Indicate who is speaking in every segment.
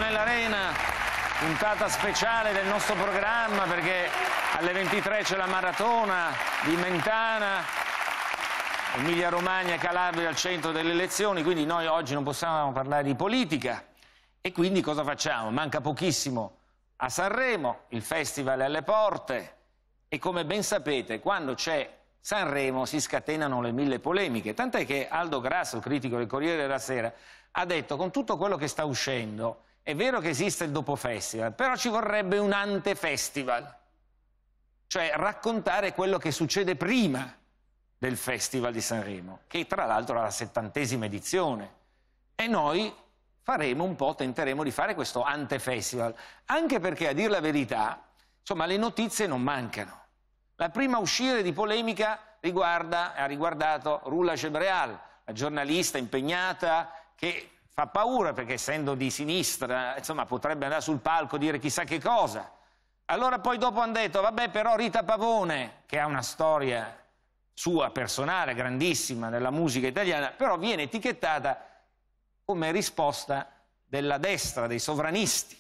Speaker 1: nell'arena, puntata speciale del nostro programma perché alle 23 c'è la maratona di Mentana, Emilia Romagna e Calabria al centro delle elezioni, quindi noi oggi non possiamo parlare di politica e quindi cosa facciamo? Manca pochissimo a Sanremo, il festival è alle porte e come ben sapete quando c'è Sanremo si scatenano le mille polemiche, tant'è che Aldo Grasso, critico del Corriere della Sera, ha detto con tutto quello che sta uscendo è vero che esiste il dopo festival, però ci vorrebbe un ante-festival, cioè raccontare quello che succede prima del Festival di Sanremo, che tra l'altro è la 70ª edizione, e noi faremo un po', tenteremo di fare questo ante-festival, anche perché a dir la verità, insomma, le notizie non mancano. La prima a uscire di polemica ha riguardato Rula Gebreal, la giornalista impegnata che fa paura perché essendo di sinistra, insomma, potrebbe andare sul palco e dire chissà che cosa. Allora poi dopo hanno detto, vabbè, però Rita Pavone, che ha una storia sua personale, grandissima, nella musica italiana, però viene etichettata come risposta della destra, dei sovranisti.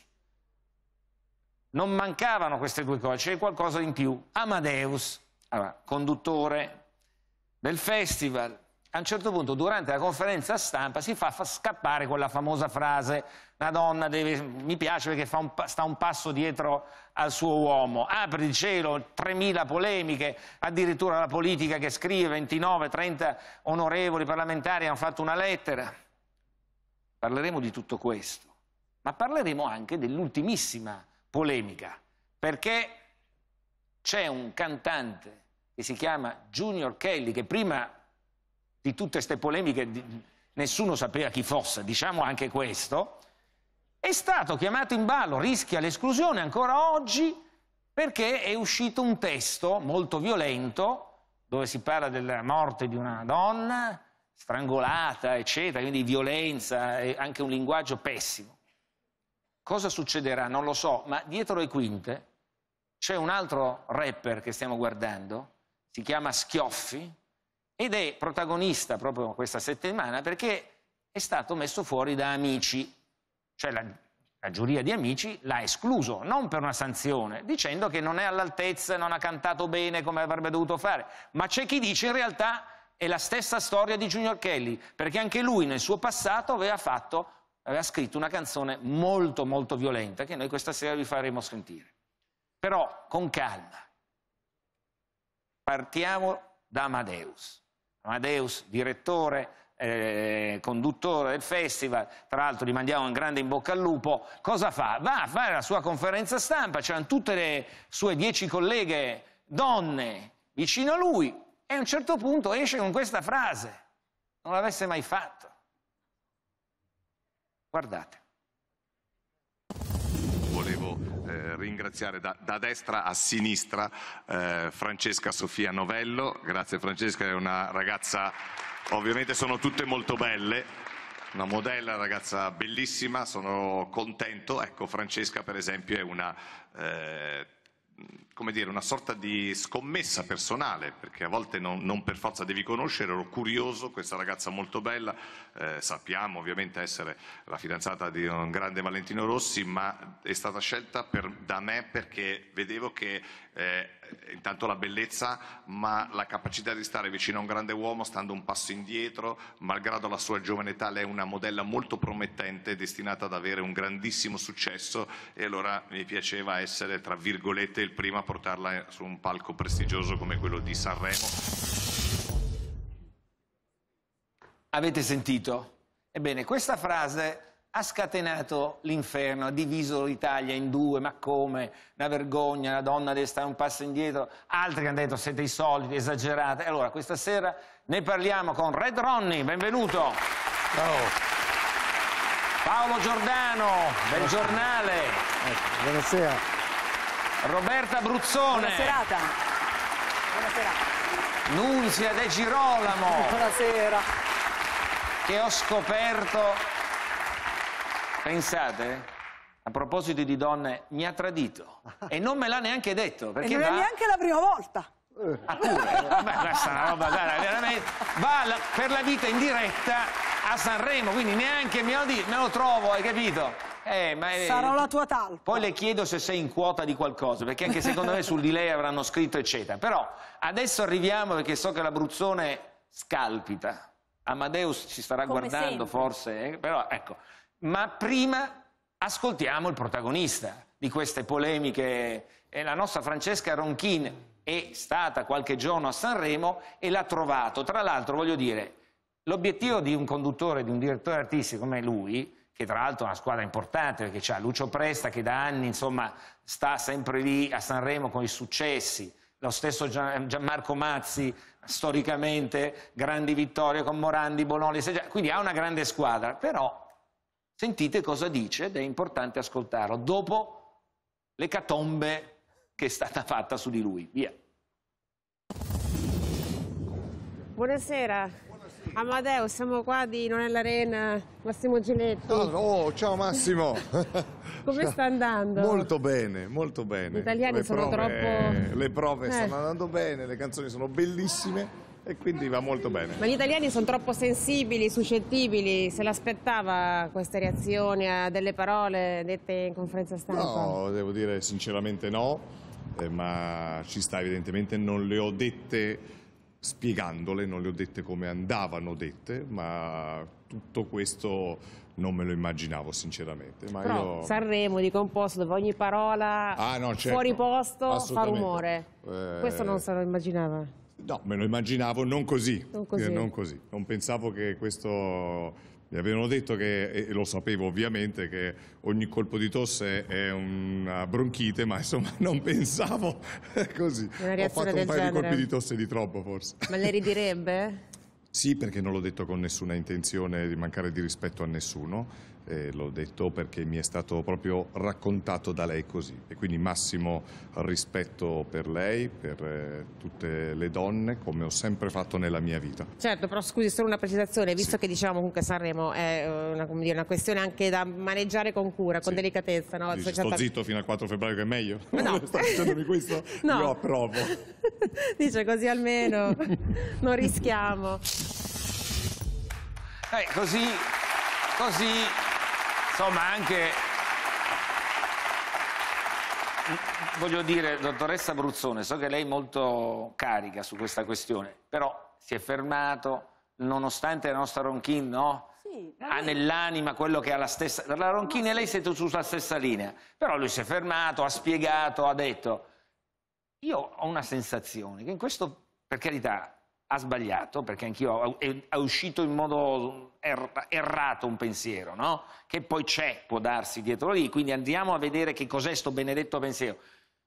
Speaker 1: Non mancavano queste due cose, c'è qualcosa in più. Amadeus, allora, conduttore del festival, a un certo punto durante la conferenza stampa si fa scappare quella famosa frase una donna deve, mi piace perché sta un passo dietro al suo uomo, apri il cielo, 3000 polemiche, addirittura la politica che scrive, 29-30 onorevoli parlamentari hanno fatto una lettera. Parleremo di tutto questo, ma parleremo anche dell'ultimissima polemica, perché c'è un cantante che si chiama Junior Kelly, che prima di tutte queste polemiche nessuno sapeva chi fosse, diciamo anche questo, è stato chiamato in ballo, rischia l'esclusione ancora oggi perché è uscito un testo molto violento dove si parla della morte di una donna strangolata, eccetera, quindi violenza e anche un linguaggio pessimo. Cosa succederà? Non lo so, ma dietro le quinte c'è un altro rapper che stiamo guardando, si chiama Schioffi, ed è protagonista proprio questa settimana perché è stato messo fuori da Amici, cioè la giuria di Amici l'ha escluso, non per una sanzione, dicendo che non è all'altezza, non ha cantato bene come avrebbe dovuto fare, ma c'è chi dice in realtà è la stessa storia di Junior Kelly, perché anche lui nel suo passato aveva scritto una canzone molto molto violenta che noi questa sera vi faremo sentire. Però con calma. Partiamo da Amadeus. Amadeus, direttore, conduttore del festival, tra l'altro gli mandiamo un grande in bocca al lupo. Cosa fa? Va a fare la sua conferenza stampa, c'erano tutte le sue 10 colleghe donne vicino a lui e a un certo punto esce con questa frase. Non l'avesse mai fatto. Guardate.
Speaker 2: Volevo ringraziare da destra a sinistra Francesca Sofia Novello. Grazie Francesca, è una ragazza, ovviamente sono tutte molto belle, una modella, ragazza bellissima, sono contento. Ecco, Francesca per esempio è una... come dire, una sorta di scommessa personale, perché a volte non per forza devi conoscere, ero curioso, questa ragazza molto bella, sappiamo ovviamente essere la fidanzata di un grande Valentino Rossi, ma è stata scelta da me perché vedevo che intanto la bellezza, ma la capacità di stare vicino a un grande uomo stando un passo indietro, malgrado la sua giovane età, lei è una modella molto promettente, destinata ad avere un grandissimo successo e allora mi piaceva essere, tra virgolette, il primo a portarla su un palco prestigioso come quello di Sanremo.
Speaker 1: Avete sentito? Ebbene, questa frase ha scatenato l'inferno, ha diviso l'Italia in due, ma come? Una vergogna, la donna deve stare un passo indietro, altri hanno detto siete i soliti, esagerate. Allora, questa sera ne parliamo con Red Ronnie, benvenuto.
Speaker 3: Ciao.
Speaker 1: Paolo Giordano, del Giornale.
Speaker 3: Buonasera.
Speaker 1: Roberta Bruzzone.
Speaker 4: Buona serata. Buonasera.
Speaker 1: Nunzia De Girolamo.
Speaker 4: Buonasera.
Speaker 1: Che ho scoperto... Pensate, a proposito di donne, mi ha tradito e non me l'ha neanche detto. Perché
Speaker 4: e non è neanche la prima volta.
Speaker 1: Ah, pure? Vabbè, questa è una roba, guarda, veramente. Per la vita in diretta a Sanremo, quindi neanche me lo trovo, hai capito?
Speaker 4: Sarò la tua talpa.
Speaker 1: Poi le chiedo se sei in quota di qualcosa, perché anche secondo me sul di lei avranno scritto eccetera. Però adesso arriviamo, perché so che l'Abruzzone scalpita. Amadeus ci starà
Speaker 4: Come
Speaker 1: guardando
Speaker 4: sempre.
Speaker 1: forse, però ecco. Ma prima ascoltiamo il protagonista di queste polemiche. È la nostra Francesca Ronchin, è stata qualche giorno a Sanremo e l'ha trovato. Tra l'altro voglio dire, l'obiettivo di un conduttore, di un direttore artistico come lui, che tra l'altro è una squadra importante, perché c'ha Lucio Presta che da anni insomma sta sempre lì a Sanremo con i successi, lo stesso Gianmarco Mazzi, storicamente grandi vittorie con Morandi, Bonoli, quindi ha una grande squadra, però sentite cosa dice ed è importante ascoltarlo dopo l'ecatombe che è stata fatta su di lui. Via.
Speaker 5: Buonasera. Amadeus, siamo qua di Non è l'Arena, Massimo Giletti.
Speaker 3: Oh, ciao Massimo.
Speaker 5: Come sta andando?
Speaker 3: Molto bene, molto bene.
Speaker 5: Gli italiani sono troppo...
Speaker 3: Le prove stanno andando bene, le canzoni sono bellissime e quindi va molto bene.
Speaker 5: Ma gli italiani sono troppo sensibili, suscettibili, se l'aspettava queste reazioni a delle parole dette in conferenza stampa?
Speaker 3: No, devo dire sinceramente no, ma ci sta evidentemente, non le ho dette spiegandole, non le ho dette come andavano dette, ma tutto questo non me lo immaginavo sinceramente. Ma
Speaker 5: Però
Speaker 3: io...
Speaker 5: Sanremo di composto dove ogni parola
Speaker 3: certo,
Speaker 5: fuori posto fa
Speaker 3: assolutamente.
Speaker 5: rumore. Questo non se lo immaginava?
Speaker 3: No, me lo immaginavo non così.
Speaker 5: Non così.
Speaker 3: Non così. Non pensavo che questo... Mi avevano detto che, e lo sapevo ovviamente, che ogni colpo di tosse è una bronchite, ma insomma non pensavo così.
Speaker 5: Una
Speaker 3: Ho
Speaker 5: reazione
Speaker 3: fatto un
Speaker 5: del
Speaker 3: paio di
Speaker 5: genere.
Speaker 3: colpi di tosse di troppo forse.
Speaker 5: Ma le ridirebbe?
Speaker 3: Sì, perché non l'ho detto con nessuna intenzione di mancare di rispetto a nessuno, l'ho detto perché mi è stato proprio raccontato da lei così. E quindi massimo rispetto per lei, per tutte le donne, come ho sempre fatto nella mia vita.
Speaker 5: Certo, però scusi, solo una precisazione, visto
Speaker 3: Sì.
Speaker 5: che diciamo comunque Sanremo è una, come dire, una questione anche da maneggiare con cura, con
Speaker 3: Sì.
Speaker 5: delicatezza, no?
Speaker 3: Dici, sto zitto fino al 4 febbraio che è meglio?
Speaker 5: Ma no.
Speaker 3: Sta dicendomi questo?
Speaker 5: No.
Speaker 3: Io approvo.
Speaker 5: Dice così almeno non rischiamo.
Speaker 1: Così, insomma anche, voglio dire, dottoressa Abruzzone, so che lei è molto carica su questa questione, però si è fermato, nonostante la nostra Ronchin, no?
Speaker 4: Sì,
Speaker 1: Ha nell'anima quello che ha la stessa... La Ronchin e lei siete sulla stessa linea, però lui si è fermato, ha spiegato, ha detto... Io ho una sensazione che in questo, per carità, ha sbagliato, perché anch'io è uscito in modo errato un pensiero, no? Che poi c'è, può darsi dietro lì, quindi andiamo a vedere che cos'è sto benedetto pensiero.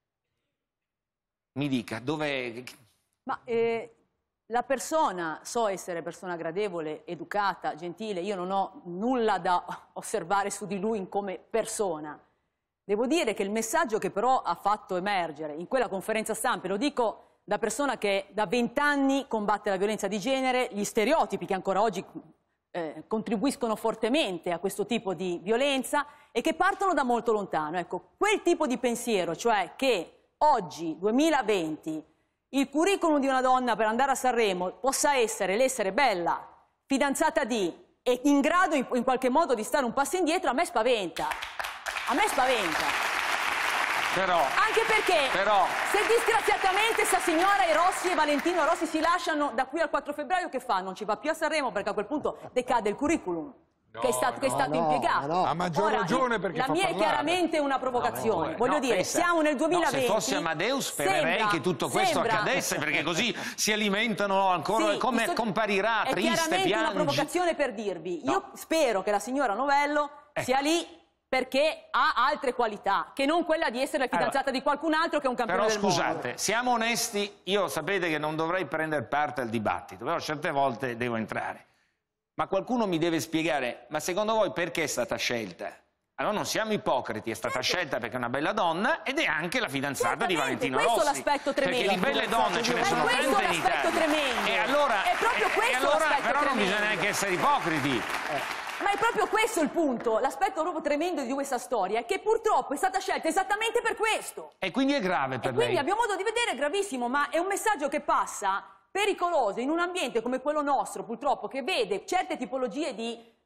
Speaker 1: Mi dica, dov'è...
Speaker 4: Ma la persona, so essere persona gradevole, educata, gentile, io non ho nulla da osservare su di lui come persona. Devo dire che il messaggio che però ha fatto emergere in quella conferenza stampa, lo dico da persona che da 20 anni combatte la violenza di genere, gli stereotipi che ancora oggi contribuiscono fortemente a questo tipo di violenza e che partono da molto lontano. Ecco, quel tipo di pensiero, cioè che oggi, 2020, il curriculum di una donna per andare a Sanremo possa essere l'essere bella, fidanzata di e in grado in qualche modo di stare un passo indietro, a me spaventa. A me spaventa.
Speaker 1: Però...
Speaker 4: Anche perché se disgraziatamente sta signora e Rossi e Valentino Rossi si lasciano da qui al 4 febbraio, che fa? Non ci va più a Sanremo perché a quel punto decade il curriculum che è stato impiegato.
Speaker 3: no.
Speaker 6: A maggior ragione perché
Speaker 4: la
Speaker 6: fa
Speaker 4: mia è
Speaker 6: parlare.
Speaker 4: chiaramente una provocazione. Voglio
Speaker 1: no,
Speaker 4: dire,
Speaker 1: pensa,
Speaker 4: siamo nel 2020.
Speaker 1: no, se fossi Amadeus spererei che tutto questo accadesse, perché così si alimentano ancora,
Speaker 4: Sì,
Speaker 1: come comparirà,
Speaker 4: è
Speaker 1: triste,
Speaker 4: chiaramente una
Speaker 1: piangi.
Speaker 4: provocazione per dirvi,
Speaker 1: No.
Speaker 4: io spero che la signora Novello sia lì perché ha altre qualità, che non quella di essere la fidanzata di qualcun altro che è un campione
Speaker 1: Però
Speaker 4: del mondo.
Speaker 1: scusate, siamo onesti, io sapete che non dovrei prendere parte al dibattito, però certe volte devo entrare. Ma qualcuno mi deve spiegare, ma secondo voi perché è stata scelta? Allora non siamo ipocriti, è stata scelta perché è una bella donna ed è anche la fidanzata di
Speaker 4: Certamente,
Speaker 1: Valentino
Speaker 4: questo è
Speaker 1: Rossi.
Speaker 4: l'aspetto tremendo.
Speaker 1: Perché di belle donne ce ne sono
Speaker 4: questo è
Speaker 1: tante in
Speaker 4: l'aspetto
Speaker 1: Italia.
Speaker 4: tremendo.
Speaker 1: E allora,
Speaker 4: È proprio questo l'aspetto
Speaker 1: però non
Speaker 4: tremendo.
Speaker 1: bisogna neanche essere ipocriti.
Speaker 4: Ma è proprio questo il punto, l'aspetto proprio tremendo di questa storia, è che purtroppo è stata scelta esattamente per questo.
Speaker 1: E quindi è grave per
Speaker 4: E quindi
Speaker 1: lei.
Speaker 4: abbiamo modo di vedere, è gravissimo, ma è un messaggio che passa pericoloso in un ambiente come quello nostro, purtroppo, che vede certe tipologie di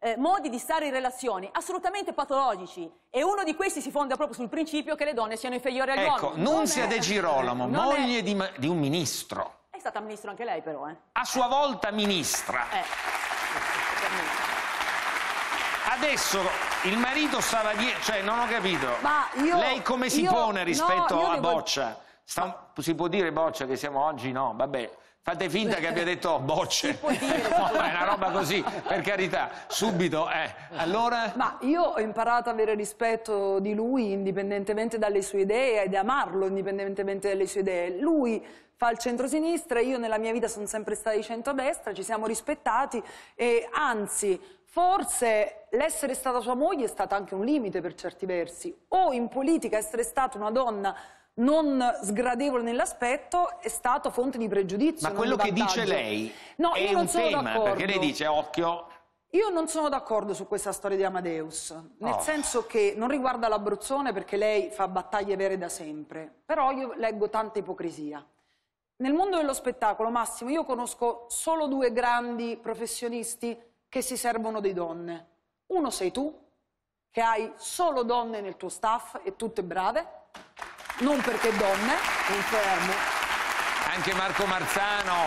Speaker 4: modi di stare in relazioni assolutamente patologici, e uno di questi si fonda proprio sul principio che le donne siano inferiori agli uomini.
Speaker 1: Ecco, Nunzia De Girolamo, moglie di un ministro.
Speaker 4: È stata ministro anche lei, però,
Speaker 1: A sua volta ministra. Adesso il marito stava dietro, cioè non ho capito. Lei come si pone rispetto a Boccia? Si può dire, Boccia, che siamo oggi? No, vabbè. Fate finta che abbia detto bocce.
Speaker 4: Può dire,
Speaker 1: no, è una roba così, per carità. Subito, allora?
Speaker 6: Ma io ho imparato ad avere rispetto di lui indipendentemente dalle sue idee, ed amarlo indipendentemente dalle sue idee. Lui fa il centrosinistra, io nella mia vita sono sempre stata di centrodestra, ci siamo rispettati e anzi, forse l'essere stata sua moglie è stato anche un limite per certi versi. O in politica essere stata una donna non sgradevole nell'aspetto è stato fonte di pregiudizio.
Speaker 1: Ma quello che dice lei è un tema, perché lei dice occhio.
Speaker 6: Io non sono d'accordo su questa storia di Amadeus, nel senso che non riguarda l'Abruzzone, perché lei fa battaglie vere da sempre, però io leggo tanta ipocrisia. Nel mondo dello spettacolo, Massimo, io conosco solo 2 grandi professionisti che si servono di donne. Uno sei tu, che hai solo donne nel tuo staff e tutte brave, non perché donne, confermo.
Speaker 1: Anche Marco Marzano,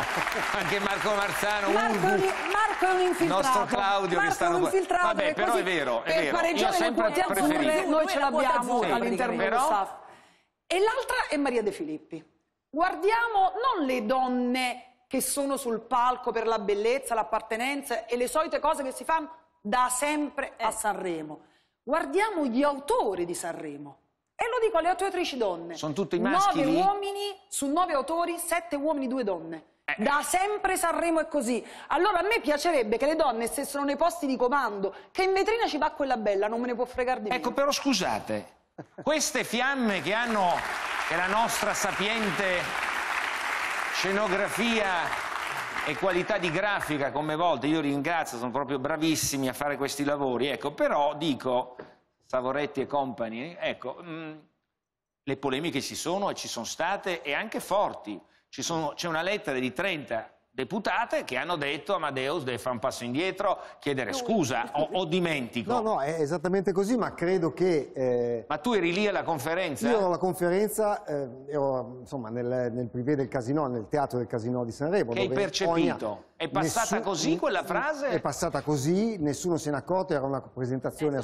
Speaker 6: Marco è un infiltrato.
Speaker 1: Il nostro Claudio che sta... Vabbè, però è vero, è vero.
Speaker 6: Io ho sempre preferito. Noi ce l'abbiamo all'interno dello staff. E l'altra è Maria De Filippi. Guardiamo non le donne che sono sul palco per la bellezza, l'appartenenza e le solite cose che si fanno da sempre a Sanremo. Guardiamo gli autori di Sanremo. E lo dico alle attuatrici donne.
Speaker 1: Sono tutti maschi
Speaker 6: 9 uomini su 9 autori, 7 uomini, 2 donne. Da sempre Sanremo è così. Allora a me piacerebbe che le donne stessero nei posti di comando, che in vetrina ci va quella bella, non me ne può fregare di meno.
Speaker 1: Ecco, però scusate, queste fiamme che hanno la nostra sapiente scenografia e qualità di grafica, come volte, io ringrazio, sono proprio bravissimi a fare questi lavori, ecco, però dico... Savoretti e compagni, ecco, le polemiche ci sono e ci sono state, e anche forti. C'è una lettera di 30 deputate che hanno detto Amadeus deve fare un passo indietro, chiedere scusa, o dimentico.
Speaker 7: No, è esattamente così, ma credo che...
Speaker 1: Ma tu eri lì alla conferenza?
Speaker 7: Io ero alla conferenza, ero insomma nel privé del Casinò, nel teatro del Casinò di Sanremo.
Speaker 1: Che hai percepito? È passata così quella frase?
Speaker 7: È passata così, nessuno se n'è accorto, era una presentazione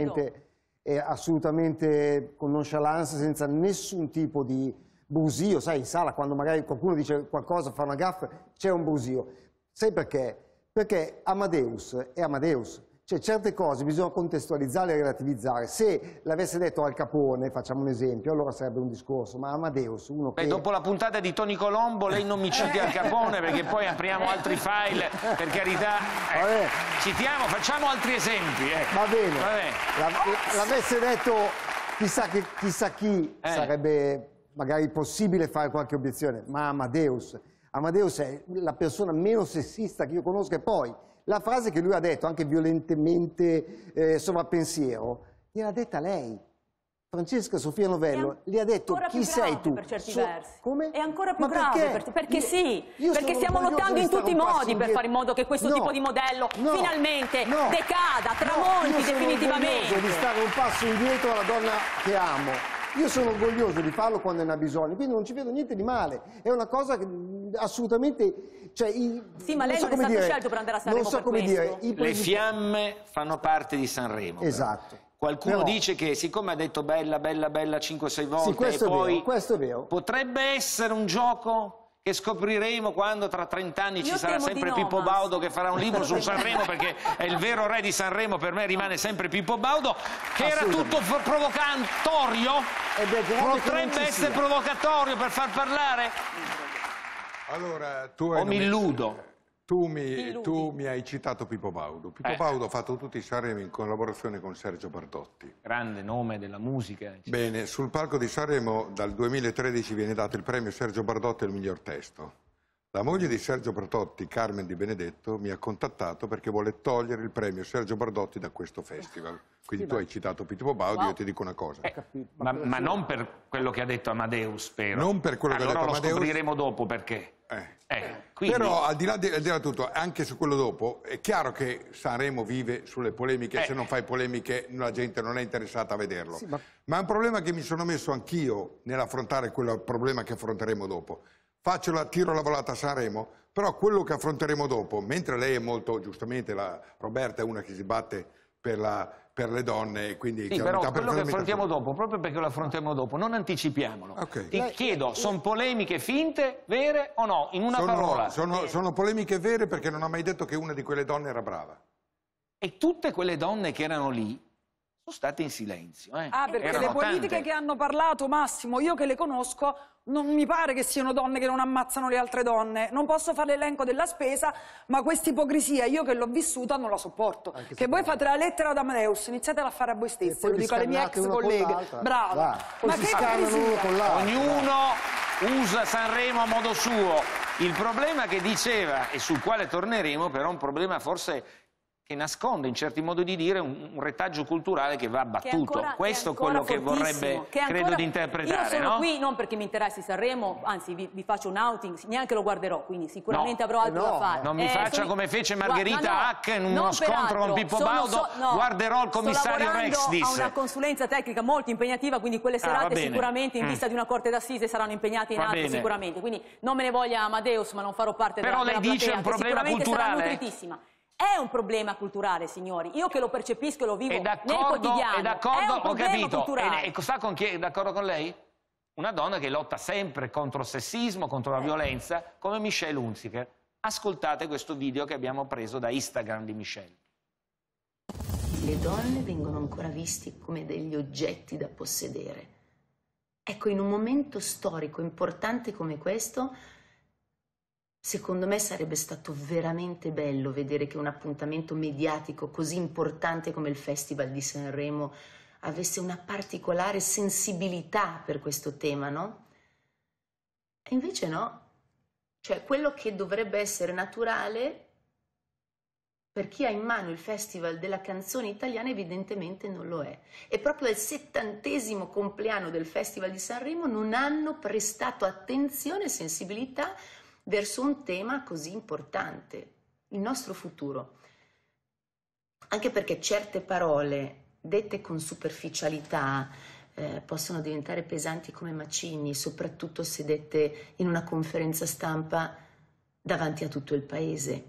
Speaker 7: assolutamente con nonchalance, senza nessun tipo di brusio, sai, in sala quando magari qualcuno dice qualcosa, fa una gaffa, c'è un brusio. Sai perché? Perché Amadeus è Amadeus. Cioè certe cose bisogna contestualizzare e relativizzare. Se l'avesse detto Al Capone, facciamo un esempio, allora sarebbe un discorso, ma Amadeus, uno che...
Speaker 1: dopo la puntata di Tony Colombo lei non mi citi Al Capone, perché poi apriamo altri file, per carità. Citiamo, facciamo altri esempi.
Speaker 7: Va bene, l'avesse detto chissà chi sarebbe magari possibile fare qualche obiezione, ma Amadeus è la persona meno sessista che io conosco. E poi la frase che lui ha detto, anche violentemente sovrappensiero, gliel'ha detta lei. Francesca Sofia Novello gli ha detto chi sei tu?
Speaker 4: Per certi versi.
Speaker 7: Come?
Speaker 4: È ancora più grave, perché sì, perché stiamo lottando in tutti i modi per fare in modo che questo tipo di modello finalmente decada, tramonti definitivamente.
Speaker 7: Io sono orgoglioso di stare un passo indietro alla donna che amo. Io sono orgoglioso di farlo quando ne ha bisogno, quindi non ci vedo niente di male. È una cosa che assolutamente... Cioè,
Speaker 4: sì, ma lei non è stato scelto per andare a Sanremo per questo.
Speaker 1: Le fiamme fanno parte di Sanremo.
Speaker 7: Esatto.
Speaker 1: Qualcuno dice che siccome ha detto bella 5-6 volte,
Speaker 7: sì, questo
Speaker 1: e poi
Speaker 7: vero, questo è vero.
Speaker 1: Potrebbe essere un gioco che scopriremo quando tra 30 anni ci sarà sempre Pippo Baudo che farà un libro su Sanremo, perché è il vero re di Sanremo, per me rimane sempre Pippo Baudo, che era tutto provocatorio. Potrebbe essere provocatorio per far parlare.
Speaker 8: Allora, tu
Speaker 1: o mi illudo?
Speaker 8: Tu mi hai citato Pippo Baudo. Pippo Baudo ha fatto tutti i Sanremo in collaborazione con Sergio Bardotti.
Speaker 1: Grande nome della musica.
Speaker 8: Bene, sul palco di Sanremo dal 2013 viene dato il premio Sergio Bardotti al miglior testo. La moglie di Sergio Bardotti, Carmen Di Benedetto, mi ha contattato perché vuole togliere il premio Sergio Bardotti da questo festival. Quindi tu hai citato Pippo Baudo, io ti dico una cosa.
Speaker 1: Ma non per quello che ha detto Amadeus, spero.
Speaker 8: Non per quello che ha detto
Speaker 1: Amadeus.
Speaker 8: Amadeus.
Speaker 1: Allora lo scopriremo dopo perché. Quindi...
Speaker 8: Però al di là di tutto, anche su quello dopo, è chiaro che Sanremo vive sulle polemiche, se non fai polemiche la gente non è interessata a vederlo.
Speaker 7: Sì,
Speaker 8: ma è un problema che mi sono messo anch'io nell'affrontare quel problema che affronteremo dopo. Tiro la volata a Sanremo, però quello che affronteremo dopo, mentre lei è molto, giustamente, Roberta è una che si batte per le donne, quindi
Speaker 1: sì, però quello che affrontiamo dopo, proprio perché lo affrontiamo dopo, non anticipiamolo.
Speaker 8: Okay.
Speaker 1: Ti chiedo, sono polemiche finte, vere o no? In una parola.
Speaker 8: Sono polemiche vere perché non ha mai detto che una di quelle donne era brava.
Speaker 1: E tutte quelle donne che erano lì sono state in silenzio.
Speaker 6: Perché
Speaker 1: erano
Speaker 6: le politiche
Speaker 1: tante.
Speaker 6: che hanno parlato, Massimo, io che le conosco, non mi pare che siano donne che non ammazzano le altre donne. Non posso fare l'elenco della spesa, ma questa ipocrisia, io che l'ho vissuta, non la sopporto. Che voi fate la lettera ad Amadeus, iniziatela a fare a voi stesse, lo dico alle mie ex colleghe. Brava.
Speaker 7: Ma che ipocrisia!
Speaker 1: Ognuno usa Sanremo a modo suo. Il problema che diceva, e sul quale torneremo, però è un problema forse che nasconde in certi modi di dire un retaggio culturale che va abbattuto. Questo è quello che vorrebbe, credo, di interpretare.
Speaker 4: Io sono
Speaker 1: no?
Speaker 4: qui non perché mi interessi Sanremo, anzi vi faccio un outing, neanche lo guarderò, quindi sicuramente avrò altro da fare.
Speaker 1: Non mi faccia come fece Margherita Hack in uno scontro con Pippo Baudo, guarderò il commissario Rex, disse.
Speaker 4: Ho una consulenza tecnica molto impegnativa, quindi quelle serate sicuramente in vista di una corte d'assise saranno impegnate in altro sicuramente, quindi non me ne voglia Amadeus, ma non farò parte della platea.
Speaker 1: Però lei dice è un problema culturale.
Speaker 4: È un problema culturale, signori. Io che lo percepisco e lo vivo nel quotidiano.
Speaker 1: È d'accordo, ho capito.
Speaker 4: E
Speaker 1: sa con chi è d'accordo con lei? Una donna che lotta sempre contro il sessismo, contro la violenza, come Michelle Hunziker. Ascoltate questo video che abbiamo preso da Instagram di Michelle.
Speaker 9: Le donne vengono ancora viste come degli oggetti da possedere. Ecco, in un momento storico importante come questo, secondo me sarebbe stato veramente bello vedere che un appuntamento mediatico così importante come il Festival di Sanremo avesse una particolare sensibilità per questo tema, no? E invece no. Cioè, quello che dovrebbe essere naturale per chi ha in mano il Festival della canzone italiana evidentemente non lo è. E proprio al 70° compleanno del Festival di Sanremo non hanno prestato attenzione e sensibilità verso un tema così importante, il nostro futuro. Anche perché certe parole, dette con superficialità, possono diventare pesanti come macigni, soprattutto se dette in una conferenza stampa davanti a tutto il paese.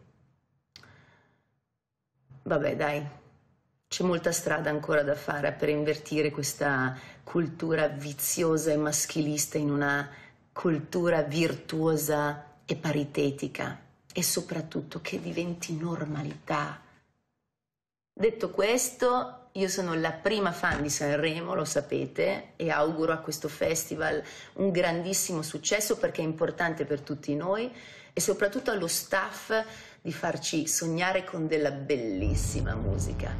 Speaker 9: Vabbè, dai, c'è molta strada ancora da fare per invertire questa cultura viziosa e maschilista in una cultura virtuosa e paritetica, e soprattutto che diventi normalità. Detto questo, io sono la prima fan di Sanremo, lo sapete, e auguro a questo festival un grandissimo successo perché è importante per tutti noi, e soprattutto allo staff di farci sognare con della bellissima musica.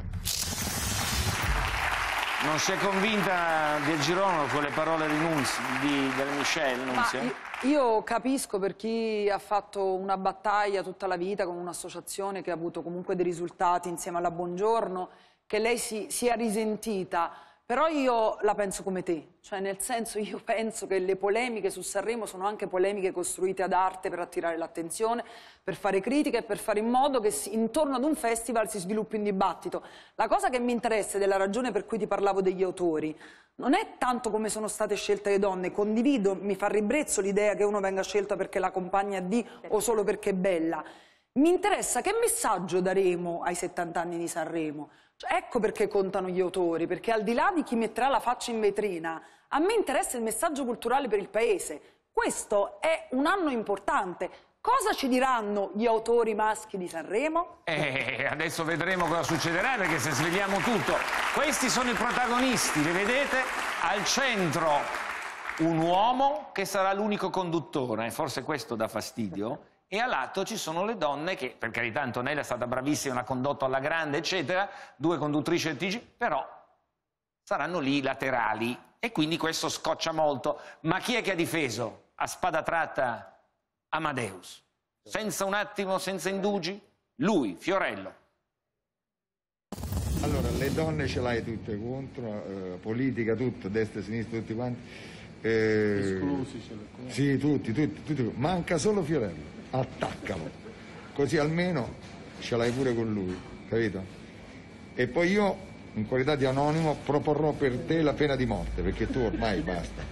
Speaker 1: Non si è convinta del Girolamo con le parole di della Michelle Nunzia?
Speaker 6: Io capisco per chi ha fatto una battaglia tutta la vita con un'associazione che ha avuto comunque dei risultati insieme alla Buongiorno, che lei sia risentita, però io la penso come te, cioè nel senso io penso che le polemiche su Sanremo sono anche polemiche costruite ad arte per attirare l'attenzione, per fare critica e per fare in modo che intorno ad un festival si sviluppi un dibattito. La cosa che mi interessa, della ragione per cui ti parlavo degli autori, non è tanto come sono state scelte le donne, condivido, mi fa ribrezzo l'idea che uno venga scelta perché la compagna di o solo perché è bella. Mi interessa che messaggio daremo ai 70 anni di Sanremo. Cioè, ecco perché contano gli autori, perché al di là di chi metterà la faccia in vetrina, a me interessa il messaggio culturale per il paese. Questo è un anno importante. Cosa ci diranno gli autori maschi di Sanremo?
Speaker 1: Adesso vedremo cosa succederà, perché se svegliamo tutto. Questi sono i protagonisti, li vedete? Al centro un uomo che sarà l'unico conduttore, forse questo dà fastidio, e a lato ci sono le donne che, per carità, Antonella è stata bravissima, ha condotto alla grande, eccetera, 2 conduttrici e TG, però saranno lì laterali, e quindi questo scoccia molto. Ma chi è che ha difeso a spada tratta Amadeus? senza un attimo, senza indugi? Lui, Fiorello.
Speaker 10: Allora, le donne ce l'hai tutte contro, politica, tutto, destra, sinistra, tutti quanti.
Speaker 11: Esclusi ce l'hai.
Speaker 10: Sì, tutti. Manca solo Fiorello, attaccalo. Così almeno ce l'hai pure con lui, capito? E poi io, in qualità di anonimo, proporrò per te la pena di morte, perché tu ormai basta.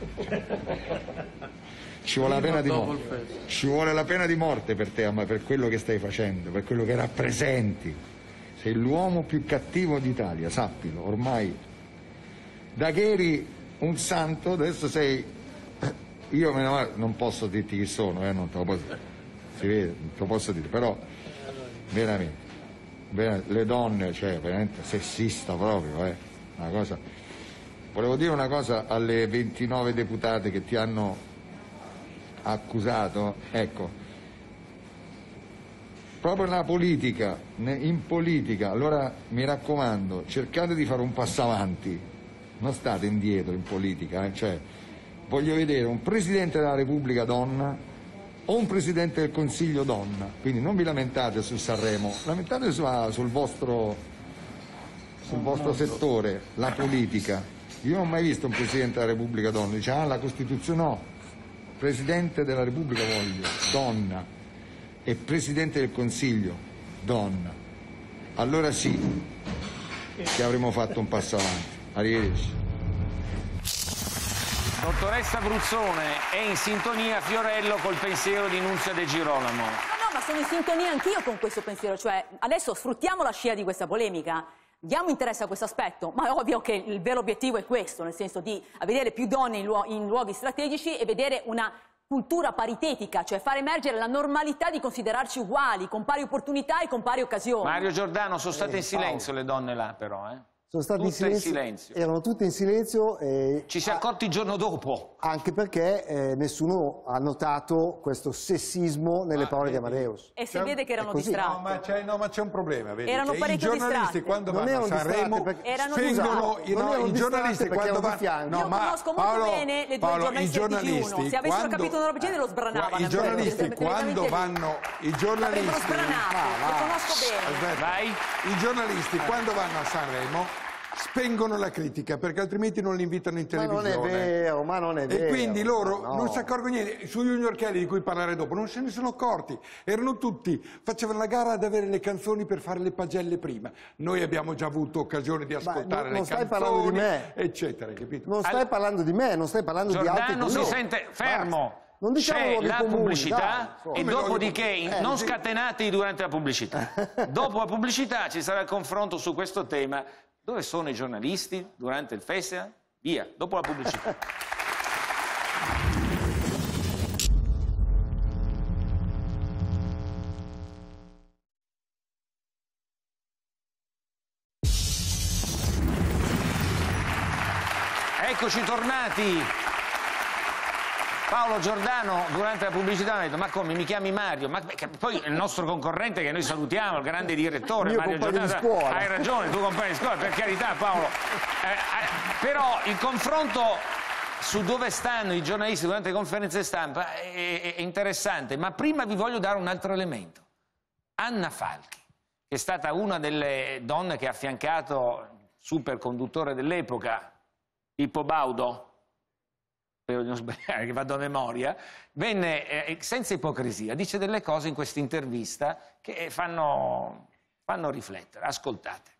Speaker 10: Ci vuole la pena di morte. Ci vuole la pena di morte per te, ma per quello che stai facendo, per quello che rappresenti. Sei l'uomo più cattivo d'Italia, sappilo, ormai. Da che eri un santo, adesso sei... Io non posso dirti chi sono, non te lo posso dire. Si vede, non te lo posso dire, però veramente le donne, cioè veramente sessista proprio, una cosa. Volevo dire una cosa alle 29 deputate che ti hanno accusato, ecco. Proprio nella politica, in politica, allora mi raccomando, cercate di fare un passo avanti, non state indietro in politica, cioè voglio vedere un Presidente della Repubblica donna o un Presidente del Consiglio donna, quindi non vi lamentate su Sanremo, lamentate sul vostro settore, la politica. Io non ho mai visto un Presidente della Repubblica donna, dice la Costituzione no, Presidente della Repubblica voglio, donna. E Presidente del Consiglio, donna. Allora sì che avremo fatto un passo avanti. Arrivederci.
Speaker 1: Dottoressa Bruzzone, è in sintonia Fiorello col pensiero di Nunzia De Girolamo?
Speaker 4: No, ma sono in sintonia anch'io con questo pensiero, cioè adesso sfruttiamo la scia di questa polemica, diamo interesse a questo aspetto, ma è ovvio che il vero obiettivo è questo, nel senso di vedere più donne in luoghi strategici e vedere una cultura paritetica, cioè far emergere la normalità di considerarci uguali, con pari opportunità e con pari occasioni.
Speaker 1: Mario Giordano, sono state in silenzio le donne là però,
Speaker 7: Sono state
Speaker 1: tutte in silenzio.
Speaker 7: Erano tutte in silenzio.
Speaker 1: Ci si è accorti il giorno dopo.
Speaker 7: Anche perché nessuno ha notato questo sessismo nelle parole di Amadeus.
Speaker 4: E si vede che erano distratti.
Speaker 8: No, ma c'è un problema, vedi?
Speaker 4: Erano parecchio distratti.
Speaker 8: I giornalisti quando vanno a Sanremo spengono i giornalisti quando vanno...
Speaker 4: Io conosco molto bene le due giornalisti di TG1. Se avessero capito una roba genere lo sbranavano.
Speaker 8: I giornalisti quando vanno... I giornalisti...
Speaker 4: Lo conosco bene.
Speaker 1: Vai.
Speaker 8: I giornalisti quando vanno a Sanremo spengono la critica, perché altrimenti non li invitano in televisione.
Speaker 7: Ma non è vero.
Speaker 8: E quindi loro non si accorgono niente. Su Junior Kelly, di cui parlare dopo, non se ne sono accorti. Erano tutti, facevano la gara ad avere le canzoni per fare le pagelle prima. Noi abbiamo già avuto occasione di ascoltare le canzoni, eccetera, capito?
Speaker 7: Non stai parlando di me, non stai parlando di altri.
Speaker 1: Giordano si sente fermo.
Speaker 7: Diciamo
Speaker 1: c'è la pubblicità
Speaker 7: dai,
Speaker 1: e dopodiché non scatenatevi durante la pubblicità. Dopo la pubblicità ci sarà il confronto su questo tema. Dove sono i giornalisti durante il festival? Via, dopo la pubblicità. Eccoci tornati. Paolo Giordano durante la pubblicità mi ha detto: ma come, mi chiami Mario? Ma poi il nostro concorrente che noi salutiamo, il grande direttore Mario Giordano, hai ragione, tu compagno di scuola, per carità Paolo, però il confronto su dove stanno i giornalisti durante le conferenze stampa è interessante, ma prima vi voglio dare un altro elemento. Anna Falchi, che è stata una delle donne che ha affiancato il superconduttore dell'epoca, Pippo Baudo, spero di non sbagliare, che vado a memoria, venne, senza ipocrisia, dice delle cose in questa intervista che fanno riflettere. Ascoltate.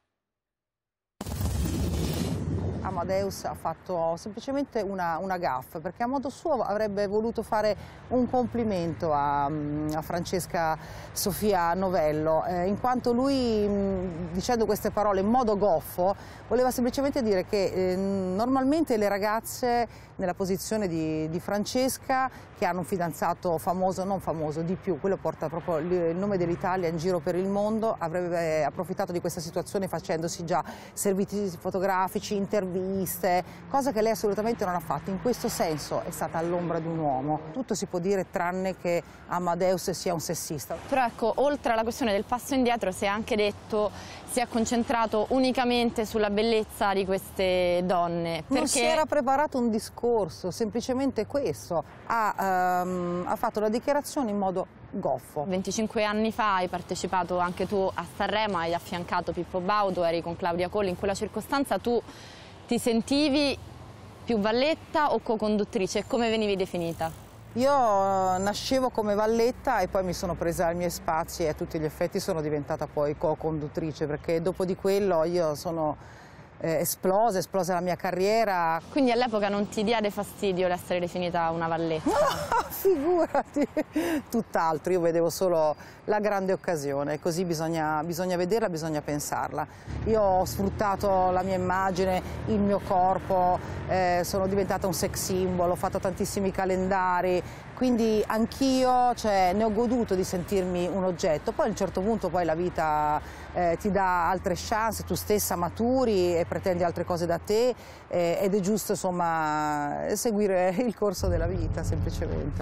Speaker 12: Amadeus ha fatto semplicemente una gaffe, perché a modo suo avrebbe voluto fare un complimento a Francesca Sofia Novello, in quanto lui, dicendo queste parole in modo goffo, voleva semplicemente dire che normalmente le ragazze nella posizione di Francesca, che hanno un fidanzato famoso, non famoso, di più, quello porta proprio il nome dell'Italia in giro per il mondo, avrebbe approfittato di questa situazione facendosi già servizi fotografici, interviste, interviste, cosa che lei assolutamente non ha fatto. In questo senso è stata all'ombra di un uomo. Tutto si può dire tranne che Amadeus sia un sessista.
Speaker 13: Però ecco, oltre alla questione del passo indietro, si è anche detto, si è concentrato unicamente sulla bellezza di queste donne.
Speaker 12: Non si era preparato un discorso, semplicemente questo. Ha fatto la dichiarazione in modo goffo.
Speaker 13: 25 anni fa hai partecipato anche tu a Sanremo, hai affiancato Pippo Baudo, eri con Claudia Colli. In quella circostanza tu ti sentivi più valletta o co-conduttrice? Come venivi definita?
Speaker 12: Io nascevo come valletta e poi mi sono presa ai miei spazi e a tutti gli effetti sono diventata poi co-conduttrice, perché dopo di quello io sono esplosa la mia carriera.
Speaker 13: Quindi all'epoca non ti diede fastidio l'essere definita una valletta?
Speaker 12: No, figurati, tutt'altro, io vedevo solo la grande occasione, così bisogna vederla, bisogna pensarla. Io ho sfruttato la mia immagine, il mio corpo, sono diventata un sex symbol, ho fatto tantissimi calendari, quindi anch'io ne ho goduto di sentirmi un oggetto. Poi a un certo punto poi la vita ti dà altre chance, tu stessa maturi e pretendi altre cose da te ed è giusto insomma seguire il corso della vita semplicemente.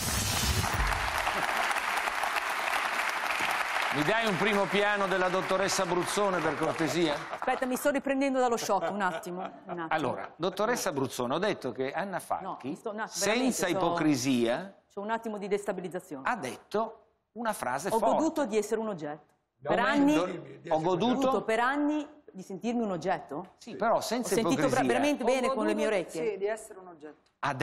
Speaker 1: Mi dai un primo piano della dottoressa Bruzzone per cortesia?
Speaker 4: Aspetta, mi sto riprendendo dallo shock, un attimo.
Speaker 1: Allora, dottoressa Bruzzone, ho detto che Anna Falchi, senza ipocrisia,
Speaker 4: c'ho un attimo di destabilizzazione.
Speaker 1: Ha detto una frase
Speaker 4: forte.
Speaker 1: Ho
Speaker 4: goduto di essere un oggetto. Per anni
Speaker 1: ho goduto
Speaker 4: per anni di sentirmi un oggetto?
Speaker 1: Sì, però senza ipocrisia.
Speaker 4: Ho sentito veramente bene con le mie orecchie.
Speaker 6: Sì, di essere un oggetto.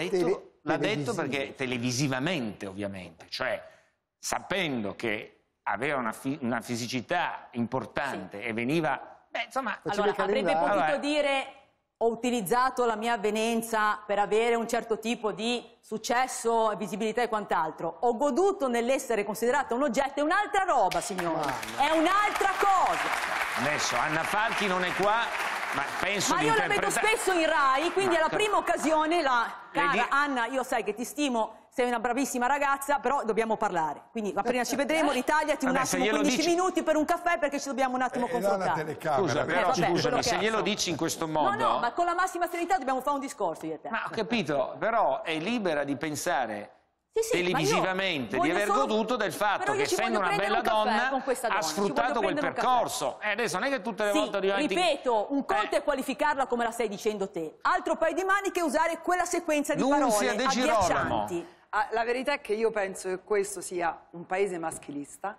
Speaker 1: L'ha detto perché televisivamente, ovviamente, cioè sapendo che aveva una fisicità importante e veniva... insomma,
Speaker 4: allora, avrebbe potuto dire ho utilizzato la mia avvenenza per avere un certo tipo di successo, visibilità e quant'altro. Ho goduto nell'essere considerata un oggetto, è un'altra roba, signori. È un'altra cosa.
Speaker 1: Adesso Anna Falchi non è qua, ma penso
Speaker 4: Ma io la vedo spesso in Rai, quindi alla prima occasione, cara Anna, io sai che ti stimo, sei una bravissima ragazza, però dobbiamo parlare. Quindi appena ci vedremo, ritagliati un attimo 15 minuti per un caffè perché ci dobbiamo un attimo confrontare.
Speaker 1: Scusa, però scusami, se glielo dici in questo modo...
Speaker 4: No, ma con la massima serenità dobbiamo fare un discorso io e te.
Speaker 1: Ma ho capito, però è libera di pensare televisivamente di aver goduto del fatto che essendo una bella donna ha sfruttato quel percorso. Adesso non è che tutte le volte
Speaker 4: ripeto, un conto è qualificarla come la stai dicendo te, altro paio di maniche è usare quella sequenza di parole agghiaccianti.
Speaker 6: La verità è che io penso che questo sia un paese maschilista.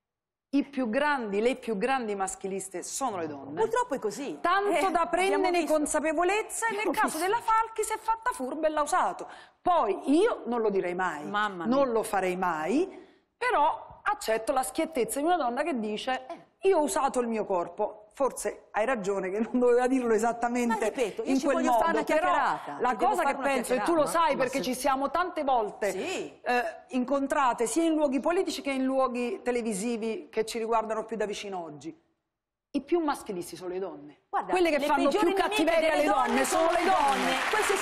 Speaker 6: Le più grandi maschiliste sono le donne.
Speaker 4: Purtroppo è così.
Speaker 6: Tanto da prenderne consapevolezza e nel caso della Falchi si è fatta furba e l'ha usato. Poi io non lo direi mai, non lo farei mai, però accetto la schiettezza di una donna che dice io ho usato il mio corpo. Forse hai ragione che non doveva dirlo esattamente in quel modo, però la cosa che penso, e tu lo sai perché ci siamo tante volte incontrate sia in luoghi politici che in luoghi televisivi che ci riguardano più da vicino oggi, i più maschilisti sono le donne.
Speaker 4: Guarda,
Speaker 6: quelle che fanno più cattiveria alle donne sono le donne.
Speaker 4: Questo è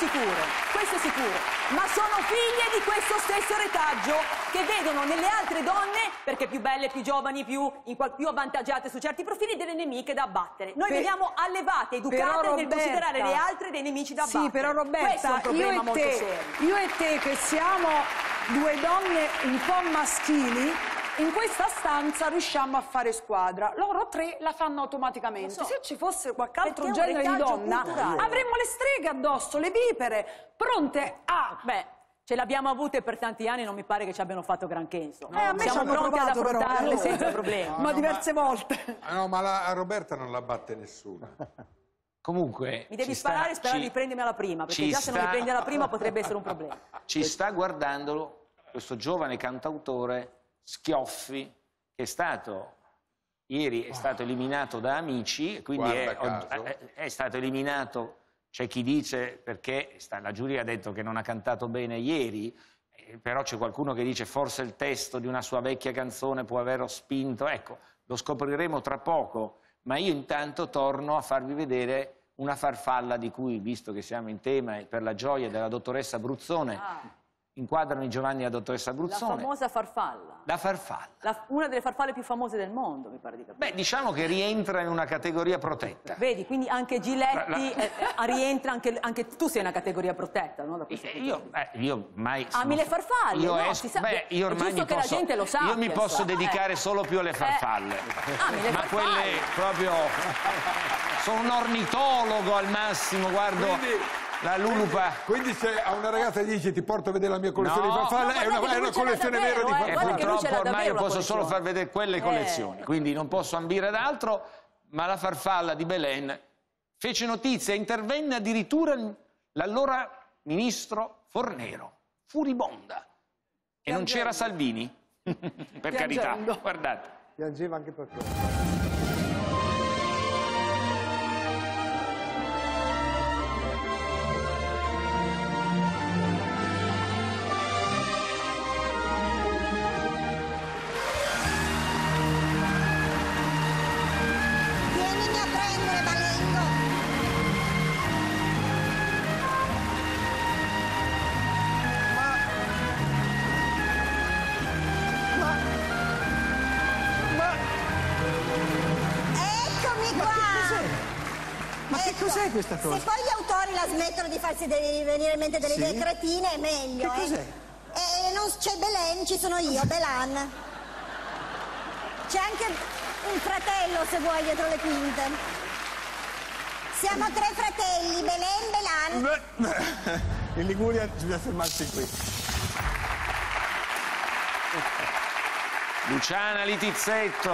Speaker 4: sicuro, ma sono figlie di questo stesso retaggio che vedono nelle altre donne, perché più belle, più giovani, più avvantaggiate su certi profili, delle nemiche da abbattere. Noi veniamo allevate, educate nel considerare le altre dei nemici da abbattere.
Speaker 6: Sì, però Roberta, io e te che siamo due donne un po' maschili, in questa stanza riusciamo a fare squadra, loro tre la fanno automaticamente. Se ci fosse qualche altro genere di donna, avremmo le streghe addosso, le vipere, pronte a...
Speaker 4: ce l'abbiamo avute per tanti anni, non mi pare che ci abbiano fatto granché, insomma.
Speaker 6: A me
Speaker 4: siamo pronti ad affrontarle senza problemi.
Speaker 6: Ma diverse volte.
Speaker 8: No, ma a Roberta non la batte nessuno.
Speaker 1: Comunque...
Speaker 4: Mi devi sparare e sperare di prendermi alla prima, perché già se non mi prendi alla prima potrebbe essere un problema.
Speaker 1: Ci sta guardando questo giovane cantautore Schioffi, che ieri è stato eliminato da Amici, quindi è stato eliminato, c'è chi dice perché la giuria ha detto che non ha cantato bene ieri, però c'è qualcuno che dice forse il testo di una sua vecchia canzone può averlo spinto, ecco, lo scopriremo tra poco, ma io intanto torno a farvi vedere una farfalla di cui, visto che siamo in tema per la gioia della dottoressa Bruzzone, inquadrano i Giovanni della dottoressa Abruzzone.
Speaker 4: La famosa farfalla.
Speaker 1: La farfalla.
Speaker 4: Una delle farfalle più famose del mondo, mi pare di capire.
Speaker 1: Beh, diciamo che rientra in una categoria protetta.
Speaker 4: Vedi, quindi anche Giletti rientra, anche tu sei una categoria protetta, no? Da
Speaker 1: Io mai...
Speaker 4: Ami le farfalle?
Speaker 1: Io,
Speaker 4: no,
Speaker 1: io ormai
Speaker 4: è giusto che la gente lo sappia.
Speaker 1: Io mi posso dedicare solo più alle farfalle. Ma quelle proprio... Sono un ornitologo al massimo, guardo... La lulupa.
Speaker 8: Quindi se a una ragazza dici ti porto a vedere la mia collezione di farfalle, è una collezione vera di farfalle.
Speaker 1: E purtroppo ormai io posso solo far vedere quelle collezioni, quindi non posso ambire ad altro, ma la farfalla di Belen fece notizia, intervenne addirittura l'allora ministro Fornero, furibonda. E non c'era Salvini, per carità, guardate.
Speaker 7: Piangeva anche per questo.
Speaker 14: Cos'è questa cosa?
Speaker 15: Se poi gli autori la smettono di farsi venire in mente delle idee cretine è meglio.
Speaker 14: Che cos'è?
Speaker 15: Non c'è Belen, ci sono io, Belan. C'è anche un fratello, se vuoi, dietro le quinte. Siamo 3 fratelli, Belen, Belan.
Speaker 14: In Liguria bisogna fermarsi qui.
Speaker 1: Luciana Littizzetto,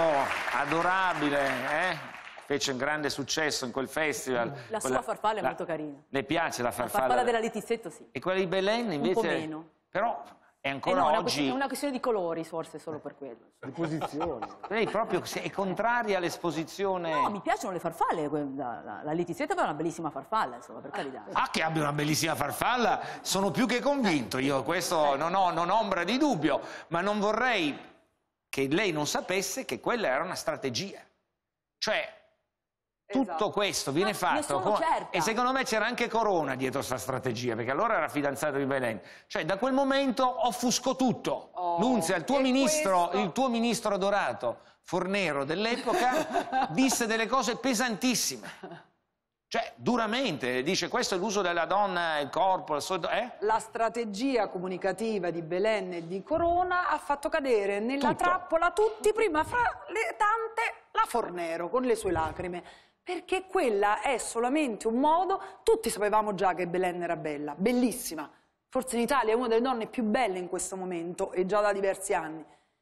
Speaker 1: adorabile, Fece un grande successo in quel festival.
Speaker 4: La sua farfalla è molto carina.
Speaker 1: Le piace la farfalla?
Speaker 4: La farfalla della Littizzetto, sì.
Speaker 1: E quella di Belen invece...
Speaker 4: Un po' meno.
Speaker 1: Però è ancora oggi...
Speaker 4: È una questione di colori, forse, solo per quello.
Speaker 7: Di posizione.
Speaker 1: Lei proprio è contraria all'esposizione...
Speaker 4: No, mi piacciono le farfalle. La Littizzetto aveva una bellissima farfalla, insomma, per carità.
Speaker 1: Ah, che abbia una bellissima farfalla, sono più che convinto. Io questo non ho ombra di dubbio, ma non vorrei che lei non sapesse che quella era una strategia. Cioè... Tutto questo viene fatto e secondo me c'era anche Corona dietro questa strategia, perché allora era fidanzato di Belen. Cioè da quel momento offusco tutto. Nunzia, il tuo ministro adorato, Fornero dell'epoca, disse delle cose pesantissime. Cioè duramente, dice questo è l'uso della donna, il corpo, La
Speaker 6: strategia comunicativa di Belen e di Corona ha fatto cadere nella trappola tutti, prima fra le tante la Fornero con le sue lacrime. Perché quella è solamente un modo, tutti sapevamo già che Belen era bella, bellissima, forse in Italia è una delle donne più belle in questo momento e già da diversi anni.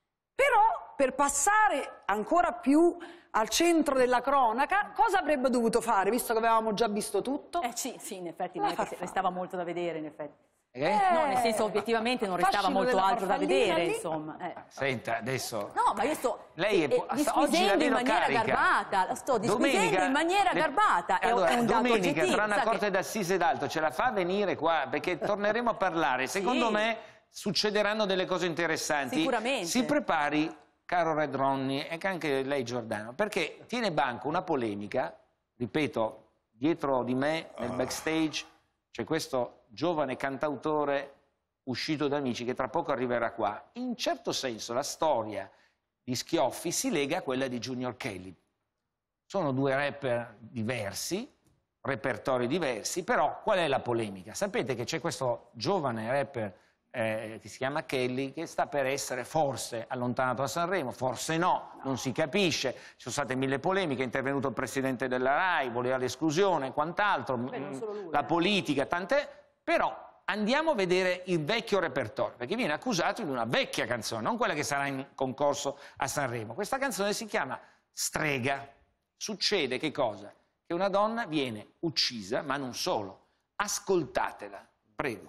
Speaker 6: Però per passare ancora più al centro della cronaca, cosa avrebbe dovuto fare, visto che avevamo già visto tutto?
Speaker 4: Sì, in effetti non è che restava molto da vedere, in effetti. No, nel senso obiettivamente non restava molto altro da vedere, insomma.
Speaker 1: Senta, adesso...
Speaker 4: No, ma io sto
Speaker 1: disquisendo
Speaker 4: in maniera garbata, sto disquisendo in maniera garbata,
Speaker 1: allora,
Speaker 4: è un dato
Speaker 1: domenica,
Speaker 4: oggettivo.
Speaker 1: tra una corte d'assise ed altro, ce la fa venire qua, perché torneremo a parlare. Secondo me succederanno delle cose interessanti.
Speaker 4: Sicuramente.
Speaker 1: Si prepari, caro Red Ronnie, e anche lei Giordano, perché tiene banco una polemica, ripeto, dietro di me, nel backstage, c'è questo giovane cantautore uscito da Amici che tra poco arriverà qua. In certo senso la storia di Schioffi si lega a quella di Junior Kelly. Sono due rapper diversi, repertori diversi, però qual è la polemica? Sapete che c'è questo giovane rapper che si chiama Kelly, che sta per essere forse allontanato a Sanremo, forse no, non si capisce, ci sono state 1000 polemiche, è intervenuto il presidente della RAI, voleva l'esclusione, quant'altro, la politica, tant'è, però andiamo a vedere il vecchio repertorio, perché viene accusato di una vecchia canzone, non quella che sarà in concorso a Sanremo. Questa canzone si chiama Strega. Succede che cosa? Che una donna viene uccisa, ma non solo. Ascoltatela, prego.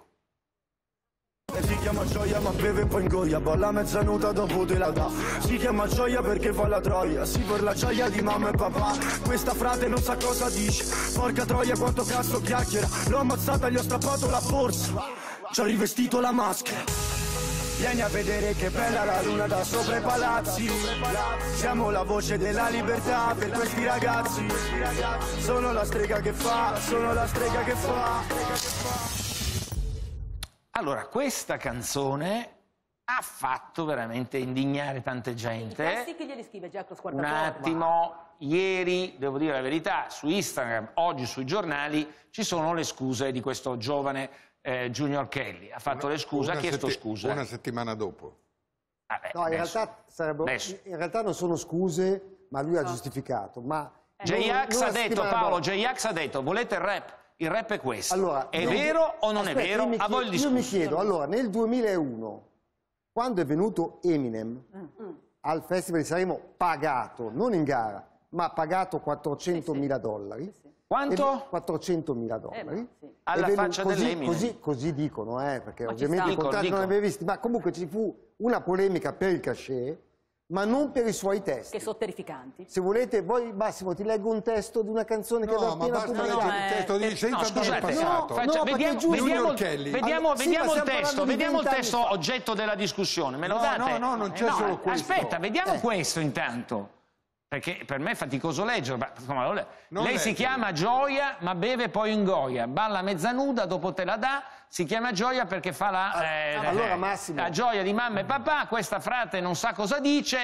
Speaker 16: Si chiama gioia ma beve e poi ingoia, bolla mezzanuta dopo te la dà. Si chiama gioia perché fa la troia, sì per la gioia di mamma e papà. Questa frate non sa cosa dice, porca troia quanto cazzo chiacchiera. L'ho ammazzata e gli ho strappato la borsa, ci ho rivestito la maschera. Vieni a vedere che bella la luna da sopra i palazzi. Siamo la voce della libertà per questi ragazzi. Sono la strega che fa, sono la strega che fa.
Speaker 1: Allora, questa canzone ha fatto veramente indignare tante
Speaker 4: I
Speaker 1: gente.
Speaker 4: testi che glieli scrive Jack lo Squartatore?
Speaker 1: Un attimo, ieri, devo dire la verità, su Instagram, oggi sui giornali, ci sono le scuse di questo giovane Junior Kelly. Ha fatto le scuse, ha chiesto scusa.
Speaker 8: Una settimana dopo.
Speaker 1: Vabbè,
Speaker 7: No, in realtà non sono scuse, ma lui ha giustificato.
Speaker 1: J-Ax ha detto, Paolo, J-Ax ha detto, volete il rap? Il rap è questo.
Speaker 7: Allora,
Speaker 1: è vero o non è vero? A voi il discorso.
Speaker 7: Io mi chiedo, allora, nel 2001, quando è venuto Eminem al Festival di Sanremo pagato, non in gara, ma pagato $400.000.
Speaker 1: Quanto?
Speaker 7: $400.000.
Speaker 1: Alla faccia dell'Eminem.
Speaker 7: Così dicono, perché ovviamente i contratti non li avevi visti, ma comunque ci fu una polemica per il cachet, ma non per i suoi testi.
Speaker 4: Che sono terrificanti.
Speaker 7: Se volete, voi Massimo ti leggo un testo di una canzone che l'ho appena pubblicata.
Speaker 8: un testo senza andare al passato.
Speaker 1: Vediamo il testo oggetto della discussione. Me lo date?
Speaker 8: No, non c'è solo questo.
Speaker 1: Aspetta, vediamo questo intanto. Perché per me è faticoso leggere. Lei si chiama Gioia, ma beve poi ingoia. Balla mezza nuda, dopo te la dà. Si chiama Gioia perché fa
Speaker 7: allora, Massimo,
Speaker 1: la gioia di mamma e papà. Questa frate non sa cosa dice.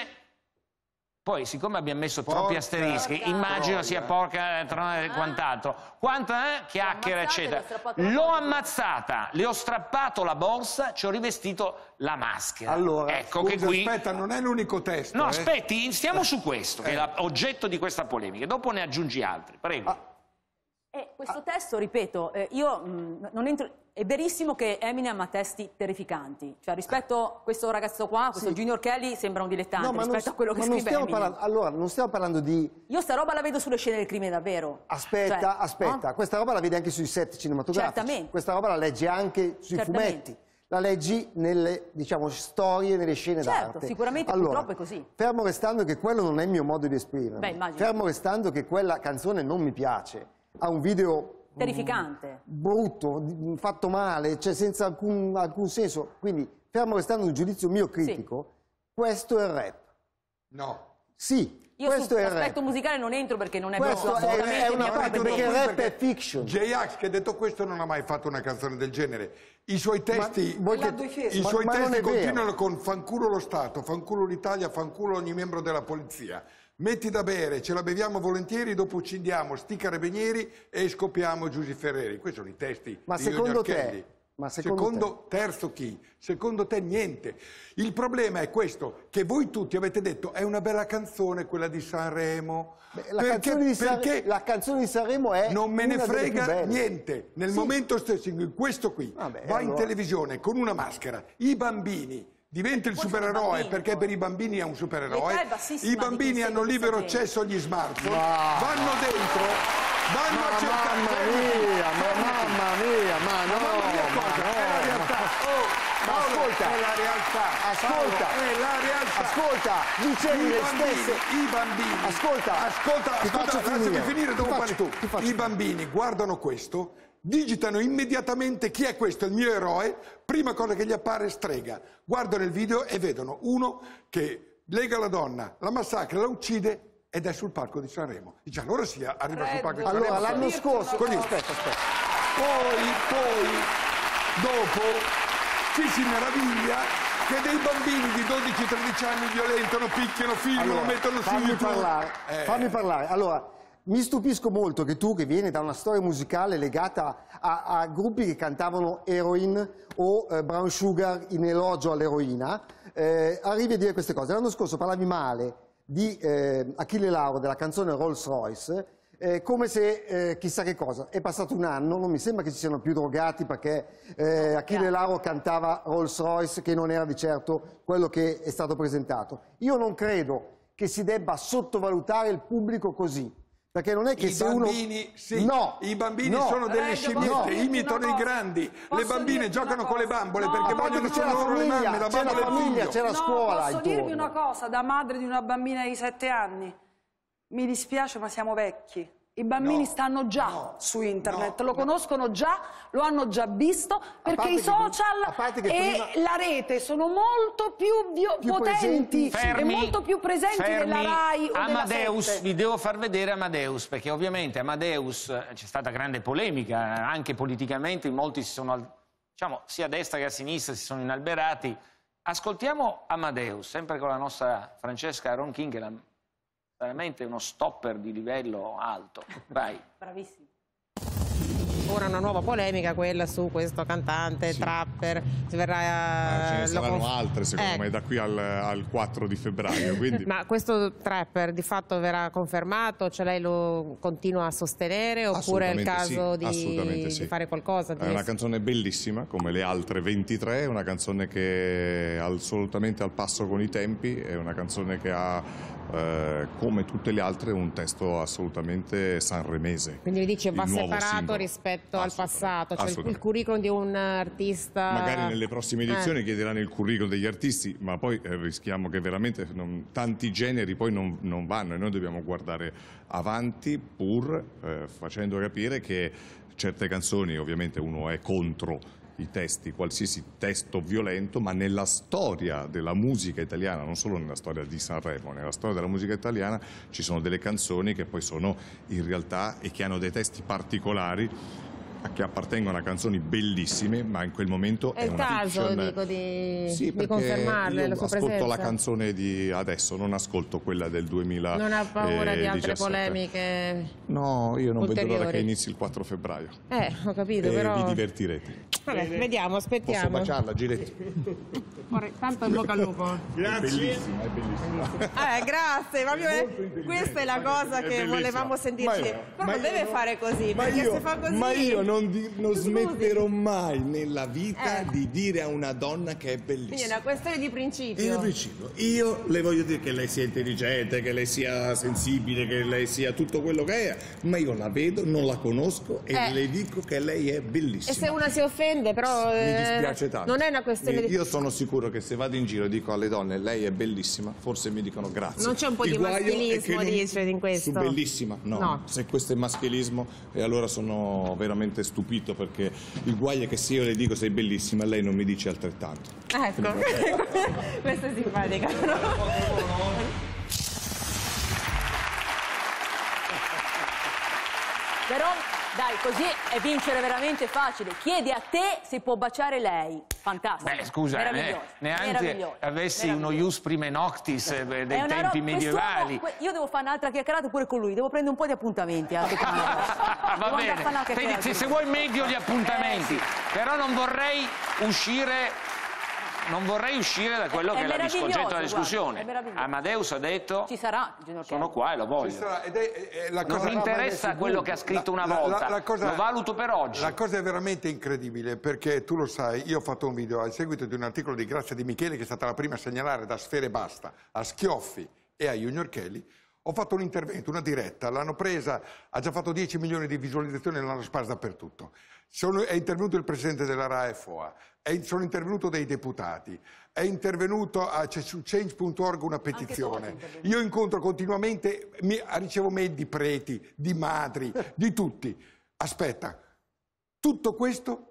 Speaker 1: Poi, siccome abbiamo messo troppi asterischi, immagino sia porca e quant'altro. Chiacchiera, eccetera. L'ho ammazzata, le ho strappato la borsa, ci ho rivestito la maschera.
Speaker 8: Allora,
Speaker 1: ecco
Speaker 8: scusa,
Speaker 1: che qui...
Speaker 8: aspetta, non è l'unico testo.
Speaker 1: No, aspetti, stiamo su questo, che è l'oggetto di questa polemica. Dopo ne aggiungi altri, prego.
Speaker 4: Questo testo, ripeto, io non entro... È verissimo che Eminem ha testi terrificanti, cioè rispetto a questo ragazzo qua, questo Junior Kelly sembra un dilettante rispetto a quello che scrive Eminem.
Speaker 7: Allora, non stiamo parlando di...
Speaker 4: Io sta roba la vedo sulle scene del crimine davvero.
Speaker 7: Aspetta, questa roba la vedi anche sui set cinematografici.
Speaker 4: Certamente.
Speaker 7: Questa roba la leggi anche sui fumetti. La leggi nelle, diciamo, storie, nelle scene d'arte.
Speaker 4: Sicuramente purtroppo è così.
Speaker 7: Fermo restando che quello non è il mio modo di esprimermi. Fermo restando che quella canzone non mi piace. Ha un video...
Speaker 4: terrificante,
Speaker 7: brutto, fatto male, cioè senza alcun senso. Quindi, fermo restando un giudizio mio critico, questo è il rap.
Speaker 8: No.
Speaker 7: Sì,
Speaker 4: io
Speaker 7: questo è il rap.
Speaker 4: L'aspetto musicale non entro perché non è
Speaker 7: questo
Speaker 4: è
Speaker 7: una parte perché il rap è fiction.
Speaker 8: J-Ax, che detto questo non ha mai fatto una canzone del genere. I suoi testi,
Speaker 7: testi
Speaker 8: continuano con fanculo lo Stato, fanculo l'Italia, fanculo ogni membro della polizia. Metti da bere, ce la beviamo volentieri, dopo uccidiamo sti carabinieri e scoppiamo Giusy Ferreri. Questi sono i testi di Junior Kelly. Secondo terzo chi? Secondo te niente. Il problema è questo, che voi tutti avete detto è una bella canzone quella di Sanremo.
Speaker 7: La canzone di Sanremo è
Speaker 8: non me ne frega niente. Nel momento stesso in cui questo qui va in televisione con una maschera, i bambini diventa il supereroe perché per i bambini è un supereroe. I bambini hanno libero accesso agli smartphone, vanno dentro, vanno a cercare.
Speaker 7: Mamma mia, ma no,
Speaker 8: è la realtà.
Speaker 7: Ma ascolta,
Speaker 8: è la realtà. È la realtà.
Speaker 7: Ascolta, dicevi le stesse.
Speaker 8: I bambini. Ascolta, lasciami finire, dopo parli tu. I bambini guardano questo, digitano immediatamente chi è questo, il mio eroe, prima cosa che gli appare strega. Guardano il video e vedono uno che lega la donna, la massacra, la uccide ed è sul palco di Sanremo. Dice allora sì, arriva sul palco di Sanremo.
Speaker 7: Allora l'anno scorso...
Speaker 8: Aspetta. Poi, dopo, ci si meraviglia che dei bambini di 12-13 anni violentano, picchiano, filmano, mettono su YouTube.
Speaker 7: Fammi parlare. Allora... Mi stupisco molto che tu, che vieni da una storia musicale legata a gruppi che cantavano Heroin o Brown Sugar in elogio all'eroina, arrivi a dire queste cose. L'anno scorso parlavi male di Achille Lauro, della canzone Rolls Royce, come se chissà che cosa. È passato un anno, non mi sembra che ci siano più drogati perché Achille Lauro cantava Rolls Royce, che non era di certo quello che è stato presentato. Io non credo che si debba sottovalutare il pubblico così. Perché non è che
Speaker 8: i bambini sono delle scimmiette, imitano i grandi, le bambine giocano con le bambole perché vogliono che loro le mamme, la bambola e il figlio.
Speaker 7: C'è la scuola.
Speaker 6: Posso dirvi una cosa, da madre di una bambina di 7 anni, mi dispiace ma siamo vecchi. I bambini stanno già su internet, lo conoscono già, lo hanno già visto, perché i social e la rete sono molto più potenti e molto più presenti della Rai o
Speaker 1: Amadeus,
Speaker 6: della 7.
Speaker 1: vi devo far vedere Amadeus, perché ovviamente Amadeus c'è stata grande polemica, anche politicamente, molti ci diciamo, sia a destra che a sinistra si sono inalberati. Ascoltiamo Amadeus, sempre con la nostra Francesca Ronchini, che è veramente uno stopper di livello alto. Vai.
Speaker 4: Bravissimo.
Speaker 5: Ora una nuova polemica, quella su questo cantante, trapper,
Speaker 3: ce ne saranno altre secondo me da qui al 4 di febbraio. Quindi...
Speaker 5: Ma questo trapper di fatto verrà confermato? Cioè lei lo continua a sostenere oppure è il caso di fare qualcosa?
Speaker 3: È una canzone bellissima come le altre 23, è una canzone che è assolutamente al passo con i tempi, è una canzone che ha come tutte le altre un testo assolutamente sanremese.
Speaker 5: Quindi dice va separato rispetto al passato, cioè il curriculum di un artista...
Speaker 3: Magari nelle prossime edizioni chiederanno il curriculum degli artisti, ma poi rischiamo che veramente tanti generi poi non vanno e noi dobbiamo guardare avanti pur facendo capire che certe canzoni, ovviamente uno è contro i testi, qualsiasi testo violento, ma nella storia della musica italiana, non solo nella storia di Sanremo, nella storia della musica italiana ci sono delle canzoni che poi sono in realtà e che hanno dei testi particolari, che appartengono a canzoni bellissime, ma in quel momento è una
Speaker 5: caso,
Speaker 3: fiction.
Speaker 5: Dico,
Speaker 3: sì,
Speaker 5: di confermarle la sua
Speaker 3: ascolto
Speaker 5: presenza.
Speaker 3: la canzone di adesso, non ascolto quella del 2000.
Speaker 5: Non ha paura di altre polemiche?
Speaker 3: No, io non
Speaker 5: ulteriori.
Speaker 3: vedo l'ora che inizi il 4 febbraio.
Speaker 5: Ho capito, però...
Speaker 3: vi divertirete.
Speaker 5: Vabbè, vediamo, aspettiamo.
Speaker 3: Posso baciarla, Giletti?
Speaker 5: Tanto in bocca al lupo.
Speaker 3: Grazie. È bellissima, è bellissima.
Speaker 5: Grazie, proprio questa è la cosa che volevamo sentirci. Però non deve fare così, perché se fa così...
Speaker 17: Ma io non smetterò mai nella vita di dire a una donna che è bellissima.
Speaker 5: Quindi è una questione di principio.
Speaker 17: Io le voglio dire che lei sia intelligente, che lei sia sensibile, che lei sia tutto quello che è, ma io la vedo, non la conosco e le dico che lei è bellissima.
Speaker 5: E se una si offende, però
Speaker 3: mi dispiace tanto.
Speaker 5: non è una questione di...
Speaker 3: Io sono sicuro che se vado in giro e dico alle donne lei è bellissima, forse mi dicono grazie.
Speaker 5: Non c'è un po' di maschilismo in questo?
Speaker 3: Su bellissima? No. Se questo è maschilismo, e allora sono veramente stupito, perché il guaio è che se io le dico sei bellissima, lei non mi dice altrettanto.
Speaker 5: Ecco, questa è simpatica.
Speaker 4: Però dai, così è vincere veramente facile. Chiedi a te se può baciare lei. Fantastico.
Speaker 1: Beh, scusa, neanche avessi uno ius prime noctis dei tempi medievali.
Speaker 4: Io devo fare un'altra chiacchierata pure con lui, devo prendere un po' di appuntamenti.
Speaker 1: Va bene, se vuoi meglio gli appuntamenti, però non vorrei uscire da quello che è la discogetta della discussione. Amadeus ha detto
Speaker 4: ci sarà,
Speaker 1: sono qua e lo voglio. Non mi interessa quello che ha scritto una volta, lo valuto per oggi.
Speaker 8: La cosa è veramente incredibile, perché tu lo sai, io ho fatto un video a seguito di un articolo di Grazia Di Michele, che è stata la prima a segnalare da Sfere Basta a Schioffi e a Junior Kelly. Ho fatto un intervento, una diretta, l'hanno presa, ha già fatto 10 milioni di visualizzazioni e l'hanno sparsa dappertutto. È intervenuto il presidente della RAE FOA, sono intervenuto dei deputati, è intervenuto c'è su change.org una petizione. Io incontro continuamente, ricevo mail di preti, di madri, di tutti. Aspetta, tutto questo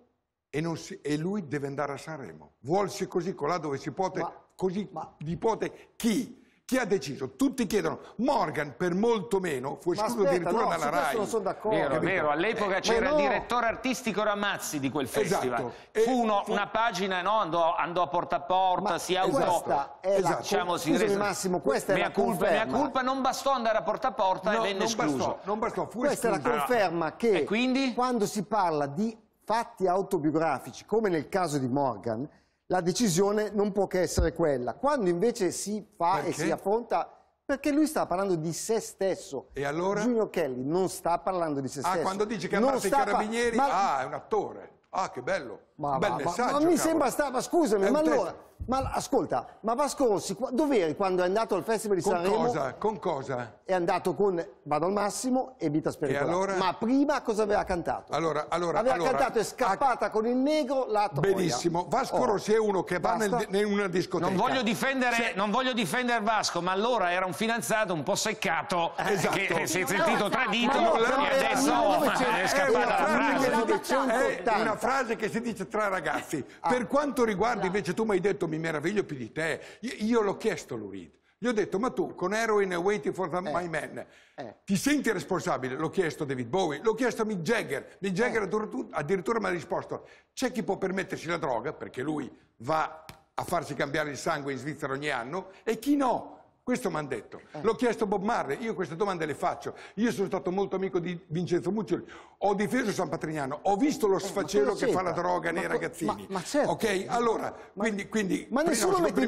Speaker 8: e lui deve andare a Sanremo. Vuolsi così, colà dove si può, così nipote chi? Chi ha deciso? Tutti chiedono. Morgan per molto meno fu escluso addirittura dalla RAI.
Speaker 7: Non sono d'accordo.
Speaker 1: Vero, all'epoca c'era il direttore artistico Ramazzi di quel festival. Fu una pagina, no? Andò a porta a porta, si auto...
Speaker 7: Scusami Massimo, questa è la conferma.
Speaker 1: Mia colpa, non bastò andare a porta e venne escluso.
Speaker 8: Non bastò, fu
Speaker 7: questa
Speaker 8: escluso.
Speaker 7: è la conferma che quando si parla di fatti autobiografici, come nel caso di Morgan, la decisione non può che essere quella. Quando invece si fa e si affronta, perché lui sta parlando di se stesso.
Speaker 8: E allora?
Speaker 7: Junior Kelly non sta parlando di se stesso.
Speaker 8: Quando dice che ha ammazza i carabinieri, è un attore. Che bello. Un bel messaggio.
Speaker 7: Ma mi sembra scusami, ma allora... Ma ascolta, ma Vasco Rossi, dov'eri quando è andato al Festival di Sanremo?
Speaker 8: Con cosa?
Speaker 7: È andato con Vado al Massimo e Vita Spericolata.
Speaker 8: Allora?
Speaker 7: Ma prima cosa aveva cantato? Aveva cantato È scappata con il negro la Troia.
Speaker 8: Benissimo. Vasco Rossi è uno che va in una discoteca.
Speaker 1: Non voglio difendere Vasco, ma allora era un fidanzato un po' seccato, che si è sentito tradito e adesso è scappata la frase.
Speaker 8: È una frase che si dice tra ragazzi. Per quanto riguarda invece, tu mi hai detto mi meraviglio più di te, io l'ho chiesto Lurid. Gli ho detto, ma tu con Heroin e Waiting for My Man ti senti responsabile? L'ho chiesto a David Bowie, l'ho chiesto a Mick Jagger. Mick Jagger addirittura mi ha risposto, c'è chi può permettersi la droga, perché lui va a farsi cambiare il sangue in Svizzera ogni anno, e chi no. Questo mi hanno detto. L'ho chiesto a Bob Marley, io queste domande le faccio. Io sono stato molto amico di Vincenzo Muccioli, ho difeso San Patrignano, ho visto lo sfacelo che fa la droga nei ragazzini.
Speaker 7: Ma certo.
Speaker 8: Ok, allora, quindi
Speaker 7: ma nessuno mette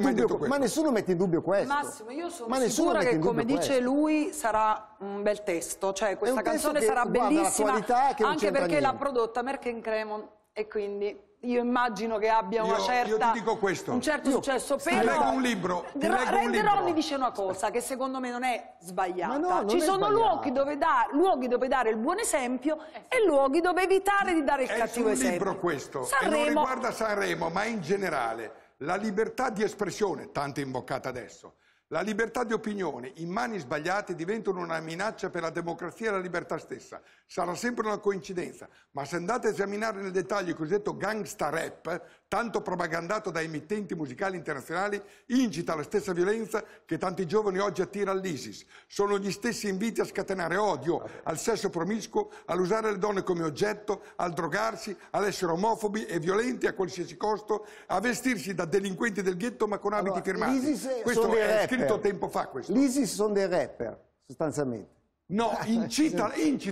Speaker 7: in dubbio questo.
Speaker 6: Massimo, io sono sicura che, come dice lui, sarà un bel testo. Cioè, questa canzone sarà bellissima, anche perché l'ha prodotta Merck & Cremon, e quindi... Io immagino che abbia una certa,
Speaker 8: io ti dico questo.
Speaker 6: un certo successo, però
Speaker 8: leggo un libro.
Speaker 6: Ron mi dice una cosa che secondo me non è sbagliata.
Speaker 7: No,
Speaker 6: ci sono luoghi dove dare il buon esempio e luoghi dove evitare di dare il cattivo esempio.
Speaker 8: È un libro questo,
Speaker 6: Sanremo.
Speaker 8: E non riguarda Sanremo, ma in generale la libertà di espressione, tanto imboccata adesso. La libertà di opinione in mani sbagliate diventano una minaccia per la democrazia e la libertà stessa. Sarà sempre una coincidenza, ma se andate a esaminare nel dettaglio il cosiddetto gangsta rap, tanto propagandato da emittenti musicali internazionali, incita alla stessa violenza che tanti giovani oggi attira all'ISIS. Sono gli stessi inviti a scatenare odio, al sesso promiscuo, all'usare le donne come oggetto, al drogarsi, ad essere omofobi e violenti a qualsiasi costo, a vestirsi da delinquenti del ghetto ma con abiti firmati. Questo è scritto tempo fa.
Speaker 7: L'ISIS sono dei rapper, sostanzialmente.
Speaker 8: No, incita,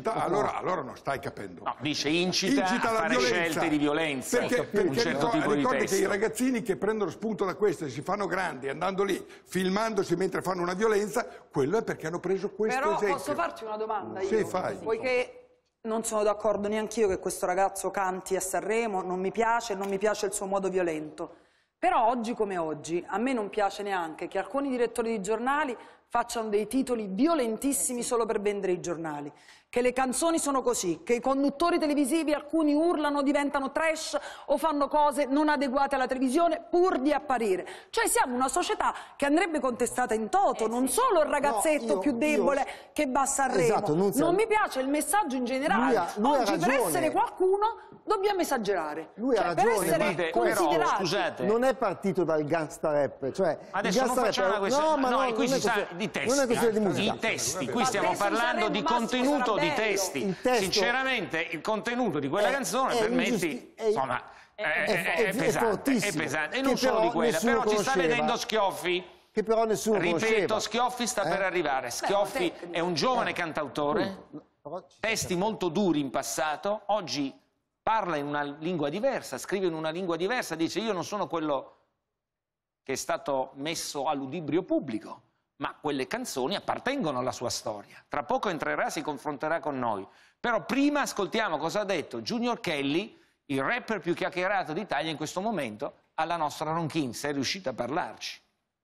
Speaker 8: allora non stai capendo.
Speaker 1: No, dice incita a fare scelte di violenza,
Speaker 8: perché
Speaker 1: un certo tipo di
Speaker 8: ricordi
Speaker 1: testo.
Speaker 8: che i ragazzini che prendono spunto da questo e si fanno grandi andando lì, filmandosi mentre fanno una violenza, quello è perché hanno preso questo esempio.
Speaker 6: Però posso farti una domanda io?
Speaker 8: Sì, fai.
Speaker 6: Poiché non sono d'accordo neanch'io che questo ragazzo canti a Sanremo, non mi piace il suo modo violento. Però oggi come oggi a me non piace neanche che alcuni direttori di giornali facciano dei titoli violentissimi solo per vendere i giornali, che le canzoni sono così, che i conduttori televisivi alcuni urlano, diventano trash o fanno cose non adeguate alla televisione pur di apparire. Cioè siamo una società che andrebbe contestata in toto, non solo il ragazzetto più debole che va a Sanremo.
Speaker 7: Esatto,
Speaker 6: non mi piace il messaggio in generale. Oggi per essere qualcuno dobbiamo esagerare.
Speaker 7: Lui ha ragione,
Speaker 6: per essere considerati.
Speaker 1: Scusate.
Speaker 7: Non è partito dal gangsta rap, cioè
Speaker 1: adesso non facciamo una questione, no, qui si sa di testi.
Speaker 7: Non è questione di musica.
Speaker 1: I testi, qui stiamo parlando di contenuto di testi. Sinceramente il contenuto di quella canzone per me insomma è pesante, e non solo di quella, però ci sta vedendo Schioffi.
Speaker 7: Che però nessuno
Speaker 1: ripeto, Schioffi sta per arrivare. Schioffi è un giovane cantautore, testi molto duri in passato, oggi parla in una lingua diversa, scrive in una lingua diversa, dice io non sono quello che è stato messo all'udibrio pubblico, ma quelle canzoni appartengono alla sua storia. Tra poco entrerà, si confronterà con noi. Però prima ascoltiamo cosa ha detto Junior Kelly, il rapper più chiacchierato d'Italia in questo momento, alla nostra Ronchini, se è riuscito a parlarci.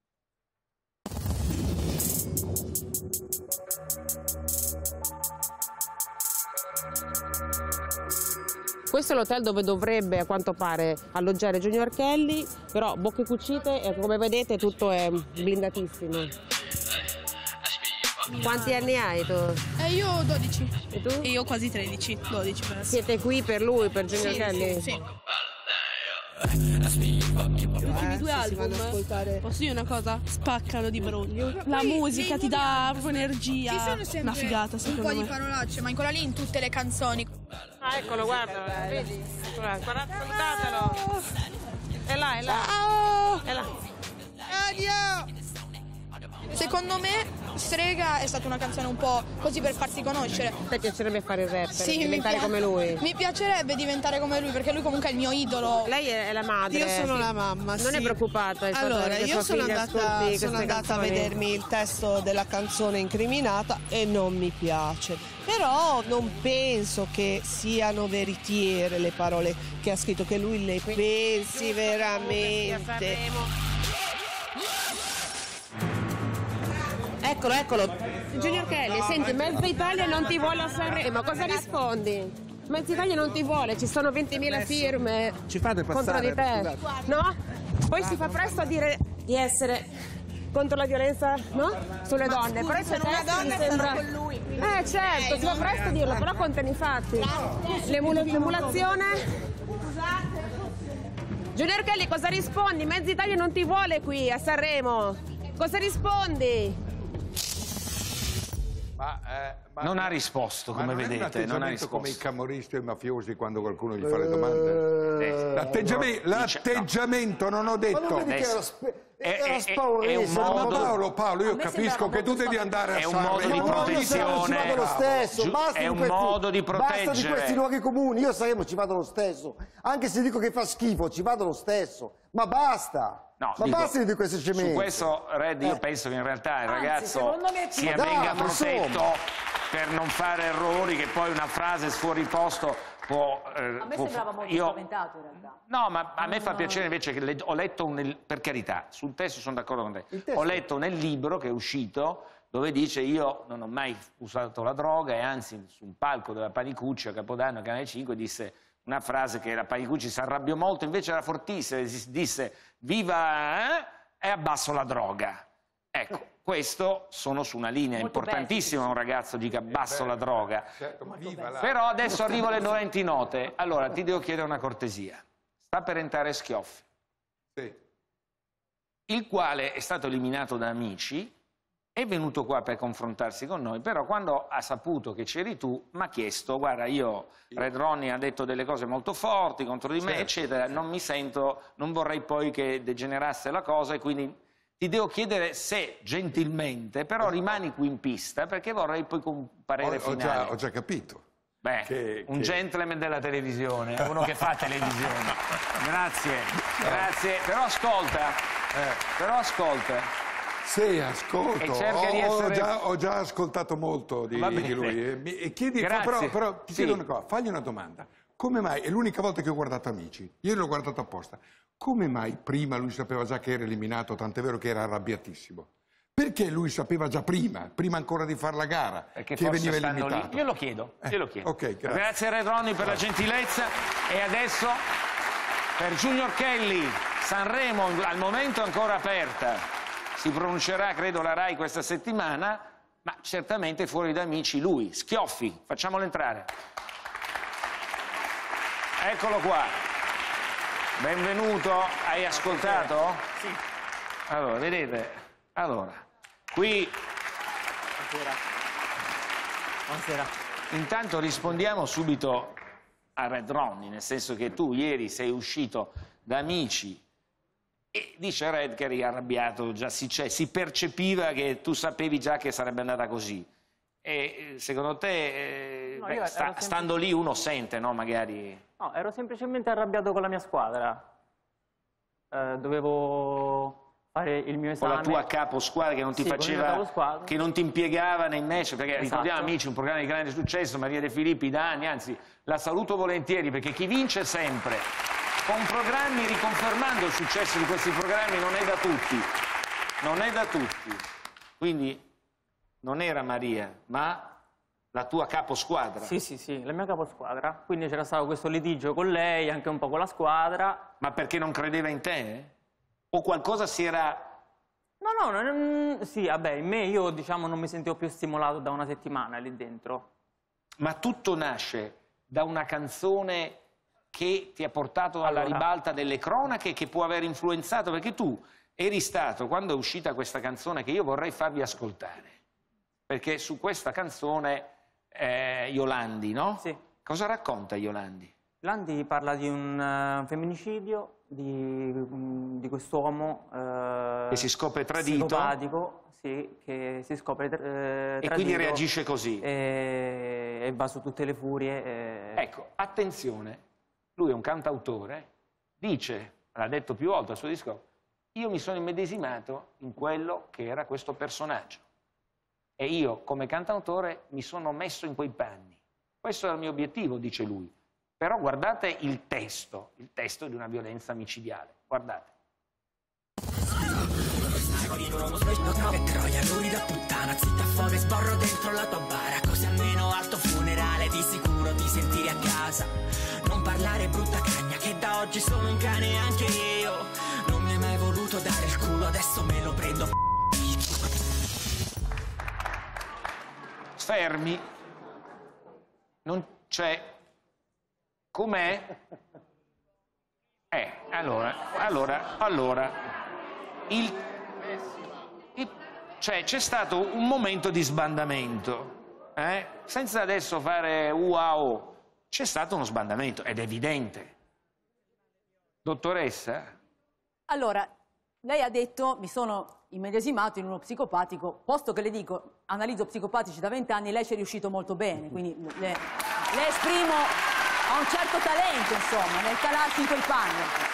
Speaker 5: Questo è l'hotel dove dovrebbe, a quanto pare, alloggiare Junior Kelly, però bocche cucite e come vedete tutto è blindatissimo. Quanti anni hai tu?
Speaker 18: Io 12.
Speaker 5: E tu?
Speaker 18: E io quasi 13, 12 per essere.
Speaker 5: Siete qui per lui, per Junior Kelly?
Speaker 18: Sì. Gli ultimi due album, posso dire una cosa? Spaccano di brutto. La musica ti dà proprio energia.
Speaker 19: Ci sono sempre
Speaker 18: una figata, secondo me.
Speaker 19: un po' di parolacce, ma in quella lì in tutte le canzoni.
Speaker 5: Ah, eccolo, guarda, vedi? Guardate, guardatelo. È là, è là. È là.
Speaker 19: Addio! Secondo me Strega è stata una canzone un po' così per farsi conoscere.
Speaker 5: A te piacerebbe fare il rapper,
Speaker 19: sì,
Speaker 5: diventare come lui?
Speaker 19: Mi piacerebbe diventare come lui perché lui comunque è il mio idolo.
Speaker 5: Lei è la madre.
Speaker 20: Io sono la mamma,
Speaker 5: Non
Speaker 20: sì.
Speaker 5: è preoccupata?
Speaker 20: Allora, io sono andata a vedermi il testo della canzone incriminata e non mi piace. Però non penso che siano veritiere le parole che ha scritto, che lui le pensi veramente.
Speaker 5: Eccolo, eccolo. Junior Kelly, senti, mezza Italia non ti vuole a Sanremo, cosa rispondi? Mezza Italia non ti vuole, ci sono 20.000 firme
Speaker 14: Ci fate
Speaker 5: contro di te, no? Poi si fa presto a dire di essere contro la violenza, no? Sulle donne, però se una donna sembra con lui. Certo, si fa presto a dirlo, però contano i fatti. L'emulazione. Junior Kelly, cosa rispondi? Mezza Italia non ti vuole qui a Sanremo. Cosa rispondi?
Speaker 1: Non ha risposto, come
Speaker 8: non
Speaker 1: vedete.
Speaker 8: È un atteggiamento
Speaker 1: non ha risposto.
Speaker 8: come i camorristi o i mafiosi quando qualcuno gli fa le domande. L'atteggiamento, non ho detto.
Speaker 7: Ma non vedi che era spaurito?
Speaker 8: Paolo, io capisco che tu devi andare a
Speaker 1: Sanremo. È un modo di protezione.
Speaker 7: Ci vado lo stesso. Basta
Speaker 1: È un modo di proteggere.
Speaker 7: Basta di questi luoghi comuni. Io a Sanremo ci vado lo stesso. Anche se dico che fa schifo, ci vado lo stesso. Ma basta.
Speaker 1: No,
Speaker 7: ma basta di queste scemenze.
Speaker 1: Su questo, Red, io penso che in realtà il ragazzo venga protetto per non fare errori, che poi una frase fuori posto può...
Speaker 4: A me sembrava molto spaventato in realtà.
Speaker 1: No, ma a me fa piacere invece che ho letto, per carità, sul testo sono d'accordo con te, ho letto nel libro che è uscito dove dice io non ho mai usato la droga e anzi su un palco della Panicucci a Capodanno, Canale 5, disse una frase che la Panicucci si arrabbiò molto, invece era fortissima, disse viva e abbasso la droga. Ecco, questo sono su una linea molto importantissima, un ragazzo dica abbasso la droga. Però adesso arrivo alle 20 note, allora ti devo chiedere una cortesia. Sta per entrare Schioffi, il quale è stato eliminato da Amici, è venuto qua per confrontarsi con noi, però quando ha saputo che c'eri tu mi ha chiesto, guarda, Red Ronnie ha detto delle cose molto forti contro di me, eccetera, non mi sento, non vorrei poi che degenerasse la cosa e quindi ti devo chiedere se gentilmente, però rimani qui in pista perché vorrei poi un parere finale.
Speaker 8: Ho già capito.
Speaker 1: Beh, un gentleman della televisione, uno che fa televisione. Grazie, però ascolta.
Speaker 8: Sì, ascolto.
Speaker 1: E cerca di essere...
Speaker 8: ho già ascoltato molto di lui. E chiedi, però ti chiedo una cosa, fagli una domanda. Come mai, è l'unica volta che ho guardato Amici, ieri l'ho guardato apposta, come mai prima lui sapeva già che era eliminato, tant'è vero che era arrabbiatissimo? Perché lui sapeva già prima ancora di fare la gara, che veniva eliminato?
Speaker 1: Glielo chiedo.
Speaker 8: Okay,
Speaker 1: grazie Red Ronnie per la gentilezza. E adesso per Junior Kelly, Sanremo al momento ancora aperta. Si pronuncerà, credo, la RAI questa settimana, ma certamente fuori da Amici lui, Schioffi, facciamolo entrare. Eccolo qua. Benvenuto, hai ascoltato?
Speaker 21: Sì.
Speaker 1: Allora, vedete? Allora, qui...
Speaker 21: Buonasera.
Speaker 1: Intanto rispondiamo subito a Red Ronnie, nel senso che tu ieri sei uscito da Amici e dice Red che eri arrabbiato, già si percepiva che tu sapevi già che sarebbe andata così. E secondo te, stando lì uno sente, no? Magari...
Speaker 21: No, ero semplicemente arrabbiato con la mia squadra. Dovevo fare il mio esame.
Speaker 1: Con la tua capo squadra che non ti faceva, che non ti impiegava nei match, perché ricordiamo Amici, un programma di grande successo, Maria De Filippi da anni, anzi la saluto volentieri perché chi vince sempre con programmi, riconfermando il successo di questi programmi, non è da tutti, non è da tutti. Quindi non era Maria, ma la tua caposquadra.
Speaker 21: Sì, la mia caposquadra. Quindi c'era stato questo litigio con lei, anche un po' con la squadra.
Speaker 1: Ma perché non credeva in te? O qualcosa si era...
Speaker 21: No, sì, vabbè, in me io diciamo non mi sentivo più stimolato da una settimana lì dentro.
Speaker 1: Ma tutto nasce da una canzone che ti ha portato alla ribalta delle cronache, che può aver influenzato, perché tu eri stato, quando è uscita questa canzone, che io vorrei farvi ascoltare, perché su questa canzone Iolandi, no?
Speaker 21: Sì.
Speaker 1: Cosa racconta Iolandi?
Speaker 21: Iolandi parla di un femminicidio, di quest'uomo
Speaker 1: che si scopre tradito,
Speaker 21: psicopatico, sì, che si scopre tradito.
Speaker 1: E quindi reagisce così.
Speaker 21: E va su tutte le furie.
Speaker 1: Ecco, attenzione, lui è un cantautore, dice, l'ha detto più volte al suo disco, io mi sono immedesimato in quello che era questo personaggio. E io, come cantautore, mi sono messo in quei panni. Questo era il mio obiettivo, dice lui. Però guardate il testo di una violenza micidiale. Guardate.
Speaker 22: Che troia, lui da puttana, zitta fuori, sborro dentro la tua bara. Così almeno alto funerale, di sicuro ti sentire a casa. Non parlare brutta cagna, che da oggi sono un cane anche io. Non mi hai mai voluto dare il culo, adesso me lo prendo.
Speaker 1: Fermi, non c'è. Com'è? Allora, Cioè, c'è stato un momento di sbandamento, senza adesso fare wow, c'è stato uno sbandamento, ed è evidente. Dottoressa?
Speaker 4: Allora, lei ha detto, mi sono immedesimato in uno psicopatico, posto che le dico, analizzo psicopatici da 20 anni, lei ci è riuscito molto bene, quindi le esprimo a un certo talento, insomma, nel calarsi in quel panno.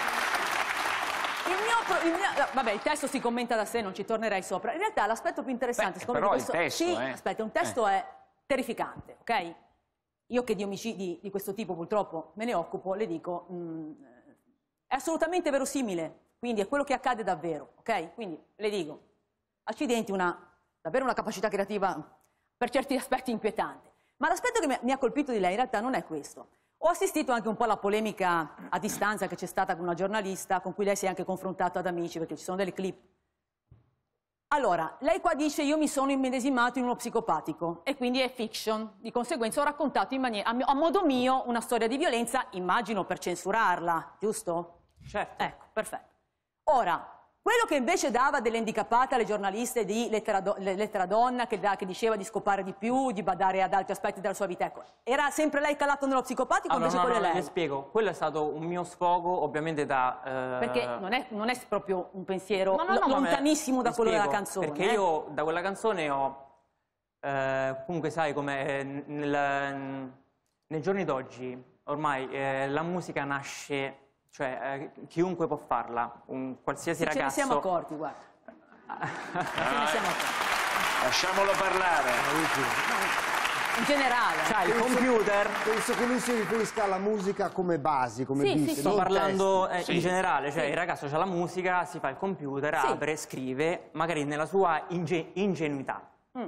Speaker 4: Vabbè, il testo si commenta da sé, non ci tornerei sopra. In realtà l'aspetto più interessante, secondo me,
Speaker 1: però il testo,
Speaker 4: sì, aspetta, un testo è terrificante, ok? Io che di omicidi di questo tipo purtroppo me ne occupo, le dico, è assolutamente verosimile, quindi è quello che accade davvero, ok? Quindi le dico, accidenti, davvero una capacità creativa per certi aspetti inquietante. Ma l'aspetto che mi ha colpito di lei in realtà non è questo. Ho assistito anche un po' alla polemica a distanza che c'è stata con una giornalista con cui lei si è anche confrontato ad Amici, perché ci sono delle clip. Allora, lei qua dice io mi sono immedesimato in uno psicopatico e quindi è fiction. Di conseguenza ho raccontato a modo mio una storia di violenza, immagino per censurarla, giusto?
Speaker 21: Certo.
Speaker 4: Ecco, perfetto. Ora, quello che invece dava delle handicappate alle giornaliste di Lettera Donna, che diceva di scopare di più, di badare ad altri aspetti della sua vita, ecco, era sempre lei calato nello psicopatico o invece quello è lei?
Speaker 21: Le spiego, quello è stato un mio sfogo, ovviamente da...
Speaker 4: Perché non è proprio un pensiero lontanissimo da quello della canzone.
Speaker 21: Perché io da quella canzone ho... comunque sai come nei giorni d'oggi ormai la musica nasce... Cioè, chiunque può farla, qualsiasi ragazzo...
Speaker 4: Ce ne siamo accorti, guarda. Ce ne siamo accorti.
Speaker 1: Lasciamolo parlare.
Speaker 4: In generale.
Speaker 21: C'hai il computer...
Speaker 7: Penso che lui si riferisca alla musica come basi, come beat.
Speaker 21: Sì, sto parlando in generale, cioè il ragazzo ha la musica, si fa il computer, apre, scrive, magari nella sua ingenuità.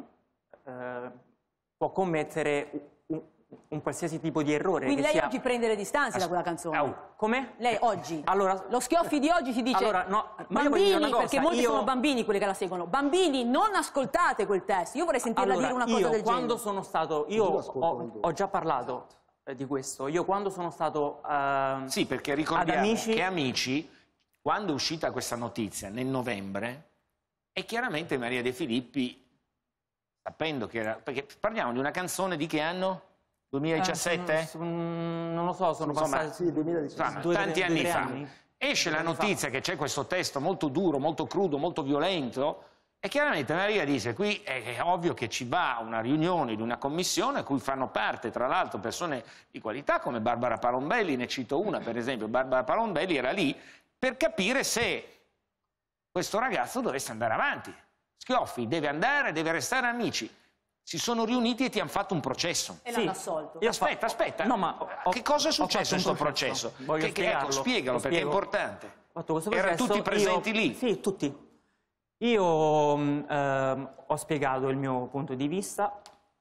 Speaker 21: Può commettere un qualsiasi tipo di errore.
Speaker 4: Quindi lei oggi prende le distanze da quella canzone?
Speaker 21: Come?
Speaker 4: Lei oggi?
Speaker 21: Allora,
Speaker 4: lo Schioffi di oggi si dice bambini, perché molti sono bambini quelli che la seguono. Bambini, non ascoltate quel testo. Io vorrei sentirla dire una cosa del
Speaker 21: quando
Speaker 4: genere.
Speaker 21: Sono stato, io ho già parlato di questo. Io quando sono stato
Speaker 1: sì, perché ricordiamo che Amici, quando è uscita questa notizia nel novembre, e chiaramente Maria De Filippi, sapendo che era... Perché parliamo di una canzone di che anno? 2017?
Speaker 21: Non lo so, sono passati
Speaker 7: 2017.
Speaker 1: Tanti anni fa. Esce la notizia che c'è questo testo molto duro, molto crudo, molto violento, e chiaramente Maria dice, qui è ovvio che ci va una riunione di una commissione a cui fanno parte, tra l'altro, persone di qualità come Barbara Parombelli, ne cito una per esempio, Barbara Parombelli era lì per capire se questo ragazzo dovesse andare avanti. Schioffi deve andare, deve restare Amici. Si sono riuniti e ti hanno fatto un processo.
Speaker 4: E l'hanno assolto.
Speaker 1: Aspetta. No, ma che cosa è successo in questo processo? Ecco, spiegalo perché è importante. Erano tutti presenti lì?
Speaker 21: Sì, tutti. Io ho spiegato il mio punto di vista.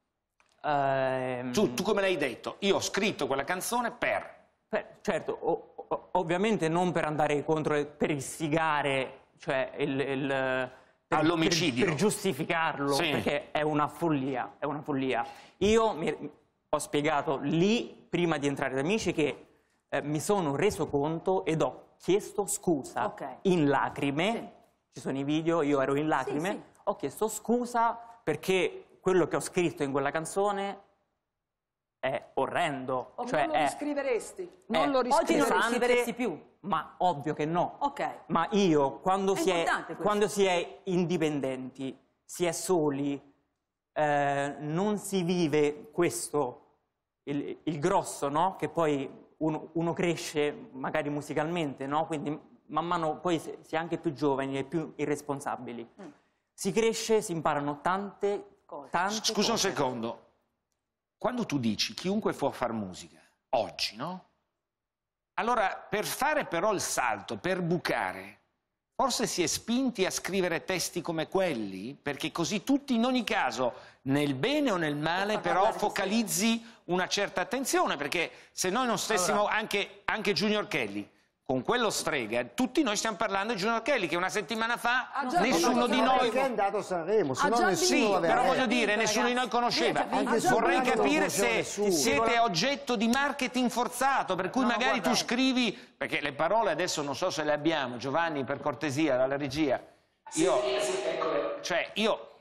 Speaker 1: Tu come l'hai detto? Io ho scritto quella canzone
Speaker 21: certo, ovviamente non per andare contro, per istigare, cioè all'omicidio. Per giustificarlo, perché è una follia, è una follia. Io ho spiegato lì, prima di entrare da Amici, che mi sono reso conto ed ho chiesto scusa in lacrime. Ci sono i video, io ero in lacrime. Ho chiesto scusa perché quello che ho scritto in quella canzone è orrendo.
Speaker 6: Cioè, non lo riscriveresti?
Speaker 4: Oggi non lo riscriveresti più?
Speaker 21: Ma ovvio che no. Ma io, quando si è indipendenti, si è soli, non si vive questo, il grosso, no? Che poi uno cresce magari musicalmente, no? Quindi man mano poi si è anche più giovani e più irresponsabili. Si cresce, si imparano tante cose.
Speaker 1: Scusa un secondo. Quando tu dici chiunque può far musica, oggi, no? Allora, per fare però il salto, per bucare, forse si è spinti a scrivere testi come quelli, perché così tutti, in ogni caso, nel bene o nel male, però focalizzi una certa attenzione, perché se noi non stessimo, anche Junior Kelly, con quello strega, tutti noi stiamo parlando di Junior Kelly, che una settimana fa nessuno di noi...
Speaker 7: Perché è andato a Sanremo, se no nessuno
Speaker 1: però voglio dire, nessuno di noi conosceva. Vorrei capire se siete oggetto di marketing forzato, per cui magari tu scrivi, perché le parole adesso non so se le abbiamo, Giovanni per cortesia, dalla regia. Io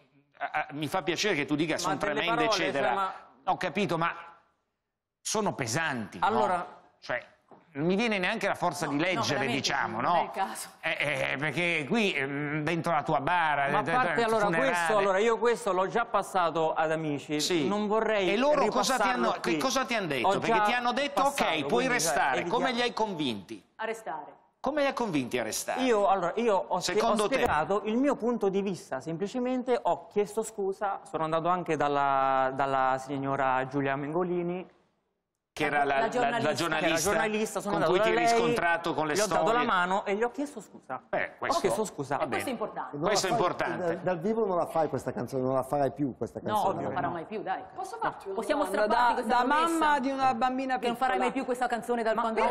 Speaker 1: mi fa piacere che tu dica sono tremende,
Speaker 21: parole,
Speaker 1: eccetera.
Speaker 21: cioè, ma...
Speaker 1: Ho capito, ma sono pesanti,
Speaker 21: allora...
Speaker 1: no? Cioè, non mi viene neanche la forza di leggere, diciamo, no?
Speaker 4: Non è il caso.
Speaker 1: Perché qui, dentro la tua bara...
Speaker 21: Ma a parte allora questo, io questo l'ho già passato ad amici,
Speaker 1: sì.
Speaker 21: Non vorrei
Speaker 1: E loro cosa ti hanno detto?
Speaker 21: Ho
Speaker 1: Perché ti hanno detto, ok, puoi restare. Come li hai convinti?
Speaker 4: A restare.
Speaker 1: Come li hai convinti a restare?
Speaker 21: Io ho spiegato il mio punto di vista, semplicemente ho chiesto scusa, sono andato anche dalla signora Giulia Mengolini,
Speaker 1: che era la giornalista con cui ti eri riscontrato con le storie.
Speaker 21: Gli ho dato la mano e gli ho chiesto scusa.
Speaker 1: Ho
Speaker 21: chiesto scusa.
Speaker 4: Questo è importante.
Speaker 7: Questo è importante. Dal vivo non la fai questa canzone, non la farai più questa canzone.
Speaker 4: No, non la farà mai più, dai.
Speaker 6: Possiamo strapparti questa da mamma di una bambina
Speaker 4: che non farai mai più questa canzone dal quando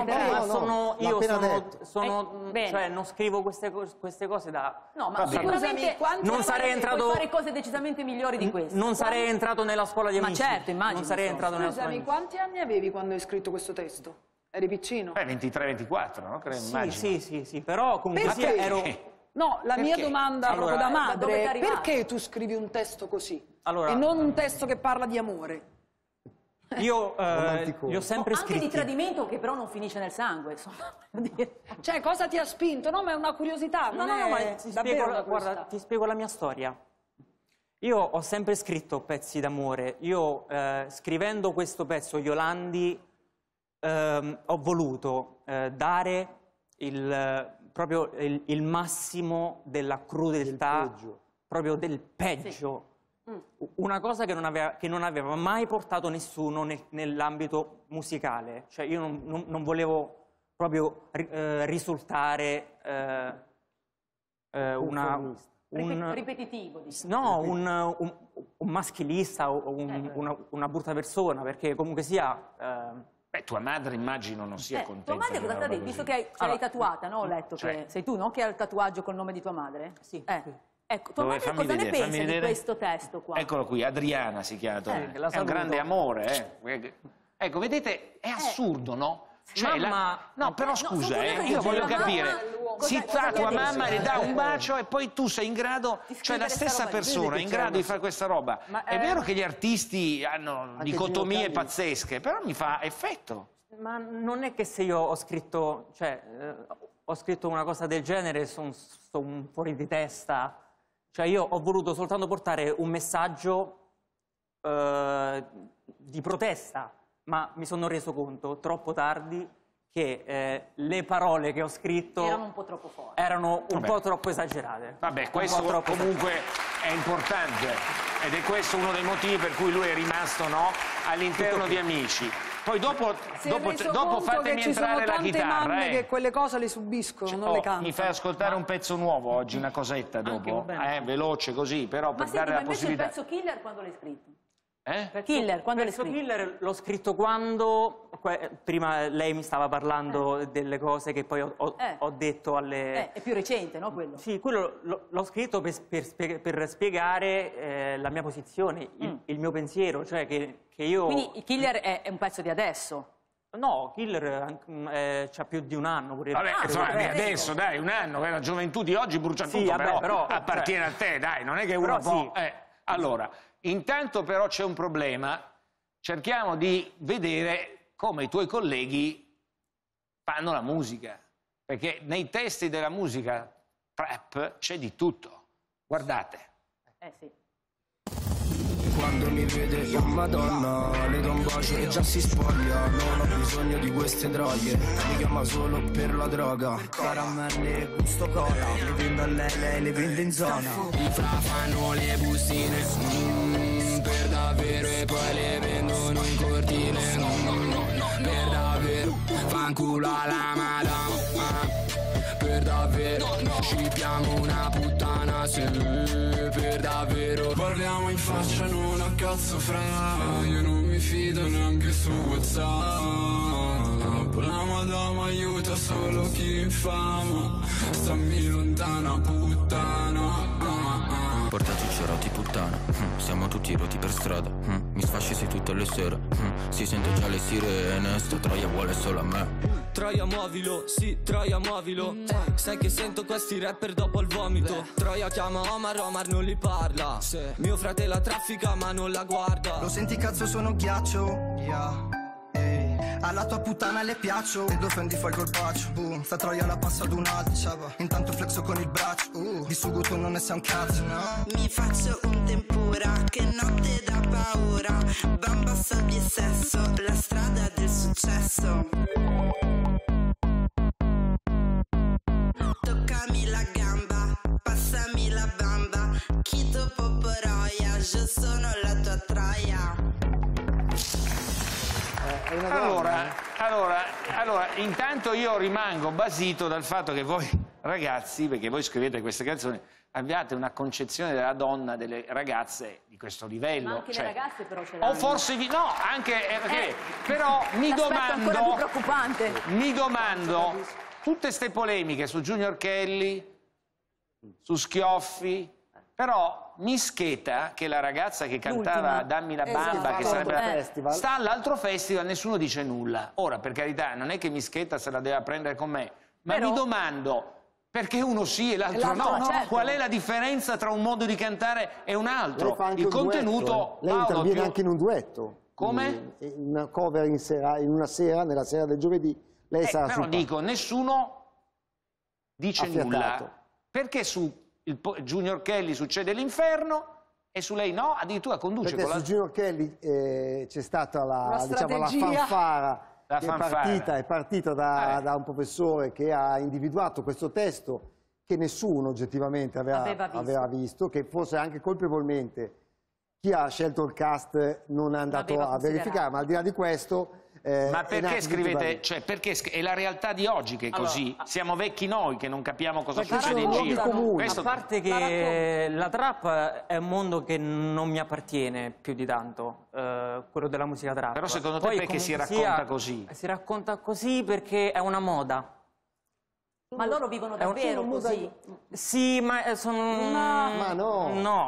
Speaker 21: cioè non scrivo queste cose da...
Speaker 4: No, ma sicuramente
Speaker 21: non sarei entrato...
Speaker 4: puoi fare cose decisamente migliori di queste.
Speaker 21: Non sarei entrato nella scuola di amici.
Speaker 4: Ma certo, immagino.
Speaker 21: Non sarei entrato nella scuola di amici.
Speaker 6: Quanti anni avevi quando hai scritto questo testo? Eri piccino?
Speaker 1: 23-24, no?
Speaker 21: Sì, però comunque
Speaker 6: perché?
Speaker 21: Ero...
Speaker 6: No, la mia domanda proprio da madre è perché tu scrivi un testo così? E non un testo che parla di amore?
Speaker 21: Io li ho sempre scritti.
Speaker 4: Anche di tradimento che però non finisce nel sangue, insomma.
Speaker 6: Cioè, cosa ti ha spinto? No, ma è una curiosità.
Speaker 21: No, ma guarda, ti spiego la mia storia. Io ho sempre scritto pezzi d'amore. Io, scrivendo questo pezzo, Yolandi, ho voluto dare proprio il massimo della crudeltà, proprio del peggio. Sì. Una cosa che non aveva mai portato nessuno nell'ambito musicale. Cioè io non volevo proprio risultare
Speaker 4: ripetitivo, diciamo.
Speaker 21: No, un maschilista o una brutta persona, perché comunque sia...
Speaker 1: tua madre immagino non sia contenta.
Speaker 4: Tua madre cosa ti ha detto? Visto che l'hai tatuata, no? Ho letto che sei tu, no? Che hai il tatuaggio col nome di tua madre?
Speaker 21: Sì.
Speaker 4: Ecco, tua madre cosa ne pensa di questo testo qua?
Speaker 1: Eccolo qui, Adriana si chiama. È un grande amore, Ecco, vedete, è assurdo, no? Cioè, no, però scusa, io voglio capire. Si tua mamma le dà un bacio e poi tu sei in grado, cioè la stessa persona è in grado di fare questa roba. È vero che gli artisti hanno dicotomie pazzesche, però mi fa effetto.
Speaker 21: Ma non è che se io ho scritto, ho scritto una cosa del genere, sono un fuori di testa. Cioè io ho voluto soltanto portare un messaggio di protesta, ma mi sono reso conto troppo tardi che le parole che ho scritto
Speaker 4: erano un po' troppo forti,
Speaker 21: erano un po' troppo esagerate.
Speaker 1: Vabbè, questo comunque è importante ed è questo uno dei motivi per cui lui è rimasto all'interno di Amici. Poi dopo fatemi entrare la chitarra.
Speaker 6: Ci sono tante mamme che quelle cose le subiscono, non le cantano.
Speaker 1: Mi fai ascoltare un pezzo nuovo oggi, una cosetta dopo, veloce così, però per dare la possibilità.
Speaker 4: Ma il pezzo Killer quando l'hai scritto?
Speaker 21: Killer, quando l'hai scritto? Killer l'ho scritto quando... Prima lei mi stava parlando delle cose che poi ho detto alle...
Speaker 4: È più recente, no, quello?
Speaker 21: Sì, quello l'ho scritto per spiegare la mia posizione, il mio pensiero, cioè che io...
Speaker 4: Quindi Killer è un pezzo di adesso?
Speaker 21: No, Killer c'ha più di un anno pure.
Speaker 1: Vabbè, adesso dai, un anno, la gioventù di oggi brucia tutto, però appartiene a te, dai, non è che uno può... Allora, intanto però c'è un problema, cerchiamo di vedere come i tuoi colleghi fanno la musica, perché nei testi della musica trap c'è di tutto. Guardate.
Speaker 4: Sì.
Speaker 16: Quando mi vede, oh madonna, le do un bacio e già si spoglia. Non ho bisogno di queste droghe, mi chiama solo per la droga. Caramelle, gusto cola, le vendo a lei le vende in zona.
Speaker 22: I fra fanno le bustine, per davvero, e poi le vendono in cortile. No, per davvero, fanculo alla madama. Per davvero, scippiamo una puttana, se per davvero. Parliamo in faccia, non a cazzo fra. Io non mi fido neanche su WhatsApp. La madama aiuta solo chi infama. Stammi lontana puttana.
Speaker 2: Portateci roti puttana, siamo tutti roti per strada, mi sfasci tutte le sere, si sente già le sirene, sta troia vuole solo a me.
Speaker 9: Troia muovilo, sì, Troia muovilo. Sai che sento questi rapper dopo il vomito. Troia chiama Omar, Omar non li parla. Mio fratello la traffica ma non la guarda.
Speaker 11: Lo senti cazzo sono ghiaccio? Alla tua puttana le piaccio e due fendi fai col bacio. Sta Troia la passa ad un altro. Intanto flexo con il braccio. Di sugo tu non ne sei un cazzo, no?
Speaker 23: Mi faccio un tempura, che notte da paura. Bamba, sabbia e sesso, la strada del successo. Toccami la gamba, passami la bamba. Chito poporoia, io sono la tua Troia.
Speaker 1: Allora, intanto io rimango basito dal fatto che voi ragazzi, perché voi scrivete queste canzoni, abbiate una concezione della donna, delle ragazze di questo livello.
Speaker 4: Ma anche
Speaker 1: cioè,
Speaker 4: le ragazze però ce l'hanno.
Speaker 1: O forse no, anche perché però mi domando,
Speaker 4: ancora più preoccupante.
Speaker 1: Mi domando, tutte ste polemiche su Junior Kelly, su Schioffi, però Mischeta, che è la ragazza che cantava Dammi la bamba, che sarebbe sta all'altro festival, nessuno dice nulla. Ora, per carità, non è che Mischeta se la deve prendere con me, ma mi domando perché uno sì e l'altro no.
Speaker 4: Certo.
Speaker 1: Qual è la differenza tra un modo di cantare e un altro? Il contenuto.
Speaker 7: Lei interviene anche in un duetto.
Speaker 1: Come?
Speaker 7: In una cover nella sera del giovedì. Lei sarà
Speaker 1: però dico, nessuno dice nulla. Perché su Junior Kelly succede l'inferno e su lei no? Addirittura conduce
Speaker 7: perché
Speaker 1: con
Speaker 7: su Junior Kelly c'è stata la fanfara. È partita da un professore che ha individuato questo testo che nessuno oggettivamente aveva visto, che forse anche colpevolmente chi ha scelto il cast non è andato a verificare, ma al di là di questo...
Speaker 1: ma perché scrivete, cioè perché è la realtà di oggi che è così? Siamo vecchi noi che non capiamo cosa succede in giro.
Speaker 21: A parte che la trap è un mondo che non mi appartiene più di tanto, quello della musica trap.
Speaker 1: Però secondo te perché si racconta così?
Speaker 21: Si racconta così perché è una moda.
Speaker 4: Ma loro vivono davvero così?
Speaker 21: Sì, ma sono...
Speaker 7: Ma no!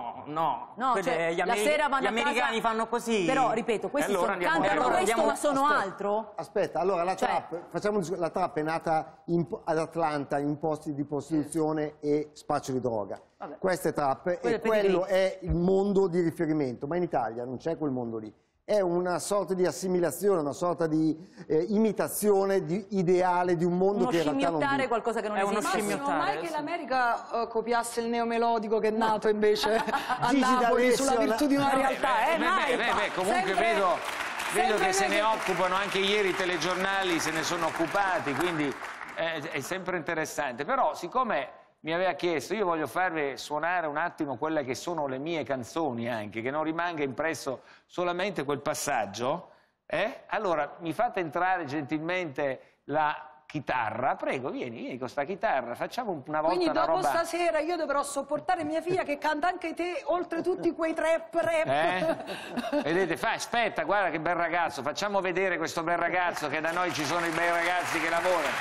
Speaker 4: No, cioè, la sera vanno
Speaker 21: gli americani fanno così.
Speaker 4: Però, ripeto, questi cantano questo ma sono altro?
Speaker 7: Aspetta, allora la trap è nata ad Atlanta in posti di prostituzione e spaccio di droga.
Speaker 4: Vabbè.
Speaker 7: Questa è trap e quello è il mondo di riferimento, ma in Italia non c'è quel mondo lì. È una sorta di assimilazione, una sorta di imitazione ideale di un mondo che in realtà non vive.
Speaker 4: Qualcosa che non esiste.
Speaker 6: Ma mai che l'America copiasse il neomelodico che è nato invece a Napoli sulla virtù di una realtà?
Speaker 1: Comunque vedo che se ne occupano, anche ieri i telegiornali se ne sono occupati, quindi è sempre interessante. Però siccome mi aveva chiesto, io voglio farvi suonare un attimo quelle che sono le mie canzoni anche, che non rimanga impresso solamente quel passaggio, allora mi fate entrare gentilmente la chitarra, prego, vieni con sta chitarra, facciamo una volta
Speaker 6: quindi
Speaker 1: una roba...
Speaker 6: Quindi dopo stasera io dovrò sopportare mia figlia che canta anche te, oltre tutti quei rap.
Speaker 1: Vedete, aspetta, guarda che bel ragazzo, facciamo vedere questo bel ragazzo, che da noi ci sono i bei ragazzi che lavorano.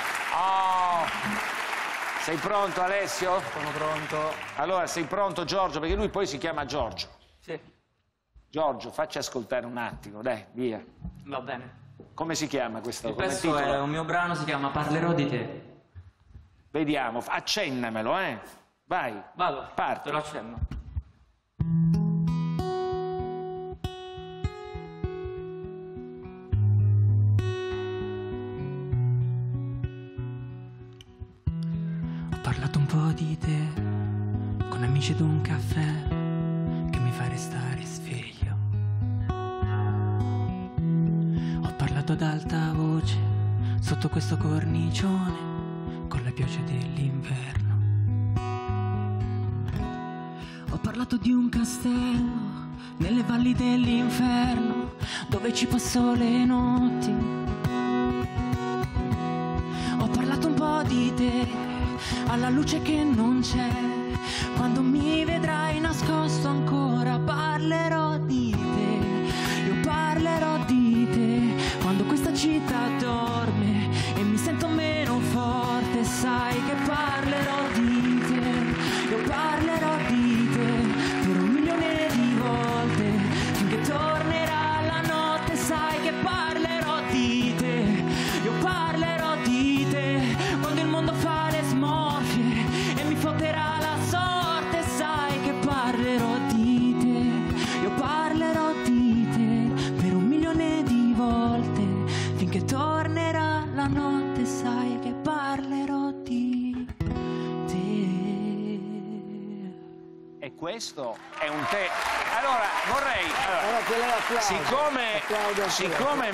Speaker 1: Oh! Sei pronto Alessio?
Speaker 21: Sono pronto.
Speaker 1: Allora sei pronto Giorgio? Perché lui poi si chiama Giorgio.
Speaker 21: Sì.
Speaker 1: Giorgio, facci ascoltare un attimo, dai, via.
Speaker 21: Va bene.
Speaker 1: Come si chiama questo?
Speaker 21: Questo è un mio brano, si chiama Parlerò di te.
Speaker 1: Vediamo, accennamelo, Vai.
Speaker 21: Vado,
Speaker 1: parti.
Speaker 21: Te lo accenno.
Speaker 22: Parlato un po' di te con amici ad un caffè che mi fa restare sveglio. Ho parlato ad alta voce sotto questo cornicione con la pioggia dell'inverno. Ho parlato di un castello nelle valli dell'inferno dove ci passo le notti. Ho parlato un po' di te alla luce che non c'è, quando mi vedrai nascosto ancora parlerò di te, io parlerò di te, quando questa città dorme e mi sento meno forte, sai che parlerò di te, io parlerò di te, per 1.000.000 di volte, finché tornerà la notte, sai che parlerò di te, io parlerò di te.
Speaker 1: questo è un te. Allora, vorrei... siccome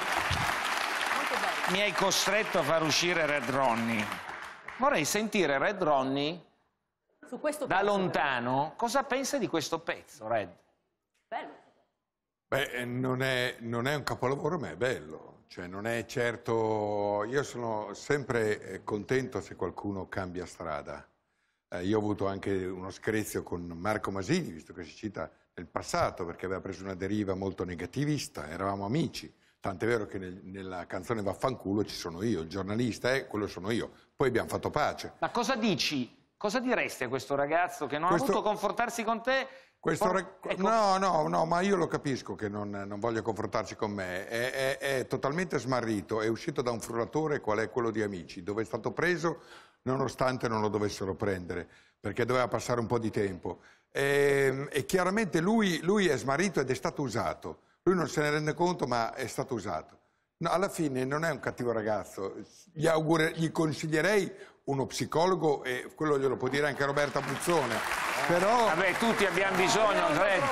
Speaker 1: mi hai costretto a far uscire Red Ronnie, vorrei sentire Red Ronnie
Speaker 4: su questo
Speaker 1: da lontano cosa pensa di questo pezzo, Red.
Speaker 4: Bello.
Speaker 8: Beh, non è un capolavoro, ma è bello. Cioè, non è certo... Io sono sempre contento se qualcuno cambia strada. Io ho avuto anche uno screzio con Marco Masini, visto che si cita nel passato, perché aveva preso una deriva molto negativista, eravamo amici. Tant'è vero che nella canzone Vaffanculo ci sono io, il giornalista quello sono io. Poi abbiamo fatto pace.
Speaker 1: Ma cosa dici? Cosa diresti a questo ragazzo che non ha voluto confrontarsi con te?
Speaker 8: No, ma io lo capisco che non voglia confrontarsi con me. È totalmente smarrito, è uscito da un frullatore qual è quello di Amici, dove è stato preso nonostante non lo dovessero prendere, perché doveva passare un po' di tempo. E chiaramente lui è smarrito ed è stato usato. Lui non se ne rende conto, ma è stato usato. No, alla fine non è un cattivo ragazzo. Gli consiglierei uno psicologo, e quello glielo può dire anche Roberta Puzzone. Però...
Speaker 1: Vabbè, tutti abbiamo bisogno,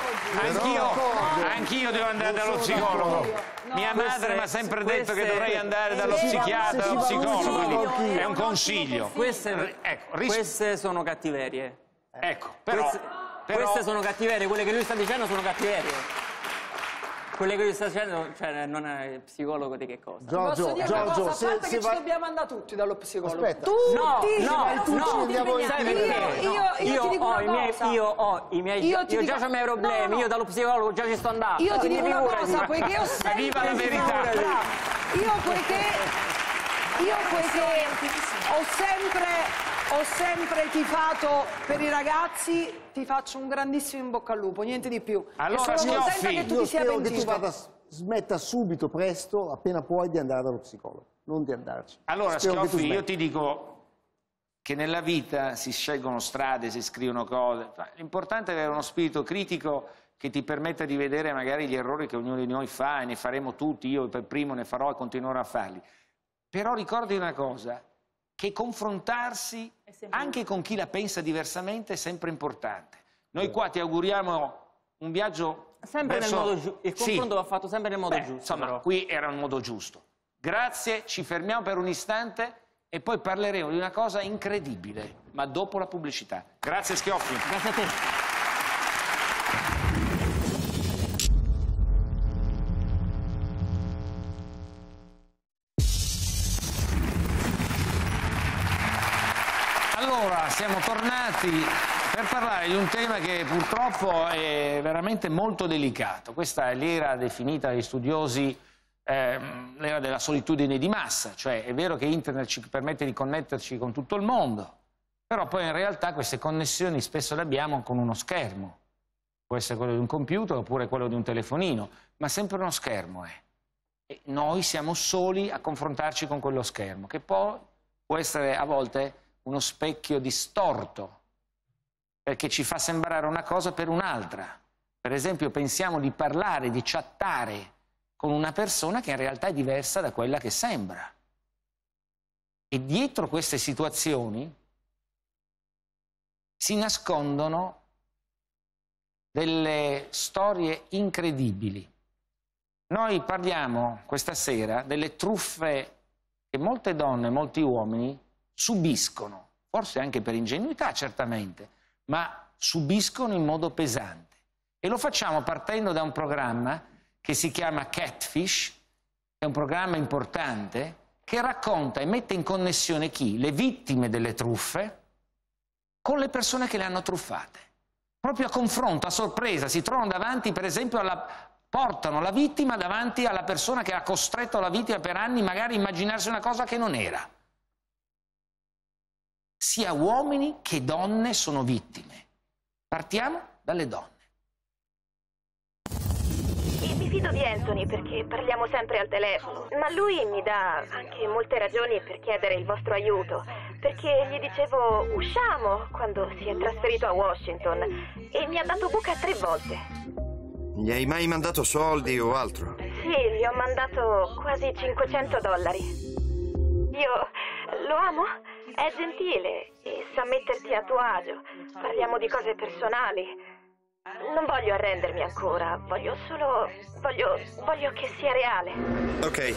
Speaker 1: anch'io devo andare dallo psicologo. Mia madre mi ha sempre detto che dovrei andare dallo psichiatra, dallo psicologo, quindi è un consiglio.
Speaker 21: Queste sono cattiverie.
Speaker 1: Ecco, però...
Speaker 21: Queste sono cattiverie, quelle che lui sta dicendo sono cattiverie. Quelle che lui sta dicendo, cioè, non è psicologo di che cosa?
Speaker 6: Giorgio, a parte che ci dobbiamo andare tutti dallo psicologo.
Speaker 7: Aspetta.
Speaker 6: Tutti!
Speaker 21: Io ho i miei problemi, io dallo psicologo già ci sto andando.
Speaker 6: Io ti dico una cosa, poiché ho sempre...
Speaker 1: Viva la verità!
Speaker 6: Io poiché ho sempre tifato per i ragazzi, ti faccio un grandissimo in bocca al lupo, niente di più.
Speaker 1: Allora,
Speaker 6: e sono contenta che tu ti sia pentito.
Speaker 7: Che tu smetta subito, presto, appena puoi, di andare dallo psicologo, non di andarci.
Speaker 1: Allora, Schioffi, io ti dico che nella vita si scelgono strade, si scrivono cose. L'importante è avere uno spirito critico che ti permetta di vedere magari gli errori che ognuno di noi fa, e ne faremo tutti, io per primo ne farò e continuerò a farli. Però ricordi una cosa, che confrontarsi anche con chi la pensa diversamente è sempre importante. Noi qua ti auguriamo un viaggio
Speaker 21: sempre
Speaker 1: verso...
Speaker 21: nel modo giusto. Il confronto va fatto sempre nel modo giusto.
Speaker 1: Insomma,
Speaker 21: però.
Speaker 1: Qui era un modo giusto. Grazie, ci fermiamo per un istante e poi parleremo di una cosa incredibile, ma dopo la pubblicità. Grazie Schioffi.
Speaker 21: Grazie a te.
Speaker 1: Allora, siamo tornati per parlare di un tema che purtroppo è veramente molto delicato. Questa è l'era definita dagli studiosi l'era della solitudine di massa, cioè è vero che internet ci permette di connetterci con tutto il mondo, però poi in realtà queste connessioni spesso le abbiamo con uno schermo. Può essere quello di un computer oppure quello di un telefonino, ma sempre uno schermo è. E noi siamo soli a confrontarci con quello schermo, che poi può essere a volte uno specchio distorto, perché ci fa sembrare una cosa per un'altra. Per esempio, pensiamo di parlare, di chattare con una persona che in realtà è diversa da quella che sembra. E dietro queste situazioni si nascondono delle storie incredibili. Noi parliamo questa sera delle truffe che molte donne, molti uomini subiscono, forse anche per ingenuità certamente, ma subiscono in modo pesante. E lo facciamo partendo da un programma che si chiama Catfish, è un programma importante che racconta e mette in connessione chi? Le vittime delle truffe con le persone che le hanno truffate. Proprio a confronto, a sorpresa, si trovano davanti, per esempio, portano la vittima davanti alla persona che ha costretto la vittima per anni magari a immaginarsi una cosa che non era. Sia uomini che donne sono vittime. Partiamo dalle donne.
Speaker 10: Mi fido di Anthony perché parliamo sempre al telefono, ma lui mi dà anche molte ragioni per chiedere il vostro aiuto, perché gli dicevo usciamo quando si è trasferito a Washington e mi ha dato buca 3 volte.
Speaker 12: Gli hai mai mandato soldi o altro?
Speaker 10: Sì, gli ho mandato quasi $500. Io lo amo, è gentile e sa metterti a tuo agio. parliamo di cose personali. Non voglio arrendermi ancora, voglio che sia reale.
Speaker 12: Ok.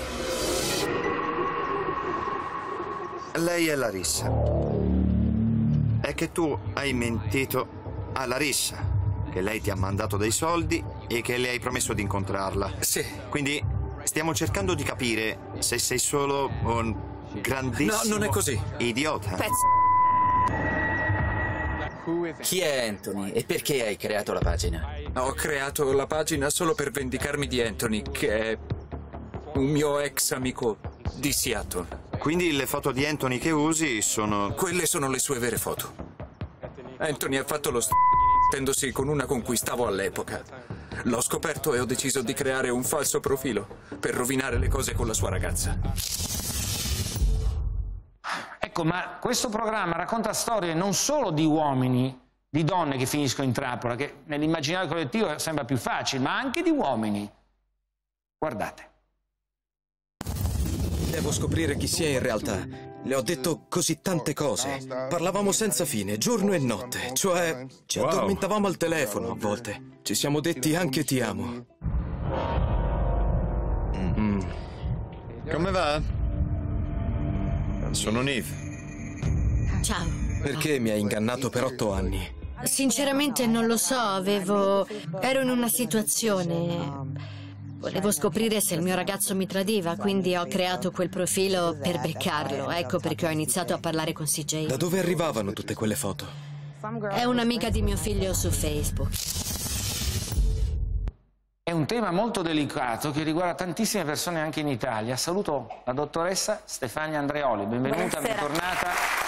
Speaker 12: Lei è Larissa. È che tu hai mentito a Larissa, che lei ti ha mandato dei soldi e che le hai promesso di incontrarla.
Speaker 13: Sì.
Speaker 12: Quindi stiamo cercando di capire se sei solo un grandissimo...
Speaker 13: No, non è così.
Speaker 12: Idiota.
Speaker 13: Chi è Anthony e perché hai creato la pagina? Ho creato la pagina solo per vendicarmi di Anthony, che è un mio ex amico di Seattle.
Speaker 12: Quindi le foto di Anthony che usi sono...
Speaker 13: Quelle sono le sue vere foto. Anthony ha fatto lo mettendosi con una con cui stavo all'epoca. L'ho scoperto e ho deciso di creare un falso profilo per rovinare le cose con la sua ragazza.
Speaker 1: Ecco, ma questo programma racconta storie non solo di uomini, di donne che finiscono in trappola, che nell'immaginario collettivo sembra più facile, ma anche di uomini. Guardate.
Speaker 15: Devo scoprire chi sia in realtà. Le ho detto così tante cose. Parlavamo senza fine, giorno e notte. Cioè, ci addormentavamo al telefono a volte. Ci siamo detti anche ti amo.
Speaker 12: Come va? Sono Nive.
Speaker 17: Ciao.
Speaker 15: Perché mi hai ingannato per 8 anni?
Speaker 17: Sinceramente non lo so, ero in una situazione... Volevo scoprire se il mio ragazzo mi tradiva, quindi ho creato quel profilo per beccarlo. Ecco perché ho iniziato a parlare con CJ.
Speaker 15: Da dove arrivavano tutte quelle foto?
Speaker 17: È un'amica di mio figlio su Facebook.
Speaker 1: È un tema molto delicato che riguarda tantissime persone anche in Italia. Saluto la dottoressa Stefania Andreoli. Benvenuta, bentornata.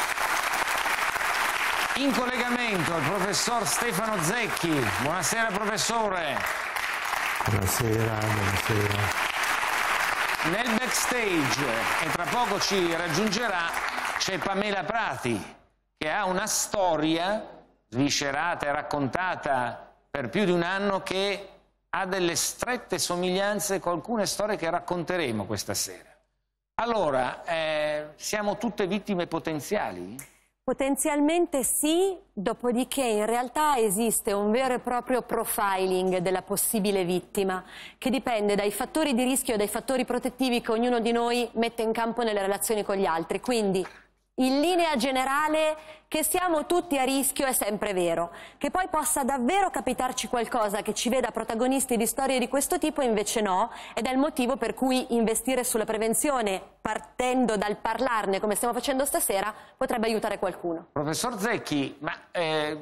Speaker 1: In collegamento il professor Stefano Zecchi. Buonasera, professore.
Speaker 24: Buonasera, buonasera.
Speaker 1: Nel backstage, e tra poco ci raggiungerà, c'è Pamela Prati, che ha una storia sviscerata e raccontata per più di un anno che ha delle strette somiglianze con alcune storie che racconteremo questa sera. Allora, siamo tutte vittime potenziali?
Speaker 25: Potenzialmente sì, dopodiché in realtà esiste un vero e proprio profiling della possibile vittima, che dipende dai fattori di rischio e dai fattori protettivi che ognuno di noi mette in campo nelle relazioni con gli altri. Quindi, in linea generale, che siamo tutti a rischio è sempre vero. Che poi possa davvero capitarci qualcosa che ci veda protagonisti di storie di questo tipo invece no, ed è il motivo per cui investire sulla prevenzione, partendo dal parlarne come stiamo facendo stasera, potrebbe aiutare qualcuno.
Speaker 1: Professor Zecchi, ma la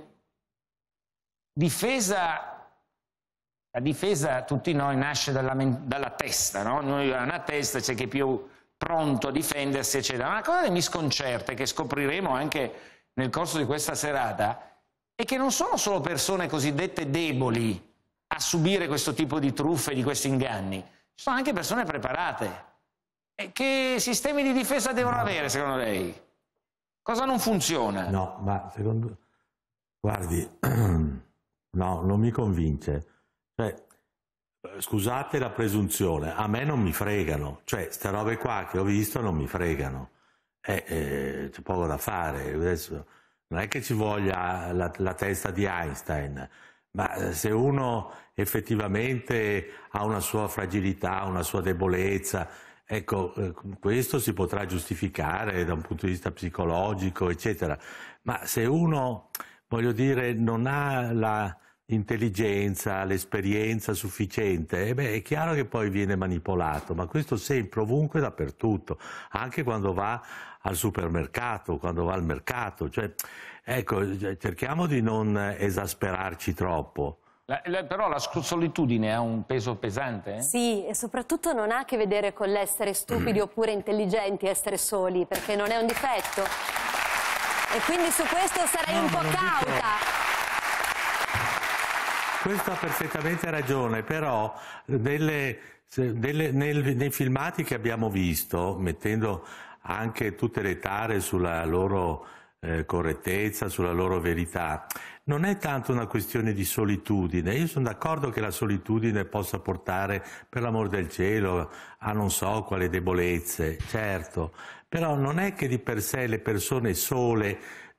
Speaker 1: difesa tutti noi nasce dalla testa, no? Noi abbiamo una testa, c'è chi è più pronto a difendersi, eccetera. Ma una cosa che mi sconcerta, che scopriremo anche nel corso di questa serata, è che non sono solo persone cosiddette deboli a subire questo tipo di truffe, di questi inganni, ci sono anche persone preparate. E che sistemi di difesa devono avere, secondo lei? Cosa non funziona?
Speaker 24: No, ma secondo... Guardi, no, non mi convince. Cioè, scusate la presunzione, a me non mi fregano, cioè queste robe qua che ho visto non mi fregano, c'è poco da fare. Adesso non è che ci voglia la testa di Einstein, ma se uno effettivamente ha una sua fragilità, una sua debolezza, ecco, questo si potrà giustificare da un punto di vista psicologico, eccetera, ma se uno, voglio dire, non ha la intelligenza, l'esperienza sufficiente, è chiaro che poi viene manipolato, ma questo sempre, ovunque, dappertutto, anche quando va al supermercato, quando va al mercato, cioè, ecco, cerchiamo di non esasperarci troppo.
Speaker 1: Però la solitudine ha un peso pesante?
Speaker 25: Sì, e soprattutto non ha a che vedere con l'essere stupidi oppure intelligenti, essere soli, perché non è un difetto. E quindi su questo sarei un po' cauta.
Speaker 24: Questo ha perfettamente ragione, però nei filmati che abbiamo visto, mettendo anche tutte le tare sulla loro correttezza, sulla loro verità, non è tanto una questione di solitudine. Io sono d'accordo che la solitudine possa portare, per l'amor del cielo, a non so quale debolezze, certo, però non è che di per sé le persone sole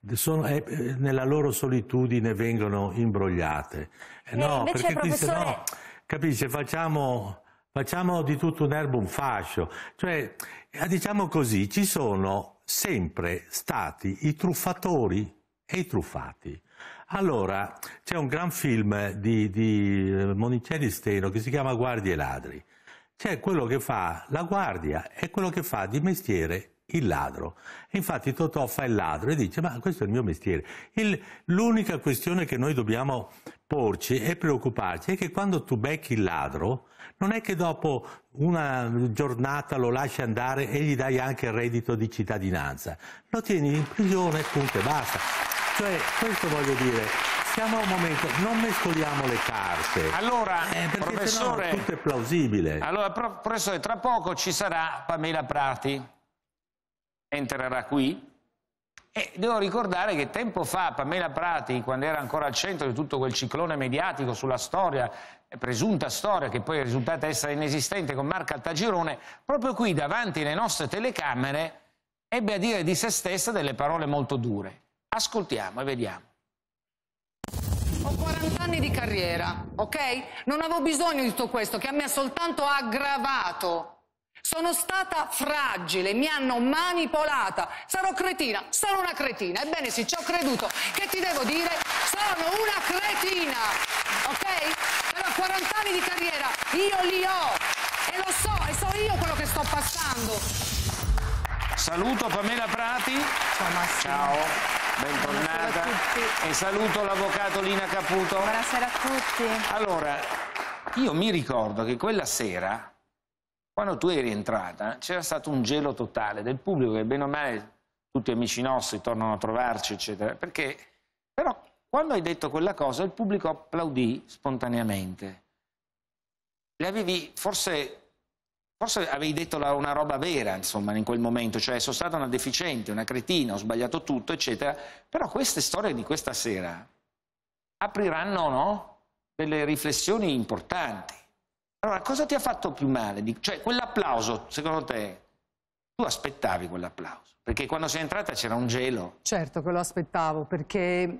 Speaker 24: nella loro solitudine vengono imbrogliate. No, perché qui se no, capisce, facciamo di tutto un'erba un fascio. Cioè, diciamo così, ci sono sempre stati i truffatori e i truffati. Allora, c'è un gran film di Monicelli Steno che si chiama Guardie e ladri. C'è quello che fa la guardia e quello che fa di mestiere il ladro. E infatti Totò fa il ladro e dice: ma questo è il mio mestiere. L'unica questione che noi dobbiamo porci e preoccuparci è che quando tu becchi il ladro, non è che dopo una giornata lo lasci andare e gli dai anche il reddito di cittadinanza. Lo tieni in prigione, punto e basta. Cioè, questo voglio dire, siamo a un momento, non mescoliamo le carte.
Speaker 1: Allora,
Speaker 24: perché
Speaker 1: professore,
Speaker 24: sennò tutto è plausibile.
Speaker 1: Allora, professore, tra poco ci sarà Pamela Prati, entrerà qui. E devo ricordare che tempo fa Pamela Prati, quando era ancora al centro di tutto quel ciclone mediatico sulla storia, presunta storia che poi è risultata essere inesistente con Marco Caltagirone, proprio qui davanti alle nostre telecamere ebbe a dire di se stessa delle parole molto dure. Ascoltiamo e vediamo.
Speaker 3: Ho 40 anni di carriera, ok? Non avevo bisogno di tutto questo, che a me ha soltanto aggravato. Sono stata fragile, mi hanno manipolata. Sarò cretina, sono una cretina. Ebbene sì, ci ho creduto. Che ti devo dire? Sono una cretina, ok? Però 40 anni di carriera io li ho e lo so, e so io quello che sto passando.
Speaker 1: Saluto Pamela Prati. Ciao, bentornata. E saluto l'avvocato Lina Caputo.
Speaker 14: Buonasera a tutti.
Speaker 1: Allora, io mi ricordo che quella sera, quando tu eri entrata, c'era stato un gelo totale del pubblico, che bene o male tutti amici nostri tornano a trovarci, eccetera. Perché, però, quando hai detto quella cosa, il pubblico applaudì spontaneamente. Le avevi, forse avevi detto una roba vera, insomma, in quel momento, cioè sono stata una deficiente, una cretina, ho sbagliato tutto, eccetera. Però queste storie di questa sera apriranno, no, delle riflessioni importanti. Allora, cosa ti ha fatto più male? Cioè, quell'applauso, secondo te, tu aspettavi quell'applauso? Perché quando sei entrata c'era un gelo.
Speaker 14: Certo che lo aspettavo, perché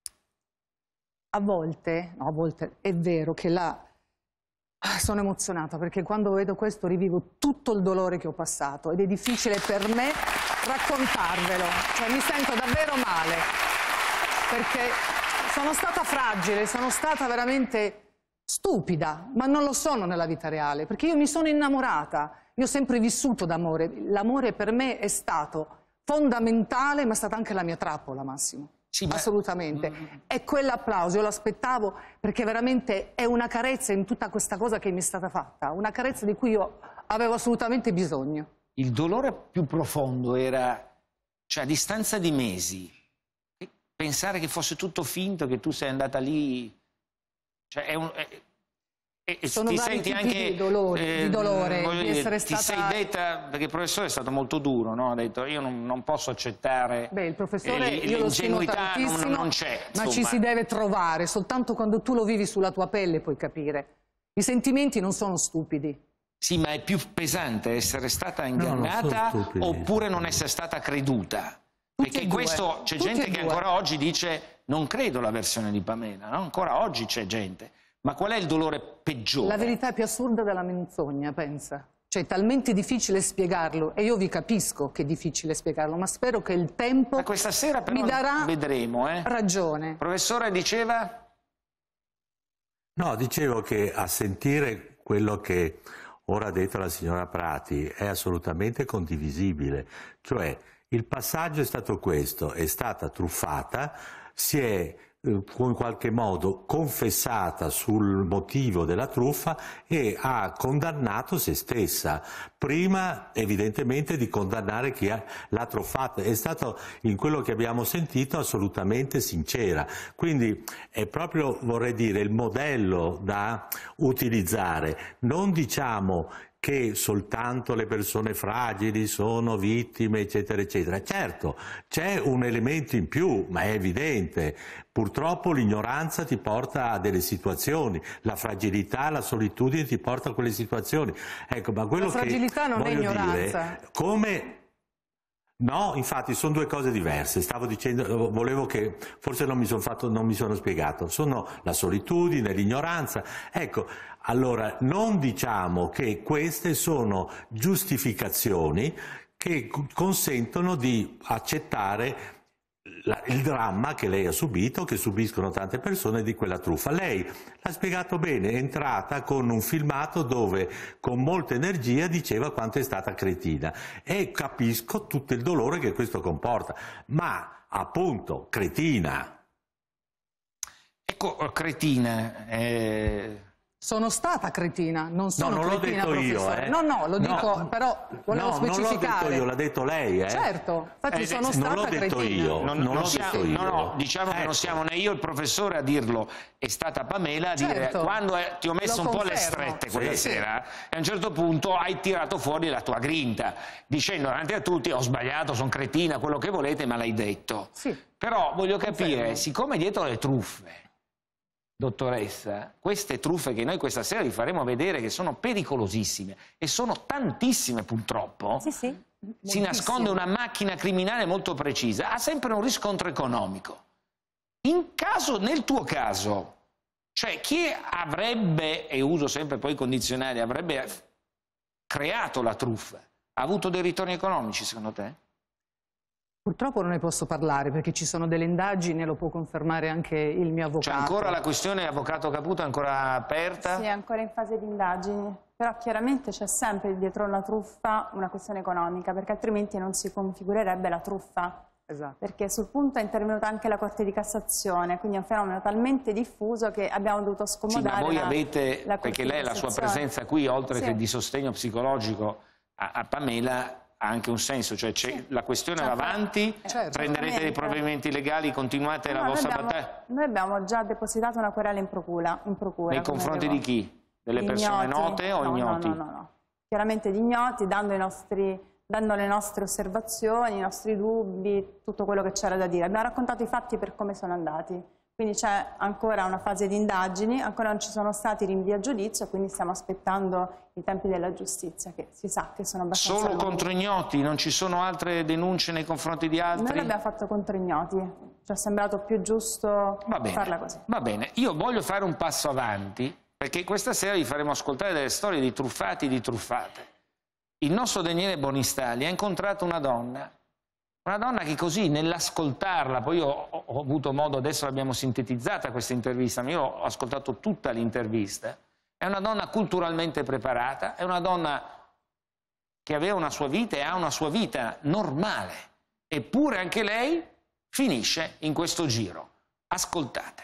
Speaker 14: a volte è vero che là sono emozionata, perché quando vedo questo rivivo tutto il dolore che ho passato ed è difficile per me raccontarvelo. Cioè, mi sento davvero male, perché sono stata fragile, sono stata veramente stupida, ma non lo sono nella vita reale, perché io mi sono innamorata, io ho sempre vissuto d'amore, l'amore per me è stato fondamentale, ma è stata anche la mia trappola, Massimo, sì, assolutamente. E quell'applauso io lo aspettavo, perché veramente è una carezza in tutta questa cosa che mi è stata fatta, una carezza di cui io avevo assolutamente bisogno.
Speaker 1: Il dolore più profondo era, cioè a distanza di mesi, pensare che fosse tutto finto, che tu sei andata lì. Cioè
Speaker 14: sono
Speaker 1: ti
Speaker 14: vari
Speaker 1: senti
Speaker 14: tipi
Speaker 1: anche
Speaker 14: di dolore, di essere
Speaker 1: ti
Speaker 14: stata...
Speaker 1: sei detta, perché il professore è stato molto duro, no? Ha detto io non posso accettare.
Speaker 14: Beh, il professore io lo stimo tantissimo,
Speaker 1: non c'è,
Speaker 14: ma ci si deve trovare, soltanto quando tu lo vivi sulla tua pelle puoi capire. I sentimenti non sono stupidi.
Speaker 1: Sì, ma è più pesante essere stata ingannata oppure non essere stata creduta. Perché questo c'è gente che ancora oggi dice non credo alla versione di Pamela, no? Ancora oggi c'è gente. Ma qual è il dolore peggiore?
Speaker 14: La verità è più assurda della menzogna, pensa. Cioè è talmente difficile spiegarlo, e io vi capisco che è difficile spiegarlo, ma spero che il tempo
Speaker 1: questa sera però
Speaker 14: mi darà
Speaker 1: ragione. Professore, diceva?
Speaker 24: No, dicevo che a sentire quello che ora ha detto la signora Prati è assolutamente condivisibile. Cioè, il passaggio è stato questo, è stata truffata, si è in qualche modo confessata sul motivo della truffa e ha condannato se stessa, prima evidentemente di condannare chi l'ha truffata. È stato, in quello che abbiamo sentito, assolutamente sincera. Quindi è proprio, vorrei dire, il modello da utilizzare. Non diciamo che soltanto le persone fragili sono vittime, eccetera, eccetera. Certo, c'è un elemento in più, ma è evidente. Purtroppo l'ignoranza ti porta a delle situazioni, la fragilità, la solitudine ti porta a quelle situazioni. Ecco, ma quello
Speaker 14: la fragilità
Speaker 24: che
Speaker 14: non è ignoranza.
Speaker 24: Dire, come... No, infatti sono due cose diverse. Stavo dicendo, volevo che forse non mi sono spiegato. Sono la solitudine, l'ignoranza. Ecco, allora non diciamo che queste sono giustificazioni che consentono di accettare il dramma che lei ha subito, che subiscono tante persone di quella truffa. Lei l'ha spiegato bene, è entrata con un filmato dove con molta energia diceva quanto è stata cretina e capisco tutto il dolore che questo comporta, ma appunto cretina.
Speaker 1: Ecco, cretina...
Speaker 14: Sono stata cretina, non sono
Speaker 24: non l'ho
Speaker 14: cretina,
Speaker 24: detto
Speaker 14: professore.
Speaker 24: io,
Speaker 14: No, no, lo dico, però volevo specificare.
Speaker 24: Non l'ho detto io, l'ha detto lei,
Speaker 14: Certo, infatti sono stata
Speaker 24: non l'ho detto
Speaker 14: cretina.
Speaker 24: io, non l'ho detto io.
Speaker 1: No, diciamo che non siamo né io il professore a dirlo, è stata Pamela a dire quando ti ho messo un po' le strette quella sera, e a un certo punto hai tirato fuori la tua grinta, dicendo davanti a tutti ho sbagliato, sono cretina, quello che volete, ma l'hai detto. Però voglio capire, siccome dietro le truffe, dottoressa, queste truffe che noi questa sera vi faremo vedere che sono pericolosissime e sono tantissime purtroppo, si nasconde una macchina criminale molto precisa, ha sempre un riscontro economico. Nel tuo caso, cioè chi avrebbe, e uso sempre poi i condizionali, avrebbe creato la truffa, ha avuto dei ritorni economici secondo te?
Speaker 14: Purtroppo non ne posso parlare perché ci sono delle indagini e lo può confermare anche il mio avvocato.
Speaker 1: C'è ancora la questione, avvocato Caputo, è ancora aperta?
Speaker 5: Sì, è ancora in fase di indagini, però chiaramente c'è sempre dietro la truffa una questione economica, perché altrimenti non si configurerebbe la truffa.
Speaker 14: Esatto.
Speaker 5: Perché sul punto è intervenuta anche la Corte di Cassazione, quindi è un fenomeno talmente diffuso che abbiamo dovuto scomodare.
Speaker 1: Sì, ma voi avete,
Speaker 5: la Corte
Speaker 1: perché lei la sua presenza qui, oltre che di sostegno psicologico a Pamela, ha anche un senso, cioè la questione va avanti, prenderete dei provvedimenti legali, continuate la vostra battaglia?
Speaker 5: Noi abbiamo già depositato una querela in procura.
Speaker 1: Nei confronti di chi? Delle persone note o ignoti?
Speaker 5: No. Chiaramente di ignoti, dando le nostre osservazioni, i nostri dubbi, tutto quello che c'era da dire. Abbiamo raccontato i fatti per come sono andati. Quindi c'è ancora una fase di indagini, ancora non ci sono stati rinvii a giudizio, quindi stiamo aspettando i tempi della giustizia, che si sa che sono abbastanza
Speaker 1: Solo
Speaker 5: lunghi.
Speaker 1: contro ignoti? Non ci sono altre denunce nei confronti di altri?
Speaker 5: Noi l'abbiamo fatto contro ignoti, ci è sembrato più giusto farla così.
Speaker 1: Va bene, io voglio fare un passo avanti, perché questa sera vi faremo ascoltare delle storie di truffati e di truffate. Il nostro Daniele Bonistali ha incontrato una donna che così nell'ascoltarla, poi io ho avuto modo, adesso l'abbiamo sintetizzata questa intervista, ma io ho ascoltato tutta l'intervista, è una donna culturalmente preparata, è una donna che aveva una sua vita e ha una sua vita normale, eppure anche lei finisce in questo giro. Ascoltate.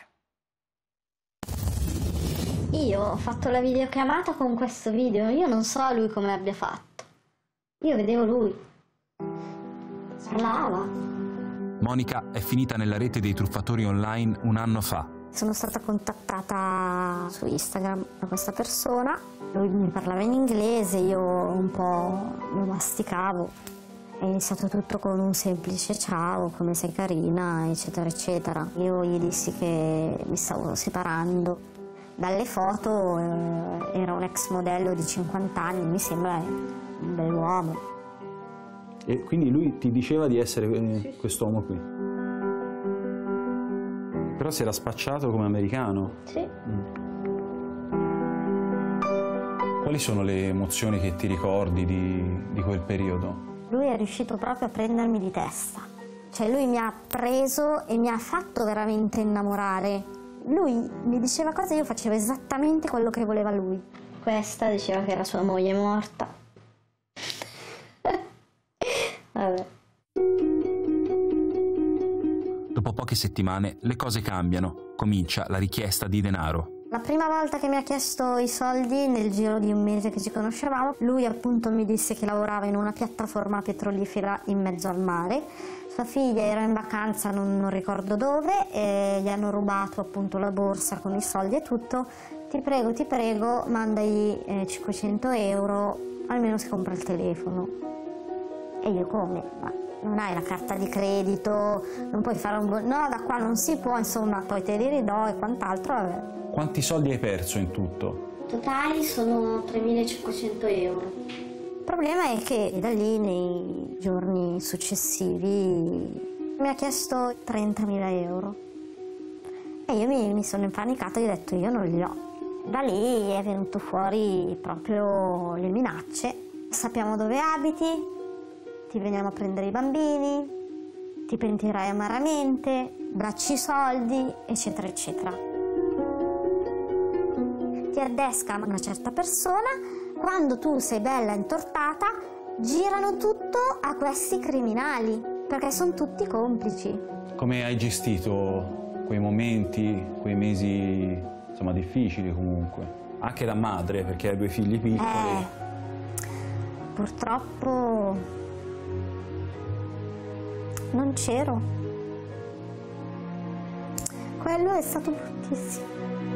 Speaker 16: Io ho fatto la videochiamata con questo video, io non so lui come abbia fatto, io vedevo lui. Parlava.
Speaker 18: Monica è finita nella rete dei truffatori online un anno fa.
Speaker 16: Sono stata contattata su Instagram da questa persona, lui mi parlava in inglese, io un po' lo masticavo. È iniziato tutto con un semplice ciao, come sei carina, eccetera, eccetera. Io gli dissi che mi stavo separando. Dalle foto era un ex modello di 50 anni, mi sembra un bell'uomo.
Speaker 19: E quindi lui ti diceva di essere quest'uomo qui? Però si era spacciato come americano?
Speaker 16: Sì.
Speaker 19: Quali sono le emozioni che ti ricordi di quel periodo?
Speaker 16: Lui è riuscito proprio a prendermi di testa. Cioè lui mi ha preso e mi ha fatto veramente innamorare. Lui mi diceva cose e io facevo esattamente quello che voleva lui. Questa diceva che era sua moglie morta. Vabbè.
Speaker 18: Dopo poche settimane le cose cambiano, comincia la richiesta di denaro.
Speaker 16: La prima volta che mi ha chiesto i soldi, nel giro di un mese che ci conoscevamo, lui appunto mi disse che lavorava in una piattaforma petrolifera in mezzo al mare. Sua figlia era in vacanza, non ricordo dove, e gli hanno rubato appunto la borsa con i soldi e tutto. Ti prego, mandagli 500 euro, almeno si compra il telefono. E io come? Ma non hai la carta di credito, non puoi fare un no, da qua non si può, insomma, poi te li ridò e quant'altro. Vabbè.
Speaker 19: Quanti soldi hai perso in tutto?
Speaker 16: Totali sono 3.500 euro. Il problema è che da lì, nei giorni successivi, mi ha chiesto 30.000 euro. E io mi sono impanicata e ho detto io non li ho. Da lì è venuto fuori proprio le minacce. Sappiamo dove abiti, ti veniamo a prendere i bambini, ti pentirai amaramente, bracci soldi, eccetera, eccetera. Ti addesca una certa persona, quando tu sei bella intortata, girano tutto a questi criminali, perché sono tutti complici.
Speaker 19: Come hai gestito quei momenti, quei mesi, insomma, difficili comunque? Anche da madre, perché hai 2 figli piccoli.
Speaker 16: Purtroppo non c'ero. Quello è stato bruttissimo.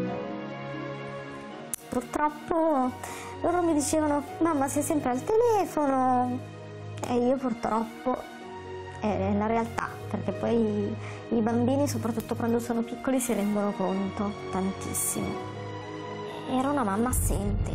Speaker 16: Purtroppo loro mi dicevano mamma sei sempre al telefono e io purtroppo è la realtà, perché poi i bambini, soprattutto quando sono piccoli, si rendono conto tantissimo. Era una mamma assente.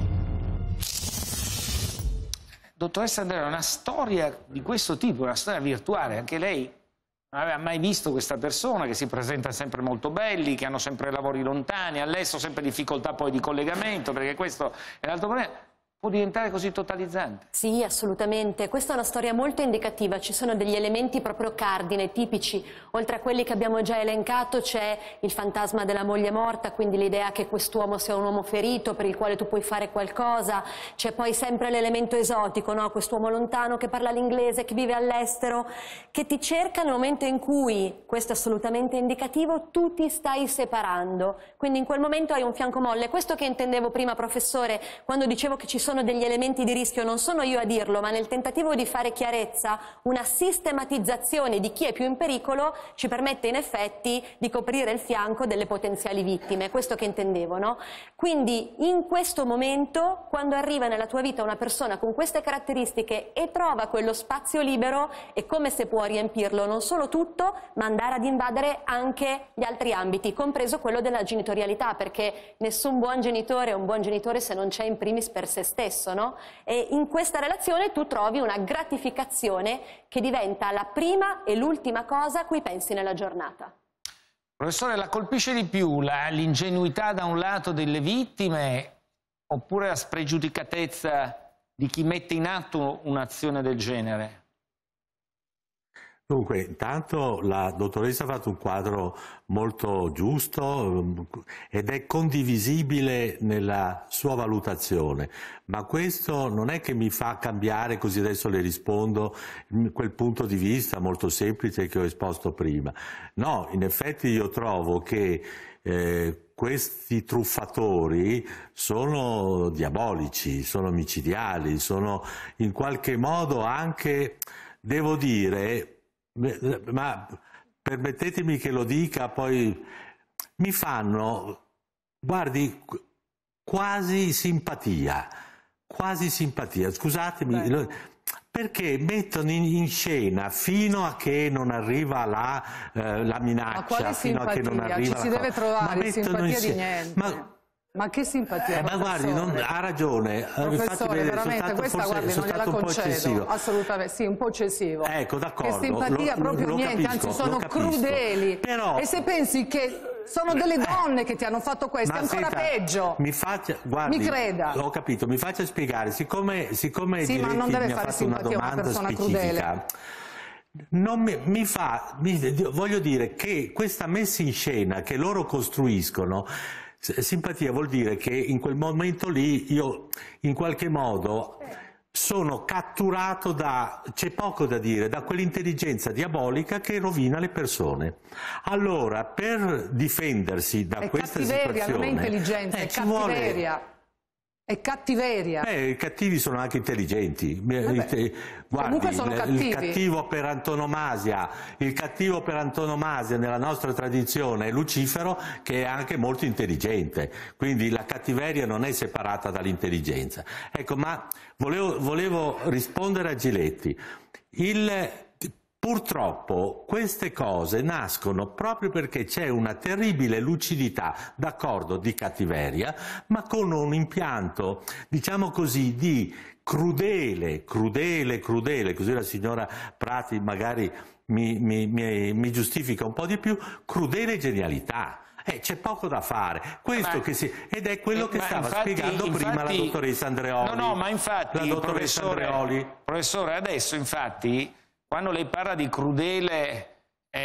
Speaker 1: Dottoressa Andrea, una storia di questo tipo, una storia virtuale, anche lei non aveva mai visto questa persona che si presenta sempre molto belli, che hanno sempre lavori lontani, all'estero sempre difficoltà poi di collegamento, perché questo è l'altro problema. Può diventare così totalizzante?
Speaker 25: Sì, assolutamente. Questa è una storia molto indicativa, ci sono degli elementi proprio cardine, tipici. Oltre a quelli che abbiamo già elencato c'è il fantasma della moglie morta, quindi l'idea che quest'uomo sia un uomo ferito per il quale tu puoi fare qualcosa. C'è poi sempre l'elemento esotico, no? Quest'uomo lontano che parla l'inglese, che vive all'estero, che ti cerca nel momento in cui, questo è assolutamente indicativo, tu ti stai separando. Quindi in quel momento hai un fianco molle. Questo che intendevo prima, professore, quando dicevo che ci sono degli elementi di rischio, non sono io a dirlo, ma nel tentativo di fare chiarezza, una sistematizzazione di chi è più in pericolo ci permette in effetti di coprire il fianco delle potenziali vittime, questo che intendevo, no? Quindi in questo momento, quando arriva nella tua vita una persona con queste caratteristiche e trova quello spazio libero, è come se può riempirlo non solo tutto, ma andare ad invadere anche gli altri ambiti, compreso quello della genitorialità, perché nessun buon genitore è un buon genitore se non c'è in primis per se stesso. No? E in questa relazione tu trovi una gratificazione che diventa la prima e l'ultima cosa a cui pensi nella giornata.
Speaker 1: Professore, la colpisce di più l'ingenuità da un lato delle vittime oppure la spregiudicatezza di chi mette in atto un'azione del genere?
Speaker 24: Dunque, intanto la dottoressa ha fatto un quadro molto giusto ed è condivisibile nella sua valutazione, ma questo non è che mi fa cambiare, così adesso le rispondo, quel punto di vista molto semplice che ho esposto prima. No, in effetti io trovo che questi truffatori sono diabolici, sono micidiali, sono in qualche modo anche, devo dire, ma permettetemi che lo dica, poi mi fanno, guardi, quasi simpatia, scusatemi, perché mettono in scena fino a che non arriva la minaccia, fino a che non arriva
Speaker 14: ci si deve trovare, simpatia di niente. Ma che simpatia,
Speaker 24: ma guardi, ha ragione.
Speaker 14: Professore, veramente, questa guardi, non gliela concedo. Assolutamente, sì, un po' eccessivo.
Speaker 24: Ecco, d'accordo.
Speaker 14: Che simpatia proprio niente, anzi sono crudeli.
Speaker 24: Però,
Speaker 14: e se pensi che sono delle donne che ti hanno fatto questo, è ancora peggio.
Speaker 24: Guardi,
Speaker 14: mi creda.
Speaker 24: Ho capito, mi faccia spiegare, siccome
Speaker 14: sì,
Speaker 24: Giletti
Speaker 14: ma non deve
Speaker 24: mi ha
Speaker 14: fare
Speaker 24: fatto una domanda specifica. Voglio dire che questa messa in scena che loro costruiscono, simpatia vuol dire che in quel momento lì io in qualche modo sono catturato c'è poco da dire, da quell'intelligenza diabolica che rovina le persone. Allora, per difendersi da questa situazione...
Speaker 14: non è intelligenza, è cattiveria. È cattiveria.
Speaker 24: I cattivi sono anche intelligenti. Guardi,
Speaker 14: sono cattivi.
Speaker 24: Il cattivo per antonomasia nella nostra tradizione è Lucifero, che è anche molto intelligente. Quindi la cattiveria non è separata dall'intelligenza. Ecco, ma volevo rispondere a Giletti. Purtroppo queste cose nascono proprio perché c'è una terribile lucidità, d'accordo, di cattiveria, ma con un impianto, diciamo così, di crudele, così la signora Prati magari mi giustifica un po' di più, crudele genialità. C'è poco da fare, ed è quello che stava spiegando prima la dottoressa Andreoli.
Speaker 1: No, ma infatti, professore, adesso infatti, quando lei parla di crudele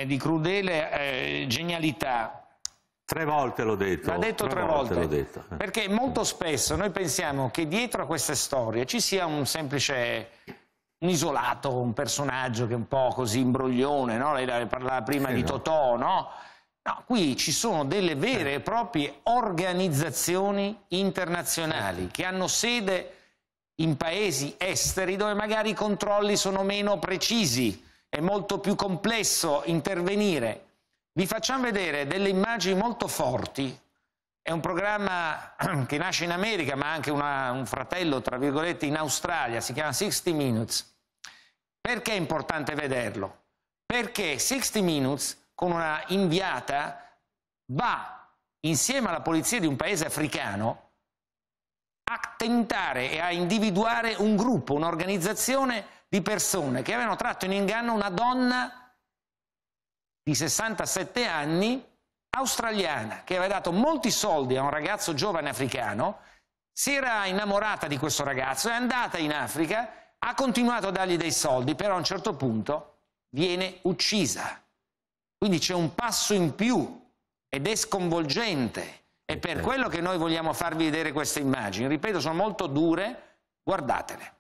Speaker 1: genialità...
Speaker 24: 3 volte l'ho detto.
Speaker 1: L'ha detto 3 volte. L'ho detto. Perché molto spesso noi pensiamo che dietro a queste storie ci sia un isolato, un personaggio che è un po' così imbroglione, no? Lei parlava prima di Totò, no? No, qui ci sono delle vere e proprie organizzazioni internazionali che hanno sede in paesi esteri dove magari i controlli sono meno precisi, è molto più complesso intervenire. Vi facciamo vedere delle immagini molto forti. È un programma che nasce in America, ma ha anche un fratello, tra virgolette, in Australia, si chiama 60 Minutes. Perché è importante vederlo? Perché 60 Minutes, con una inviata, va insieme alla polizia di un paese africano a tentare e a individuare un gruppo, un'organizzazione di persone che avevano tratto in inganno una donna di 67 anni, australiana, che aveva dato molti soldi a un ragazzo giovane africano, si era innamorata di questo ragazzo, è andata in Africa, ha continuato a dargli dei soldi, però a un certo punto viene uccisa. Quindi c'è un passo in più ed è sconvolgente. È per quello che noi vogliamo farvi vedere queste immagini. Ripeto, sono molto dure, guardatele.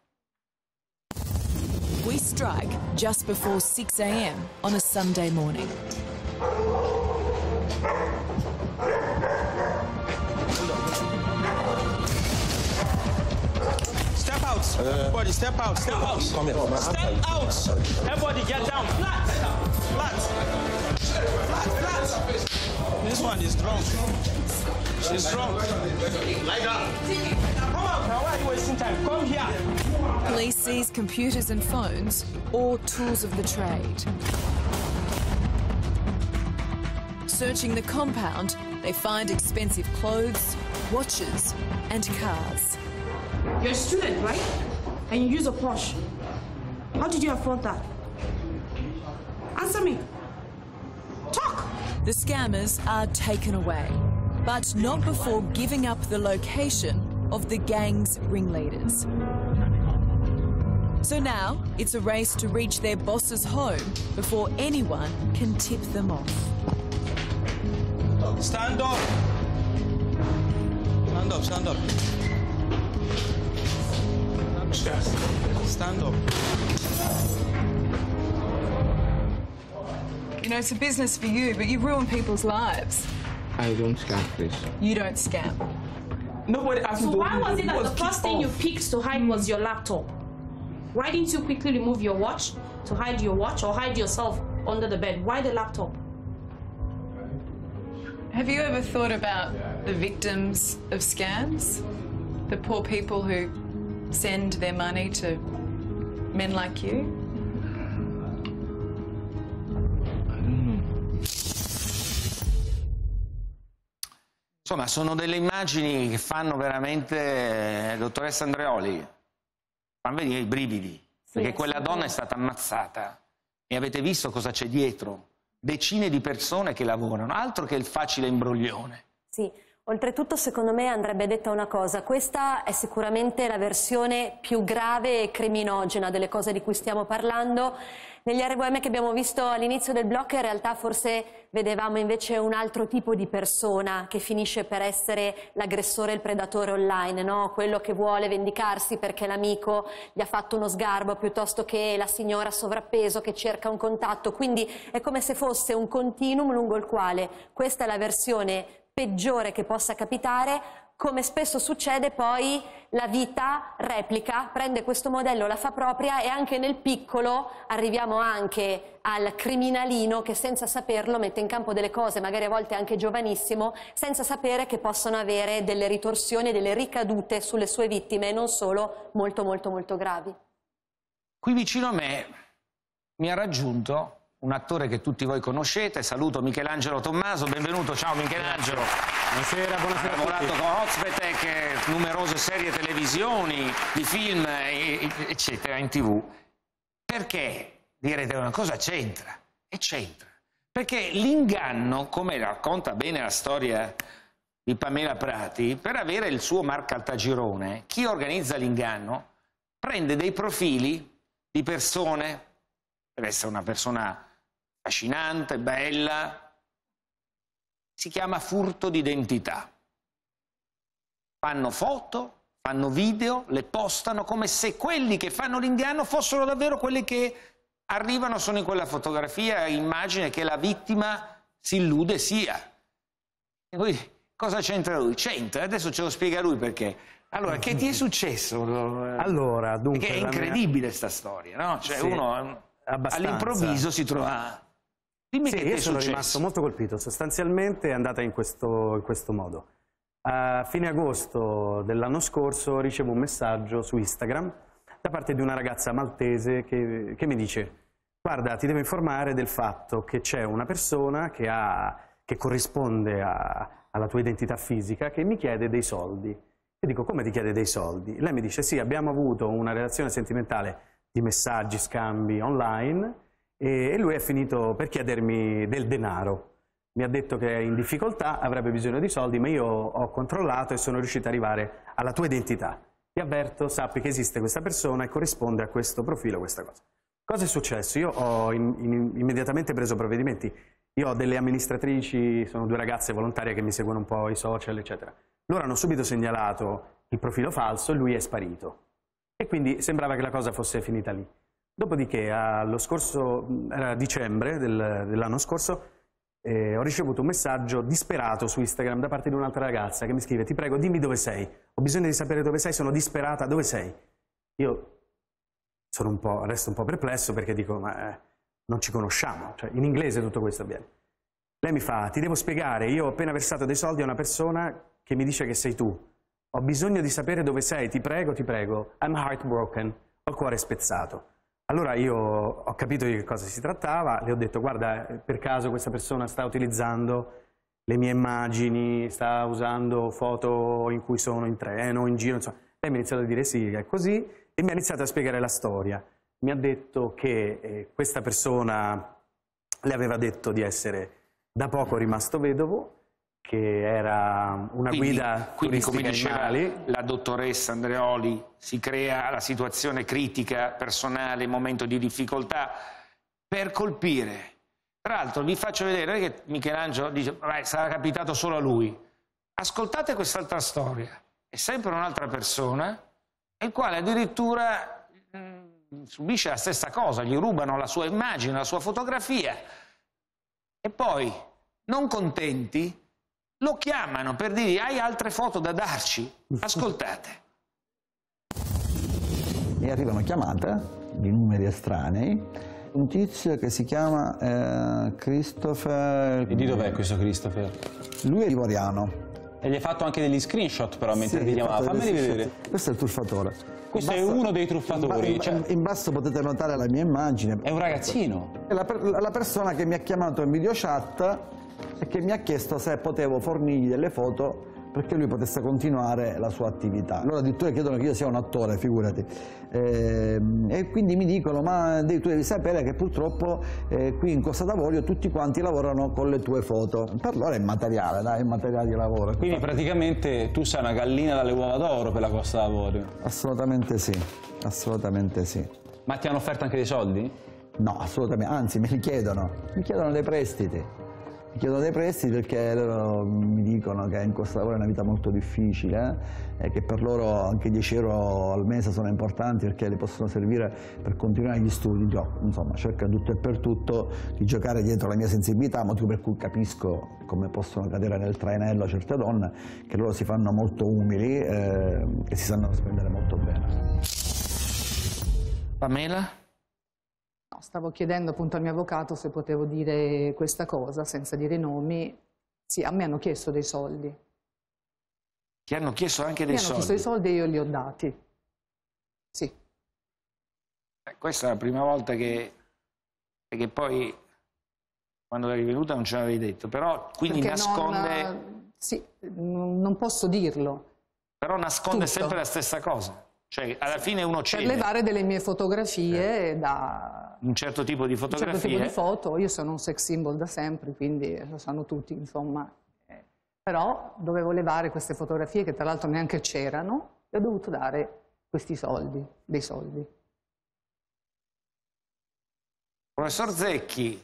Speaker 2: We strike just before 6 a.m. on a Sunday morning.
Speaker 9: Step out. Everybody, step out. Step out. Step out. Everybody, get down. Flat. Flat. Flat. Flat. This one is drunk. She's drunk. Lie down. Come on. Now why are you wasting time? Come here.
Speaker 2: Police seize computers and phones, or tools of the trade. Searching the compound, they find expensive clothes, watches, and cars.
Speaker 11: You're a student, right? And you use a Porsche. How did you afford that? Answer me. Talk!
Speaker 2: The scammers are taken away, but not before giving up the location of the gang's ringleaders. So now, it's a race to reach their boss's home before anyone can tip them off.
Speaker 9: Stand up. Stand up, stand up. Stand up.
Speaker 2: You know, it's a business for you, but you ruin people's lives.
Speaker 20: I don't scam, please.
Speaker 2: You don't scam.
Speaker 20: Nobody asked
Speaker 11: So
Speaker 20: me to
Speaker 11: why was it that the first thing you
Speaker 20: off.
Speaker 11: picked to hide was your laptop? Why didn't you quickly remove your watch to hide your watch or hide yourself under the bed? Why the laptop?
Speaker 2: Have you ever thought about the victims of scams? The poor people who send their money to men like you?
Speaker 1: Insomma, sono delle immagini che fanno veramente, dottoressa Andreoli, fanno venire i brividi, perché quella donna è stata ammazzata e avete visto cosa c'è dietro, decine di persone che lavorano, altro che il facile imbroglione.
Speaker 25: Sì, oltretutto secondo me andrebbe detta una cosa, questa è sicuramente la versione più grave e criminogena delle cose di cui stiamo parlando. Negli RVM che abbiamo visto all'inizio del blocco in realtà forse vedevamo invece un altro tipo di persona che finisce per essere l'aggressore e il predatore online, no? Quello che vuole vendicarsi perché l'amico gli ha fatto uno sgarbo, piuttosto che la signora sovrappeso che cerca un contatto, quindi è come se fosse un continuum lungo il quale questa è la versione peggiore che possa capitare. Come spesso succede, poi la vita replica, prende questo modello, la fa propria, e anche nel piccolo arriviamo anche al criminalino che senza saperlo mette in campo delle cose, magari a volte anche giovanissimo, senza sapere che possono avere delle ritorsioni e delle ricadute sulle sue vittime, e non solo molto molto molto gravi.
Speaker 1: Qui vicino a me mi ha raggiunto un attore che tutti voi conoscete. Saluto Michelangelo Tommaso, benvenuto. Ciao Michelangelo.
Speaker 4: Buonasera, buonasera.
Speaker 1: Ha lavorato con Ozpetek, numerose serie televisioni, di film, eccetera, in TV. Perché? Direte, una cosa c'entra? E c'entra. Perché l'inganno, come racconta bene la storia di Pamela Prati, per avere il suo Marco Caltagirone, chi organizza l'inganno prende dei profili di persone, deve essere una persona affascinante, bella, si chiama furto d'identità. Fanno foto, fanno video, le postano come se quelli che fanno l'inganno fossero davvero quelli che arrivano, sono in quella fotografia, immagine che la vittima si illude sia. E quindi cosa c'entra lui? C'entra, adesso ce lo spiega lui perché. Allora, che ti è successo?
Speaker 4: Allora, dunque,
Speaker 1: perché è incredibile sta storia, no? Cioè, sì, uno all'improvviso si trova... Dimmi,
Speaker 4: sì,
Speaker 1: che ti è
Speaker 4: io sono
Speaker 1: successo.
Speaker 4: rimasto molto colpito. Sostanzialmente è andata in questo modo. A fine agosto dell'anno scorso ricevo un messaggio su Instagram da parte di una ragazza maltese che mi dice: guarda, ti devo informare del fatto che c'è una persona che corrisponde alla tua identità fisica che mi chiede dei soldi. Io dico: come ti chiede dei soldi? Lei mi dice: sì, abbiamo avuto una relazione sentimentale di messaggi, scambi online, e lui è finito per chiedermi del denaro. Mi ha detto che è in difficoltà, avrebbe bisogno di soldi, ma io ho controllato e sono riuscito ad arrivare alla tua identità. Ti avverto, sappi che esiste questa persona e corrisponde a questo profilo, questa cosa. Cosa è successo? Io ho immediatamente preso provvedimenti. Io ho delle amministratrici, sono 2 ragazze volontarie che mi seguono un po' i social, eccetera. Loro hanno subito segnalato il profilo falso e lui è sparito. E quindi sembrava che la cosa fosse finita lì. Dopodiché, era dicembre dell'anno scorso, ho ricevuto un messaggio disperato su Instagram da parte di un'altra ragazza che mi scrive: ti prego, dimmi dove sei, ho bisogno di sapere dove sei, sono disperata, dove sei? Io resto un po' perplesso perché dico: ma non ci conosciamo, cioè, in inglese tutto questo avviene. Lei mi fa: ti devo spiegare, io ho appena versato dei soldi a una persona che mi dice che sei tu, ho bisogno di sapere dove sei, ti prego, I'm heartbroken, ho il cuore spezzato. Allora io ho capito di che cosa si trattava, le ho detto: guarda, per caso questa persona sta utilizzando le mie immagini, sta usando foto in cui sono in treno, in giro, insomma. Lei mi ha iniziato a dire sì, è così, e mi ha iniziato a spiegare la storia. Mi ha detto che questa persona le aveva detto di essere da poco rimasto vedovo, che era una guida turistica
Speaker 1: come diceva
Speaker 4: in Mali.
Speaker 1: La dottoressa Andreoli, si crea la situazione critica, personale, momento di difficoltà, per colpire. Tra l'altro vi faccio vedere che Michelangelo dice: vabbè, sarà capitato solo a lui. Ascoltate quest'altra storia, è sempre un'altra persona, il quale addirittura subisce la stessa cosa, gli rubano la sua immagine, la sua fotografia, e poi, non contenti, lo chiamano per dirgli: hai altre foto da darci? Ascoltate.
Speaker 6: E arriva una chiamata di numeri estranei, un tizio che si chiama Christopher...
Speaker 19: E di dov'è questo Christopher?
Speaker 6: Lui è ivoriano.
Speaker 19: E gli hai fatto anche degli screenshot però mentre ti chiamava, fammeli vedere.
Speaker 6: Questo è il truffatore.
Speaker 19: Questo è uno dei truffatori.
Speaker 6: In basso potete notare la mia immagine.
Speaker 19: È un ragazzino.
Speaker 6: È la persona che mi ha chiamato in video chat e che mi ha chiesto se potevo fornirgli delle foto perché lui potesse continuare la sua attività. Loro addirittura chiedono che io sia un attore, figurati. E quindi mi dicono: ma tu devi sapere che purtroppo qui in Costa d'Avorio tutti quanti lavorano con le tue foto. Per loro è materiale, dai, è materiale di lavoro.
Speaker 19: Quindi praticamente tu sei una gallina dalle uova d'oro per la Costa d'Avorio?
Speaker 6: Assolutamente sì, assolutamente sì.
Speaker 19: Ma ti hanno offerto anche dei soldi?
Speaker 6: No, assolutamente, anzi me li chiedono, mi chiedono dei prestiti. Mi chiedono dei prestiti perché loro mi dicono che in Costa d'Avorio è una vita molto difficile e che per loro anche 10 euro al mese sono importanti perché li possono servire per continuare gli studi. Insomma, cerca tutto e per tutto di giocare dietro la mia sensibilità, motivo per cui capisco come possono cadere nel trainello certe donne, che loro si fanno molto umili e si sanno spendere molto bene.
Speaker 1: Pamela?
Speaker 14: No, stavo chiedendo appunto al mio avvocato se potevo dire questa cosa senza dire nomi. Sì, a me hanno chiesto dei soldi.
Speaker 1: Ti hanno chiesto anche dei soldi?
Speaker 14: Mi hanno chiesto dei soldi e io li ho dati. Sì.
Speaker 1: Questa è la prima volta che perché poi quando eri venuta non ce l'avevi detto, però quindi
Speaker 14: Perché
Speaker 1: nasconde...
Speaker 14: sì, non posso dirlo.
Speaker 1: Però nasconde
Speaker 14: Tutto.
Speaker 1: sempre la stessa cosa. Cioè, alla fine uno
Speaker 14: Per
Speaker 1: cede
Speaker 14: levare delle mie fotografie da
Speaker 1: un certo tipo di
Speaker 14: un
Speaker 1: fotografie.
Speaker 14: certo tipo di foto. Io sono un sex symbol da sempre, quindi lo sanno tutti, insomma. Però dovevo levare queste fotografie che tra l'altro neanche c'erano e ho dovuto dare questi soldi, dei soldi.
Speaker 1: Professor Zecchi,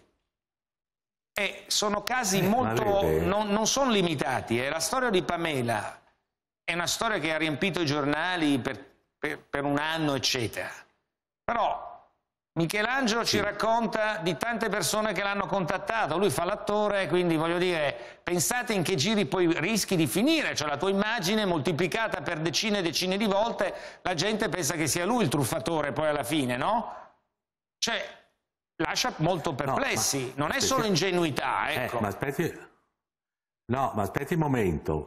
Speaker 1: sono casi molto... non sono limitati. La storia di Pamela è una storia che ha riempito i giornali per un anno, eccetera. Però Michelangelo ci racconta di tante persone che l'hanno contattato. Lui fa l'attore, quindi voglio dire, pensate in che giri poi rischi di finire. Cioè la tua immagine moltiplicata per decine e decine di volte, la gente pensa che sia lui il truffatore poi alla fine, no? Cioè... lascia molto perplessi, non è solo ingenuità, ecco.
Speaker 24: Ma aspetti un momento.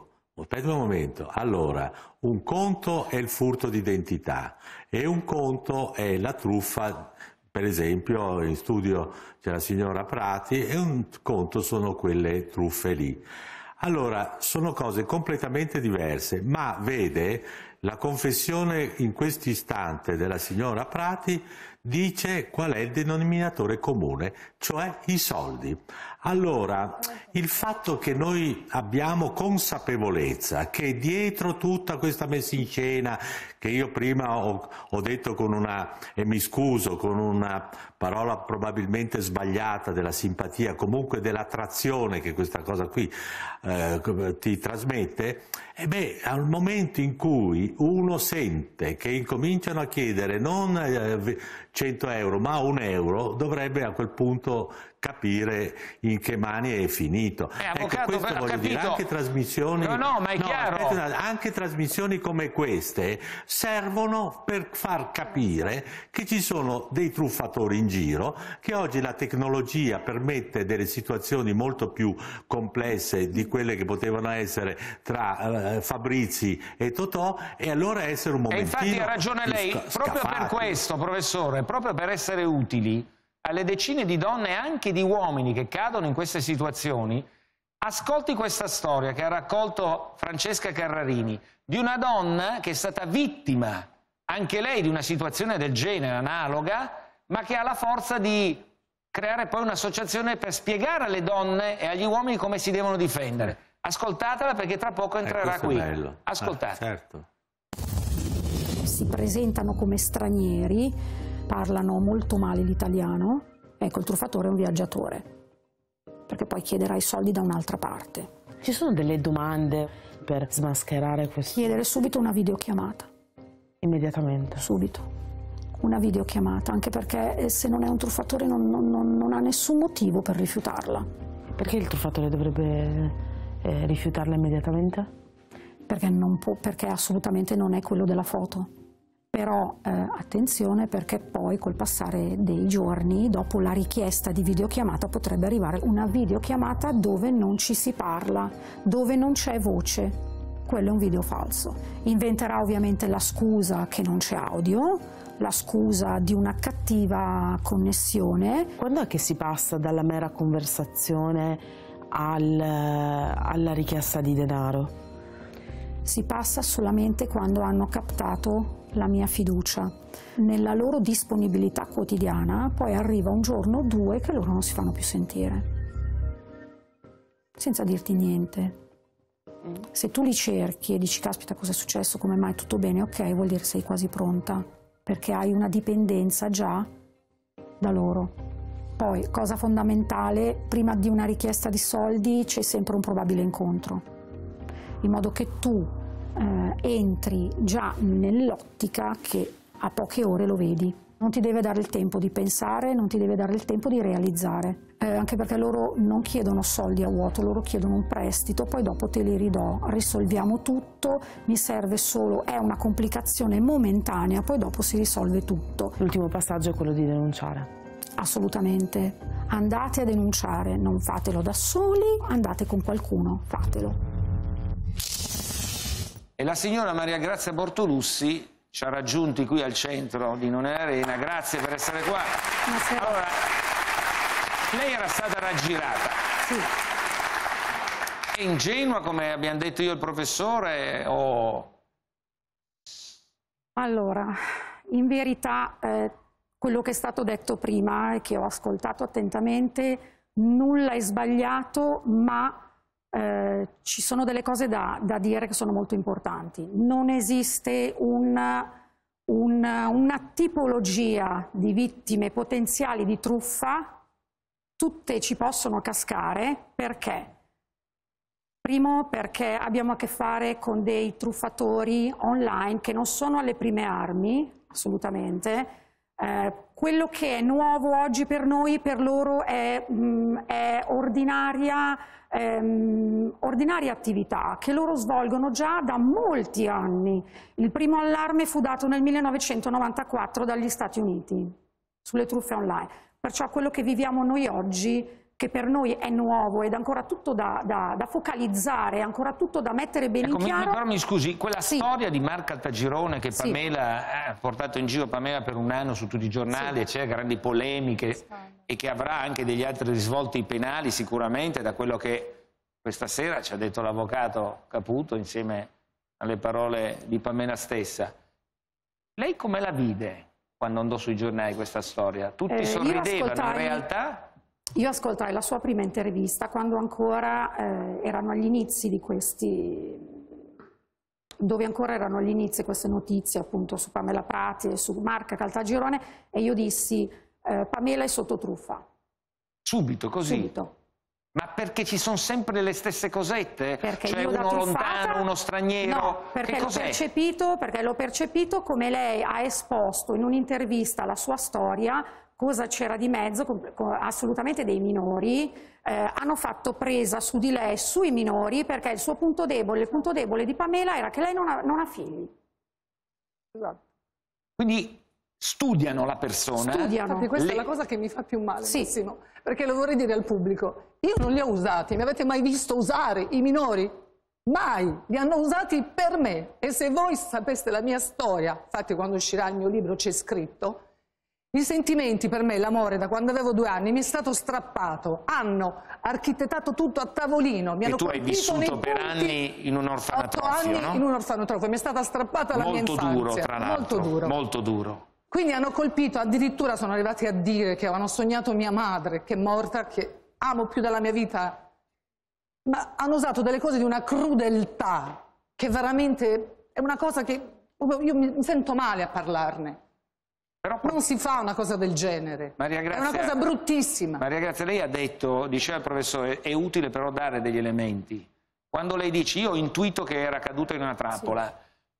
Speaker 24: Allora, un conto è il furto d'identità e un conto è la truffa, per esempio in studio c'è la signora Prati, e un conto sono quelle truffe lì. Allora, sono cose completamente diverse, ma vede, la confessione in questo istante della signora Prati dice qual è il denominatore comune, cioè i soldi. Allora, il fatto che noi abbiamo consapevolezza che dietro tutta questa messa in scena, che io prima ho detto con una, e mi scuso, con una parola probabilmente sbagliata, della simpatia, comunque dell'attrazione che questa cosa qui ti trasmette, al momento in cui uno sente che incominciano a chiedere non 100 euro ma €1, dovrebbe a quel punto capire in che mani è finito.
Speaker 1: Avvocato,
Speaker 24: ecco, questo voglio dire, anche trasmissioni,
Speaker 1: ma è chiaro.
Speaker 24: Anche trasmissioni come queste servono per far capire che ci sono dei truffatori in giro, che oggi la tecnologia permette delle situazioni molto più complesse di quelle che potevano essere tra Fabrizi e Totò, e allora essere un momentino...
Speaker 1: E infatti ha ragione lei, proprio per questo, professore, proprio per essere utili alle decine di donne e anche di uomini che cadono in queste situazioni, ascolti questa storia che ha raccolto Francesca Carrarini, di una donna che è stata vittima, anche lei, di una situazione del genere, analoga, ma che ha la forza di creare poi un'associazione per spiegare alle donne e agli uomini come si devono difendere. Ascoltatela perché tra poco entrerà qui. Ascoltate.
Speaker 24: Certo.
Speaker 7: Si presentano come stranieri, parlano molto male l'italiano, ecco, il truffatore è un viaggiatore, perché poi chiederà i soldi da un'altra parte.
Speaker 8: Ci sono delle domande per smascherare questo?
Speaker 7: Chiedere subito una videochiamata.
Speaker 8: Immediatamente?
Speaker 7: Subito. Una videochiamata, anche perché se non è un truffatore non ha nessun motivo per rifiutarla.
Speaker 8: Perché il truffatore dovrebbe rifiutarla immediatamente?
Speaker 7: Perché non può, perché assolutamente non è quello della foto. Però attenzione, perché poi col passare dei giorni, dopo la richiesta di videochiamata, potrebbe arrivare una videochiamata dove non ci si parla, dove non c'è voce. Quello è un video falso. Inventerà ovviamente la scusa che non c'è audio, la scusa di una cattiva connessione.
Speaker 8: Quando è che si passa dalla mera conversazione alla richiesta di denaro?
Speaker 7: Si passa solamente quando hanno captato la mia fiducia. Nella loro disponibilità quotidiana poi arriva un giorno o due che loro non si fanno più sentire, senza dirti niente. Se tu li cerchi e dici caspita cosa è successo, come mai, tutto bene, ok, vuol dire sei quasi pronta, perché hai una dipendenza già da loro. Poi, cosa fondamentale, prima di una richiesta di soldi c'è sempre un probabile incontro, in modo che tu entri già nell'ottica che a poche ore lo vedi. Non ti deve dare il tempo di pensare, non ti deve dare il tempo di realizzare, anche perché loro non chiedono soldi a vuoto, loro chiedono un prestito, poi dopo te li ridò, risolviamo tutto, mi serve solo, è una complicazione momentanea, poi dopo si risolve tutto.
Speaker 8: L'ultimo passaggio è quello di denunciare.
Speaker 7: Assolutamente, andate a denunciare, non fatelo da soli, andate con qualcuno, fatelo.
Speaker 1: E la signora Maria Grazia Bortolussi ci ha raggiunti qui al centro di Non è Arena. Grazie per essere qua.
Speaker 7: Buonasera.
Speaker 1: Allora, lei era stata raggirata.
Speaker 7: Sì.
Speaker 1: È ingenua, come abbiamo detto io e il professore, o...
Speaker 7: Allora, in verità, quello che è stato detto prima e che ho ascoltato attentamente, nulla è sbagliato, ma ci sono delle cose da dire che sono molto importanti. Non esiste una tipologia di vittime potenziali di truffa, tutte ci possono cascare. Perché? Primo, perché abbiamo a che fare con dei truffatori online che non sono alle prime armi, assolutamente. Quello che è nuovo oggi per noi, per loro è ordinaria attività che loro svolgono già da molti anni. Il primo allarme fu dato nel 1994 dagli Stati Uniti sulle truffe online. Perciò quello che viviamo noi oggi, che per noi è nuovo ed ancora tutto da focalizzare, ancora tutto da mettere bene in chiaro.
Speaker 1: Però mi scusi, quella storia di Marco Caltagirone che Pamela ha portato in giro Pamela per un anno su tutti i giornali, e c'è grandi polemiche e che avrà anche degli altri risvolti penali sicuramente, da quello che questa sera ci ha detto l'avvocato Caputo insieme alle parole di Pamela stessa. Lei come la vide quando andò sui giornali questa storia? Tutti sorridevano, in realtà...
Speaker 7: Io ascoltai la sua prima intervista quando ancora erano agli inizi di dove ancora erano agli inizi queste notizie appunto su Pamela Prati e su Marco Caltagirone, e io dissi Pamela è sotto truffa.
Speaker 1: Subito, così?
Speaker 7: Subito.
Speaker 1: Ma perché ci sono sempre le stesse cosette?
Speaker 7: Perché
Speaker 1: cioè
Speaker 7: io da
Speaker 1: uno
Speaker 7: truffata,
Speaker 1: lontano, uno straniero?
Speaker 7: No, perché l'ho percepito come lei ha esposto in un'intervista la sua storia. Cosa c'era di mezzo? Assolutamente dei minori, hanno fatto presa su di lei, sui minori, perché il punto debole di Pamela era che lei non ha figli.
Speaker 14: Esatto.
Speaker 1: Quindi studiano la persona.
Speaker 7: Studiano.
Speaker 14: Infatti questa è la cosa che mi fa più male, Massimo, perché lo vorrei dire al pubblico. Io non li ho usati, mi avete mai visto usare i minori? Mai, li hanno usati per me. E se voi sapeste la mia storia, infatti quando uscirà il mio libro c'è scritto, i sentimenti per me, l'amore da quando avevo 2 anni mi è stato strappato, hanno architettato tutto a tavolino, mi hanno
Speaker 1: colpito. E tu hai vissuto per anni in un orfanotrofio,
Speaker 14: 8 anni
Speaker 1: no?
Speaker 14: in un orfanotrofio, mi è stata strappata la mia infanzia.
Speaker 1: Molto duro, tra l'altro.
Speaker 14: Molto duro.
Speaker 1: Molto duro.
Speaker 14: Quindi hanno colpito, addirittura sono arrivati a dire che avevano sognato mia madre, che è morta, che amo più della mia vita, ma hanno usato delle cose di una crudeltà che veramente è una cosa che io mi sento male a parlarne. Però non si fa una cosa del genere,
Speaker 1: Maria Grazia,
Speaker 14: è una cosa bruttissima.
Speaker 1: Maria Grazia, lei ha detto, diceva il professore, è utile però dare degli elementi. Quando lei dice, io ho intuito che era caduta in una trappola,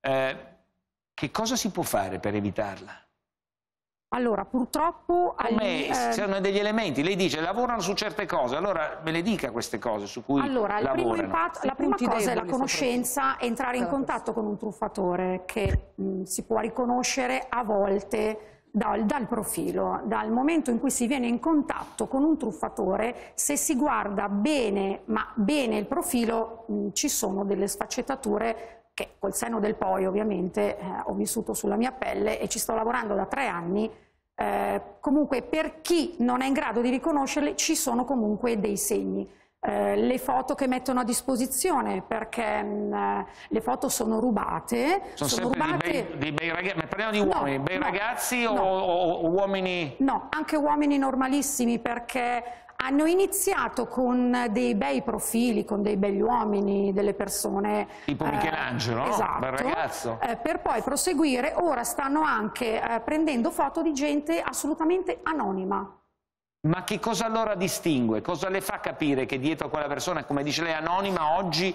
Speaker 1: che cosa si può fare per evitarla?
Speaker 7: Allora, purtroppo...
Speaker 1: C'erano degli elementi, lei dice lavorano su certe cose, allora me le dica queste cose su cui lavorano.
Speaker 7: La prima cosa è la conoscenza, entrare in contatto con un truffatore che si può riconoscere a volte dal profilo. Dal momento in cui si viene in contatto con un truffatore, se si guarda bene, ma bene il profilo, ci sono delle sfaccettature che col senno del poi ovviamente ho vissuto sulla mia pelle e ci sto lavorando da 3 anni, comunque per chi non è in grado di riconoscerle ci sono comunque dei segni. Le foto che mettono a disposizione, perché le foto sono rubate.
Speaker 1: Sono sempre
Speaker 7: rubate...
Speaker 1: dei bei ragazzi, ma parliamo di uomini, ragazzi o uomini?
Speaker 7: No, anche uomini normalissimi, perché hanno iniziato con dei bei profili, con dei begli uomini, delle persone...
Speaker 1: Tipo Michelangelo, no?
Speaker 7: Esatto,
Speaker 1: Bel ragazzo.
Speaker 7: Per poi proseguire, ora stanno anche prendendo foto di gente assolutamente anonima.
Speaker 1: Ma che cosa allora distingue? Cosa le fa capire che dietro a quella persona, come dice lei, anonima, oggi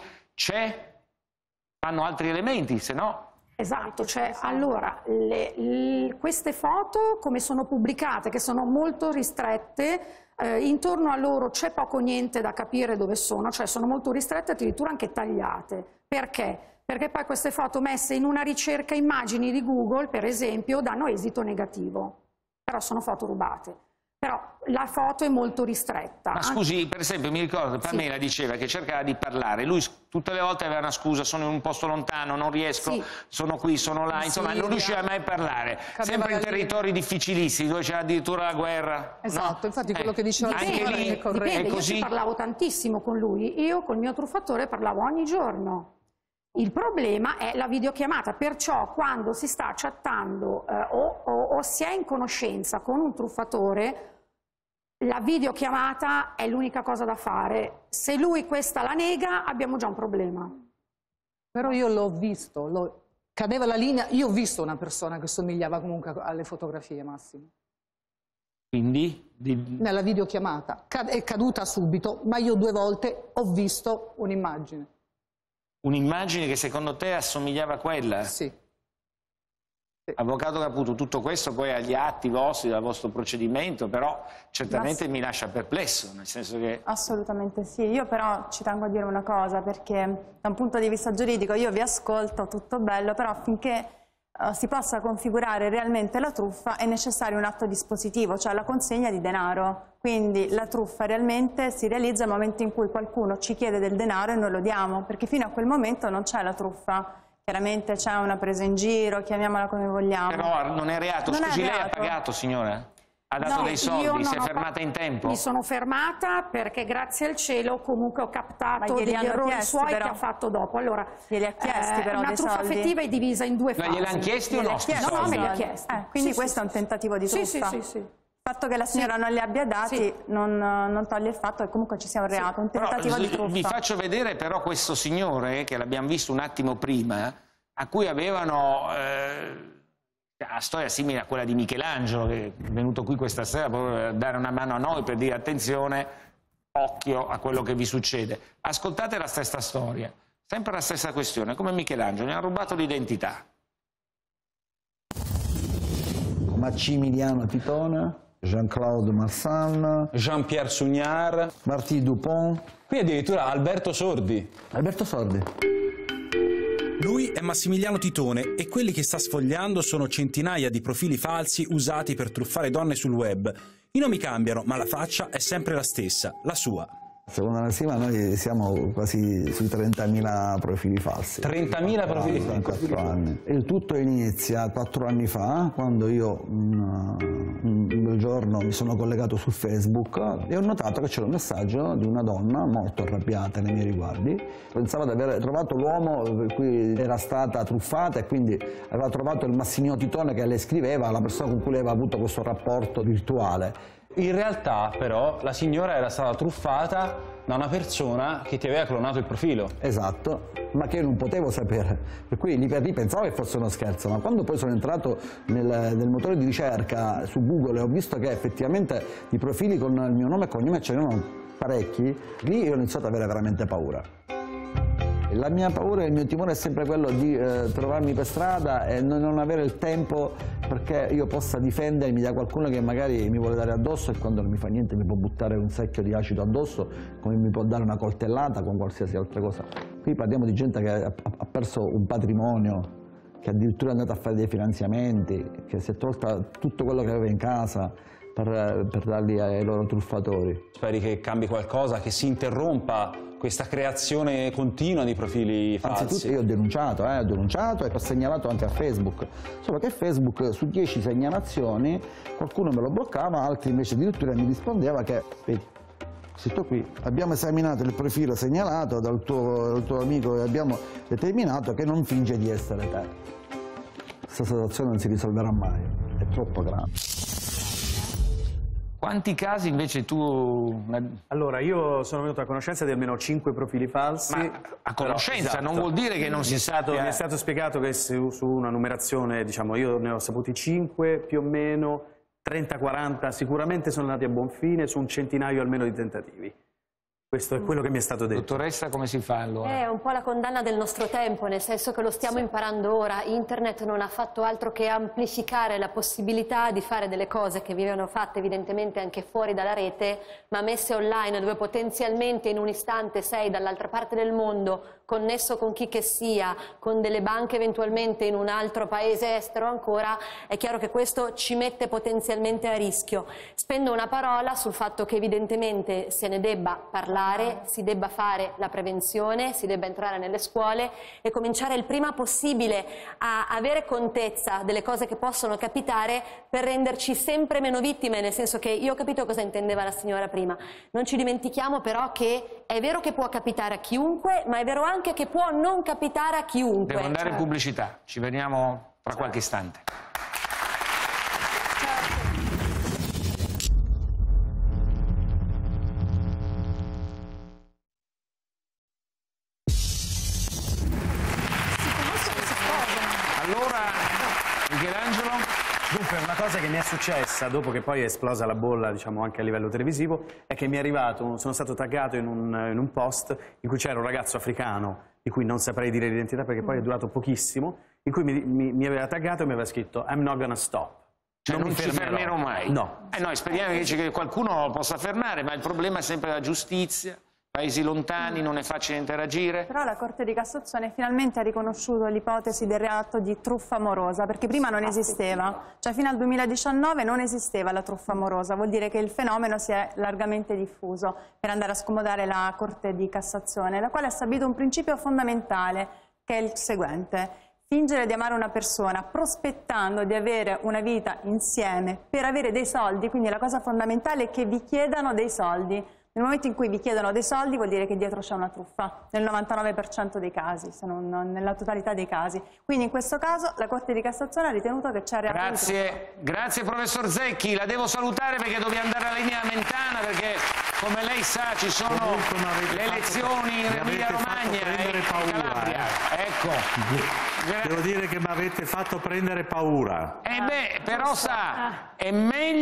Speaker 1: fanno altri elementi, se no...
Speaker 7: Esatto, cioè allora queste foto come sono pubblicate, che sono molto ristrette, intorno a loro c'è poco o niente da capire dove sono, cioè sono molto ristrette, addirittura anche tagliate. Perché? Perché poi queste foto messe in una ricerca immagini di Google, per esempio, danno esito negativo, però sono foto rubate. però la foto è molto ristretta.
Speaker 1: Ma scusi, per esempio, mi ricordo che Pamela diceva che cercava di parlare, lui tutte le volte aveva una scusa, sono in un posto lontano, non riesco, sono qui, sono là, insomma non riusciva mai a parlare, sempre in territori difficilissimi, dove c'era addirittura la guerra.
Speaker 14: Esatto, infatti quello che diceva
Speaker 1: anche lì
Speaker 14: è corretto.
Speaker 7: Dipende, io ci parlavo tantissimo con lui, io col mio truffatore parlavo ogni giorno. Il problema è la videochiamata, perciò quando si sta chattando o si è in conoscenza con un truffatore, la videochiamata è l'unica cosa da fare. Se lui questa la nega, abbiamo già un problema.
Speaker 14: Però io l'ho visto, cadeva la linea, io ho visto una persona che somigliava comunque alle fotografie, Massimo.
Speaker 1: Quindi?
Speaker 14: Nella videochiamata, è caduta subito, ma io 2 volte ho visto un'immagine.
Speaker 1: Un'immagine che secondo te assomigliava a quella?
Speaker 14: Sì.
Speaker 1: Avvocato Caputo, tutto questo poi agli atti vostri, dal vostro procedimento, però certamente mi lascia perplesso, nel senso che...
Speaker 5: Assolutamente sì, io però ci tengo a dire una cosa, perché da un punto di vista giuridico io vi ascolto, tutto bello, però affinché si possa configurare realmente la truffa è necessario un atto dispositivo, cioè la consegna di denaro. Quindi la truffa realmente si realizza nel momento in cui qualcuno ci chiede del denaro e noi lo diamo, perché fino a quel momento non c'è la truffa. Chiaramente c'è una presa in giro, chiamiamola come vogliamo.
Speaker 1: Però non è reato.
Speaker 5: Non
Speaker 1: Scusi,
Speaker 5: è
Speaker 1: lei ha
Speaker 5: reato.
Speaker 1: pagato, signora? Ha dato dei soldi? Si è fermata in tempo?
Speaker 7: Mi sono fermata perché grazie al cielo comunque ho captato
Speaker 5: Ma glieli
Speaker 7: degli
Speaker 5: hanno
Speaker 7: errori
Speaker 5: chiesti,
Speaker 7: suoi
Speaker 5: però.
Speaker 7: che ha fatto dopo. Allora,
Speaker 5: Glieli ha chiesti però
Speaker 7: una
Speaker 5: dei
Speaker 7: truffa
Speaker 5: soldi?
Speaker 7: affettiva è divisa in 2
Speaker 1: Ma
Speaker 7: fasi.
Speaker 1: gliel'hanno chiesti o no?
Speaker 7: No, me li ha chiesti.
Speaker 5: Quindi
Speaker 7: Sì,
Speaker 5: questo
Speaker 7: sì,
Speaker 5: è un tentativo di
Speaker 7: sì,
Speaker 5: truffa.
Speaker 7: sì.
Speaker 5: Il fatto che la signora non li abbia dati non toglie il fatto che comunque ci sia un reato, un tentativo di truffa.
Speaker 1: Vi faccio vedere però questo signore, che l'abbiamo visto un attimo prima, a cui avevano una storia simile a quella di Michelangelo, che è venuto qui questa sera proprio per dare una mano a noi, per dire attenzione, occhio a quello che vi succede. Ascoltate la stessa storia, sempre la stessa questione, come Michelangelo, ne ha rubato l'identità.
Speaker 6: Maximiliano Titone, Jean-Claude Marsan,
Speaker 19: Jean-Pierre Sugnard,
Speaker 6: Martí Dupont.
Speaker 19: Qui addirittura Alberto Sordi.
Speaker 6: Alberto Sordi.
Speaker 18: Lui è Massimiliano Titone e quelli che sta sfogliando sono centinaia di profili falsi usati per truffare donne sul web. I nomi cambiano, ma la faccia è sempre la stessa, la sua.
Speaker 6: Secondo la stima noi siamo quasi sui 30.000 profili falsi.
Speaker 19: 30.000 profili falsi?
Speaker 6: In 4 anni. Il tutto inizia 4 anni fa, quando io un bel giorno mi sono collegato su Facebook e ho notato che c'era un messaggio di una donna molto arrabbiata nei miei riguardi. Pensava di aver trovato l'uomo per cui era stata truffata e quindi aveva trovato il Massimiliano Titone che le scriveva, la persona con cui lei aveva avuto questo rapporto virtuale.
Speaker 19: In realtà però la signora era stata truffata da una persona che ti aveva clonato il profilo.
Speaker 6: Esatto, ma che io non potevo sapere, per cui lì per lì pensavo che fosse uno scherzo, ma quando poi sono entrato nel motore di ricerca su Google e ho visto che effettivamente i profili con il mio nome e cognome c'erano parecchi, lì io ho iniziato ad avere veramente paura. La mia paura e il mio timore è sempre quello di trovarmi per strada e non avere il tempo perché io possa difendermi da qualcuno che magari mi vuole dare addosso e quando non mi fa niente mi può buttare un secchio di acido addosso, come mi può dare una coltellata con qualsiasi altra cosa. Qui parliamo di gente che ha perso un patrimonio, che addirittura è andata a fare dei finanziamenti, che si è tolta tutto quello che aveva in casa per darli ai loro truffatori.
Speaker 19: Speri che cambi qualcosa, che si interrompa questa creazione continua di profili falsi?
Speaker 6: Anzitutto io ho denunciato e ho segnalato anche a Facebook, solo che Facebook su 10 segnalazioni qualcuno me lo bloccava, altri invece addirittura mi rispondeva che, vedi, sito qui, abbiamo esaminato il profilo segnalato dal tuo amico e abbiamo determinato che non finge di essere te. Questa situazione non si risolverà mai, è troppo grave.
Speaker 1: Quanti casi invece tu...
Speaker 4: Allora, io sono venuto a conoscenza di almeno 5 profili falsi.
Speaker 1: Ma a conoscenza non vuol dire che non si sappia...
Speaker 4: Mi è stato spiegato che su una numerazione, diciamo, io ne ho saputi 5 più o meno, 30-40 sicuramente sono andati a buon fine su un centinaio almeno di tentativi. Questo è quello che mi è stato detto.
Speaker 1: Dottoressa, come si fa allora?
Speaker 25: È un po' la condanna del nostro tempo, nel senso che lo stiamo imparando ora. Internet non ha fatto altro che amplificare la possibilità di fare delle cose che venivano fatte evidentemente anche fuori dalla rete, ma messe online, dove potenzialmente in un istante sei dall'altra parte del mondo, connesso con chi che sia, con delle banche eventualmente in un altro paese estero ancora. È chiaro che questo ci mette potenzialmente a rischio. Spendo una parola sul fatto che evidentemente se ne debba parlare, si debba fare la prevenzione, si debba entrare nelle scuole e cominciare il prima possibile a avere contezza delle cose che possono capitare per renderci sempre meno vittime, nel senso che io ho capito cosa intendeva la signora prima. Non ci dimentichiamo però che è vero che può capitare a chiunque, ma è vero anche che può non capitare a chiunque.
Speaker 1: Devo andare in pubblicità, ci vediamo fra qualche istante. Allora, Michelangelo?
Speaker 4: Dunque, una cosa che mi è successa dopo che poi è esplosa la bolla, diciamo anche a livello televisivo, è che mi è arrivato, sono stato taggato in un post in cui c'era un ragazzo africano, di cui non saprei dire l'identità perché poi è durato pochissimo, in cui mi aveva taggato e mi aveva scritto "I'm not gonna stop".
Speaker 1: Cioè non ci fermerò mai?
Speaker 4: No.
Speaker 1: Noi speriamo che qualcuno lo possa fermare, ma il problema è sempre la giustizia. Paesi lontani, non è facile interagire.
Speaker 5: Però la Corte di Cassazione finalmente ha riconosciuto l'ipotesi del reato di truffa amorosa, perché prima non esisteva. Cioè fino al 2019 non esisteva la truffa amorosa, vuol dire che il fenomeno si è largamente diffuso per andare a scomodare la Corte di Cassazione, la quale ha stabilito un principio fondamentale, che è il seguente: fingere di amare una persona prospettando di avere una vita insieme per avere dei soldi, quindi la cosa fondamentale è che vi chiedano dei soldi. Nel momento in cui vi chiedono dei soldi vuol dire che dietro c'è una truffa, nel 99% dei casi, se non nella totalità dei casi. Quindi in questo caso la Corte di Cassazione ha ritenuto che c'è reato di truffa.
Speaker 1: Grazie professor Zecchi, la devo salutare perché dobbiamo andare alla linea Mentana, perché come lei sa ci sono le elezioni in Emilia Romagna e in Calabria. Ecco.
Speaker 24: Devo dire che mi avete fatto prendere paura.
Speaker 1: Però sa, è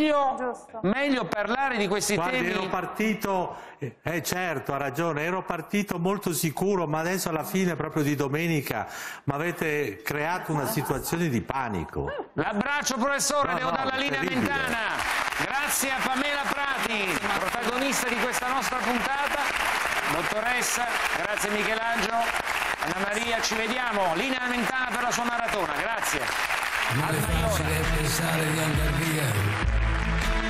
Speaker 1: meglio parlare di questi temi.
Speaker 24: Ero partito, certo, ha ragione, ero partito molto sicuro, ma adesso alla fine proprio di domenica mi avete creato una situazione di panico.
Speaker 1: L'abbraccio professore, devo dare la linea
Speaker 24: terribile.
Speaker 1: Mentana. Grazie a Pamela Prati, protagonista di questa nostra puntata. Dottoressa, grazie Michelangelo. Anna Maria, ci vediamo. Linea Mentana per la sua maratona, grazie.
Speaker 10: Non è facile pensare di andare via.